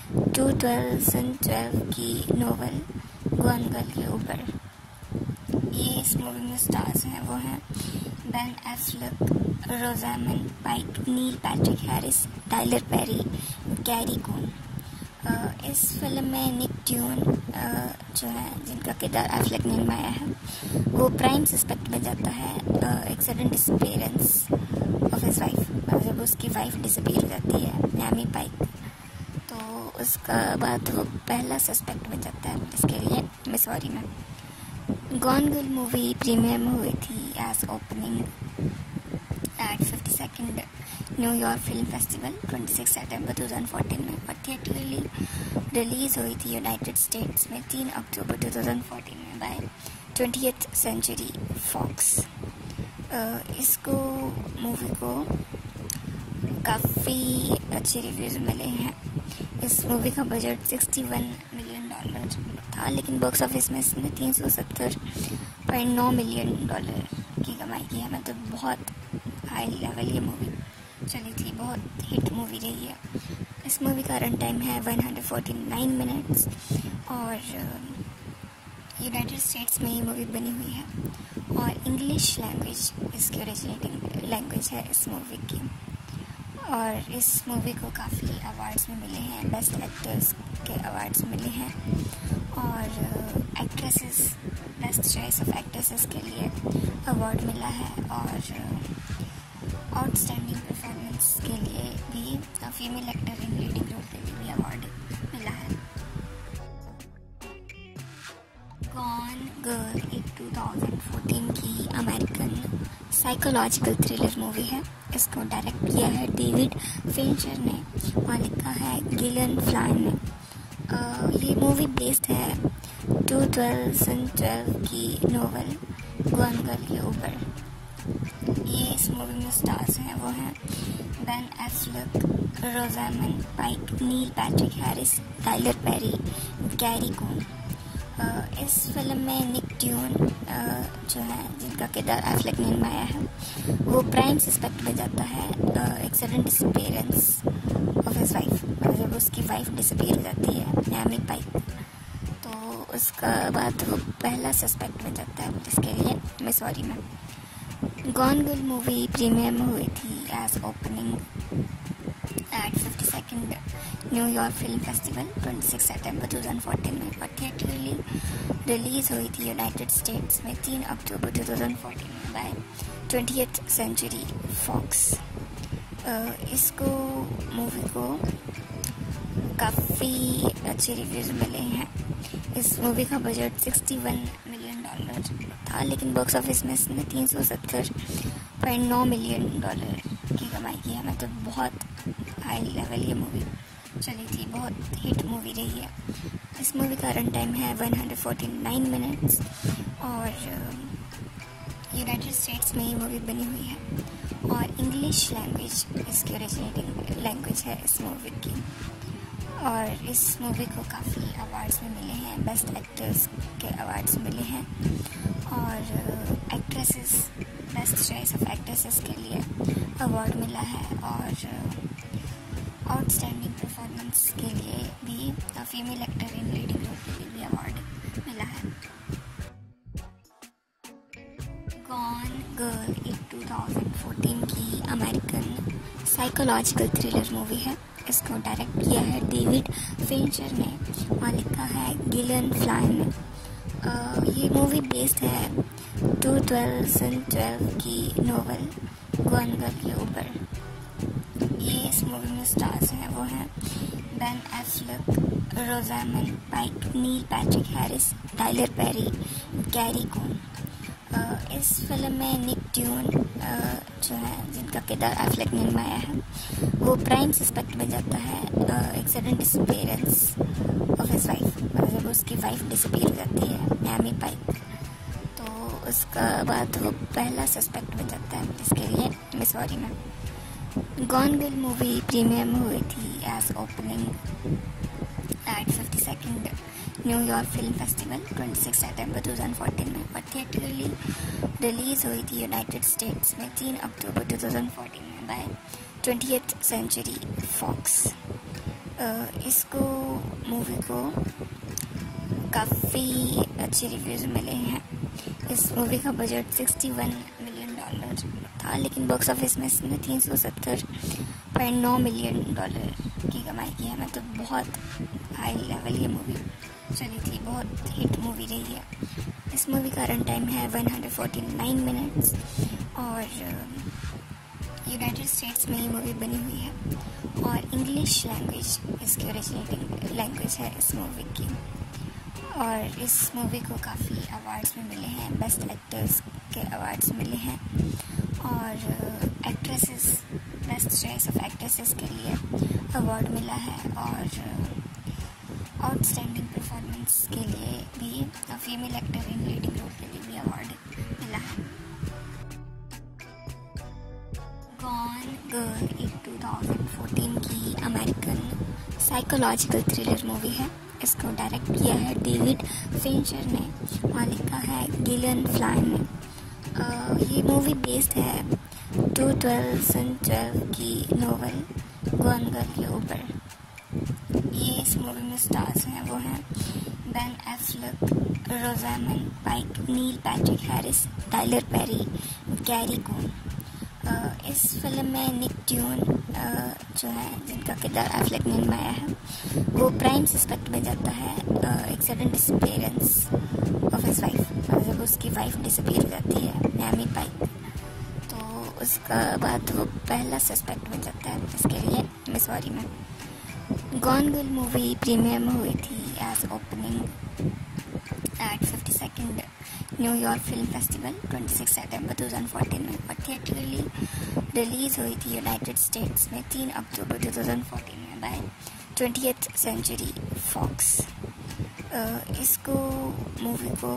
2012 की नोवेल गॉन गर्ल के ऊपर। ये इस मूवी में स्टार्स हैं वो हैं Ben Affleck, Rosamund Pike, Neil Patrick Harris, Tyler Perry, Gary Coon. इस फिल्म में निक ड्यून जो है जिनका किरदार एफ्लेक ने निभाया है वो प्राइम सस्पेक्ट बन जाता है एक sudden disappearance of his wife. जब उसकी वाइफ डिसअपीयर हो जाती है नैमी पाइक तो उसका बाद वो पहला सस्पेक्ट बन जाता है। इसके लिए मिसौरी में गॉन गर्ल मूवी प्रीमियर में हुई थी as opening at 52nd New York film festival 26 सितंबर 2014 में और थिएटरली रिलीज हुई थी यूनाइटेड स्टेट्स में 3 अक्टूबर 2014 में बाय 20th सेंचुरी फॉक्स। इसको मूवी को काफ़ी अच्छे रिव्यूज़ मिले हैं। इस मूवी का बजट $61 मिलियन था लेकिन बॉक्स ऑफिस में इसने $370.9 मिलियन की कमाई की है। मतलब बहुत हाई लेवल ये मूवी चली थी, बहुत हिट मूवी रही है। इस मूवी का रन टाइम है 149 मिनट्स और यूनाइटेड स्टेट्स में ये मूवी बनी हुई है और इंग्लिश लैंग्वेज इसकी ओरिजिनेटिंग लैंग्वेज है इस मूवी की। और इस मूवी को काफ़ी अवार्ड्स में मिले हैं, बेस्ट एक्टर्स के अवार्ड्स मिले हैं और actresses best choice of actresses के लिए अवार्ड मिला है और आउटस्टैंडिंग परफॉर्मेंस के लिए भी female actor in leading role के लिए भी अवार्ड मिला है। गॉन गर्ल एक 2014 की अमेरिकन साइकोलॉजिकल थ्रिलर मूवी है। इसको डायरेक्ट किया है डेविड फिंचर ने और लिखा है गिलन फ्लान ने। ये मूवी बेस्ड है 2012 की नोवेल गॉन गर्ल के ऊपर। ये इस मूवी में स्टार्स हैं वो हैं Ben Affleck, Rosamund Pike, Neil Patrick Harris, Tyler Perry, Gary Coon. इस फिल्म में निक ड्यून जो है जिनका किरदार एफ्लेक ने निभाया है वो प्राइम सस्पेक्ट में जाता है एक sudden disappearance of his wife. जब उसकी वाइफ डिसअपीयर हो जाती है नैमी पाइक तो उसका बाद वो पहला सस्पेक्ट में जाता है पुलिस के लिए मिसौरी में। गॉन गर्ल मूवी प्रीमियर में हुई थी as opening at 52nd New York film festival 26 सितंबर 2014 में और थिएटरली रिलीज हुई थी यूनाइटेड स्टेट्स में 3 अक्टूबर 2014 में बाय 20th सेंचुरी फॉक्स। इसको मूवी को काफ़ी अच्छे रिव्यूज़ मिले हैं। इस मूवी का बजट $61 मिलियन था लेकिन बॉक्स ऑफिस में इसने $370.9 मिलियन की कमाई की है। मतलब बहुत हाई लेवल ये मूवी चली थी, बहुत हिट मूवी रही है। इस मूवी का रन टाइम है 149 मिनट्स और यूनाइटेड स्टेट्स में ये मूवी बनी हुई है और इंग्लिश लैंग्वेज इसकी ओरिजिनेटिंग लैंग्वेज है इस मूवी की। और इस मूवी को काफ़ी अवार्ड्स में मिले हैं, बेस्ट एक्टर्स के अवार्ड्स मिले हैं और actresses best choice of actresses के लिए अवार्ड मिला है और आउटस्टैंडिंग परफॉर्मेंस के लिए भी female actor in leading role के लिए भी अवार्ड मिला है। गॉन गर्ल एक 2014 की अमेरिकन साइकोलॉजिकल थ्रिलर मूवी है। इसको डायरेक्ट किया है डेविड फिंचर ने और लिखा है गिलन फ्लान ने। ये मूवी बेस्ड है 2012 की नोवेल गॉन गर्ल के ऊपर। ये इस मूवी में स्टार्स हैं वो हैं Ben Affleck, Rosamund Pike, Neil Patrick Harris, Tyler Perry, Gary Coon. इस फिल्म में निक ड्यून जो है जिनका किरदार एफ्लेक ने निभाया है वो प्राइम सस्पेक्ट में जाता है एक sudden disappearance of his wife. जब उसकी वाइफ डिसअपीयर हो जाती है नैमी पाइक तो उसका बाद वो पहला सस्पेक्ट में जाता है पुलिस के लिए मिसौरी में। गॉन गर्ल मूवी प्रीमियर में हुई थी as opening at 52nd New York film festival 26 सितंबर 2014 में और थिएटरली रिलीज हुई थी यूनाइटेड स्टेट्स में 3 अक्टूबर 2014 में बाय 20th सेंचुरी फॉक्स। इसको मूवी को काफ़ी अच्छे रिव्यूज़ मिले हैं। इस मूवी का बजट $61 मिलियन था लेकिन बॉक्स ऑफिस में इसने $370.9 मिलियन की कमाई की है। मतलब बहुत हाई लेवल ये मूवी चली थी, बहुत हिट मूवी रही है। इस मूवी का रन टाइम है 149 मिनट्स और यूनाइटेड स्टेट्स में ये मूवी बनी हुई है और इंग्लिश लैंग्वेज इसकी ओरिजिनेटिंग लैंग्वेज है इस मूवी की। और इस मूवी को काफ़ी अवार्ड्स में मिले हैं, बेस्ट एक्टर्स के अवार्ड्स मिले हैं और actresses best choice of actresses के लिए अवार्ड मिला है और आउटस्टैंडिंग परफॉर्मेंस के लिए भी female actor in leading role के लिए भी अवार्ड मिला है। गॉन गर्ल एक 2014 की अमेरिकन साइकोलॉजिकल थ्रिलर मूवी है। इसको डायरेक्ट किया है डेविड फिंचर ने और लिखा है गिलन फ्लान ने। ये मूवी बेस्ड है 2012 की नोवेल गॉन गर्ल के ऊपर। ये इस मूवी में स्टार्स हैं वो हैं Ben Affleck, Rosamund Pike, Neil Patrick Harris, Tyler Perry, Gary Coon. इस फिल्म में निक ड्यून जो है, जिनका किरदार एफ्लेक ने निभाया है, वो प्राइम सस्पेक्ट बन जाता है एक sudden disappearance of his wife. जब उसकी वाइफ डिसअपीयर हो जाती है, नैमी पाइक, तो उसका बाद वो पहला सस्पेक्ट बन जाता है इसके लिए मिसौरी में। गॉन गर्ल मूवी प्रीमियर में हुई थी as opening at 52nd New York film festival 26 सितंबर 2014 में, और थिएटरली रिलीज हुई थी यूनाइटेड स्टेट्स में 3 अक्टूबर 2014 में बाय 20th सेंचुरी फॉक्स। इसको मूवी को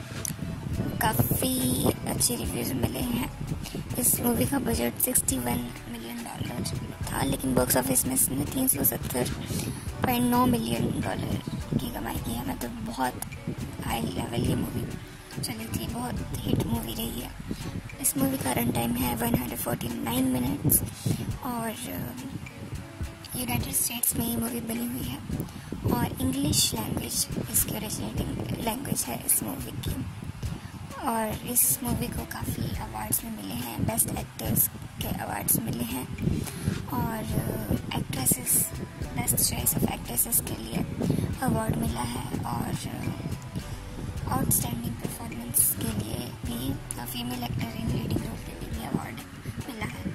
काफ़ी अच्छे रिव्यूज़ मिले हैं। इस मूवी का बजट $61 मिलियन था, लेकिन बॉक्स ऑफिस में इसने $370.9 मिलियन की कमाई की है। मतलब बहुत हाई लेवल ये मूवी चली थी, बहुत हिट मूवी रही है। इस मूवी का रन टाइम है 149 मिनट्स, और यूनाइटेड स्टेट्स में ये मूवी बनी हुई है, और इंग्लिश लैंग्वेज इसकी ओरिजिनेटिंग लैंग्वेज है इस मूवी की। और इस मूवी को काफ़ी अवार्ड्स में मिले हैं, बेस्ट एक्टर्स के अवार्ड्स मिले हैं, और actresses, best choice of actresses के लिए अवार्ड मिला है, और आउटस्टैंडिंग परफॉर्मेंस के लिए भी female actor in leading role के लिए भी अवार्ड मिला है।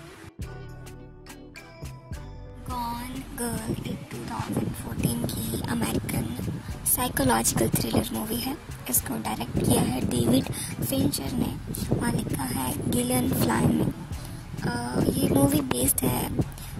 गॉन गर्ल एक 2014 की अमेरिकन साइकोलॉजिकल थ्रिलर मूवी है। इसको डायरेक्ट किया है डेविड फिंचर ने और लिखा है गिलियन फ्लाइन ने। ये मूवी बेस्ड है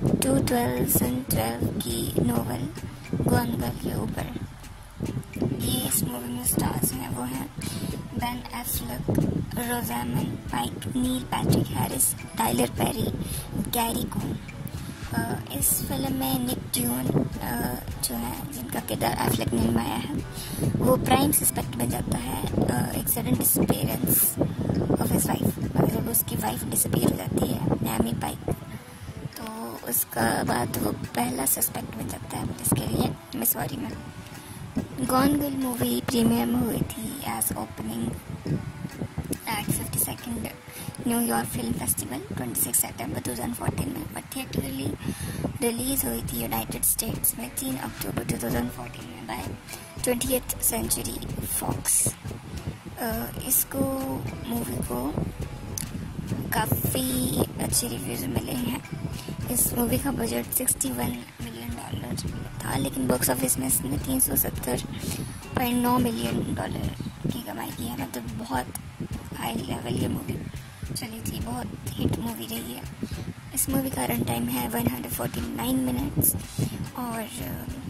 2012 की नोवेल गॉन गर्ल के ऊपर। ये इस मूवी में स्टार्स हैं वो हैं Ben Affleck, Rosamund Pike, Neil Patrick Harris, Tyler Perry, Gary Coon. इस फिल्म में निक ड्यून जो है, जिनका किरदार एफ्लेक ने निभाया है, वो प्राइम सस्पेक्ट बन जाता है एक sudden disappearance of his wife. जब उसकी वाइफ डिसअपीयर हो जाती है, नैमी पाइक, तो उसका बाद वो पहला सस्पेक्ट बन जाता है इसके लिए मिसौरी में। गॉन गर्ल मूवी प्रीमियर में हुई थी as opening at 52nd New York film festival 26 सितंबर 2014 में, और थिएटरली रिलीज हुई थी यूनाइटेड स्टेट्स में 3 अक्टूबर 2014 में बाय 20th सेंचुरी फॉक्स। इसको मूवी को काफ़ी अच्छे रिव्यूज़ मिले हैं। इस मूवी का बजट $61 मिलियन था, लेकिन बॉक्स ऑफिस में इसने $370.9 मिलियन की कमाई की है। मतलब बहुत हाई लेवल ये मूवी चली थी, बहुत हिट मूवी रही है। इस मूवी का रन टाइम है 149 मिनट्स, और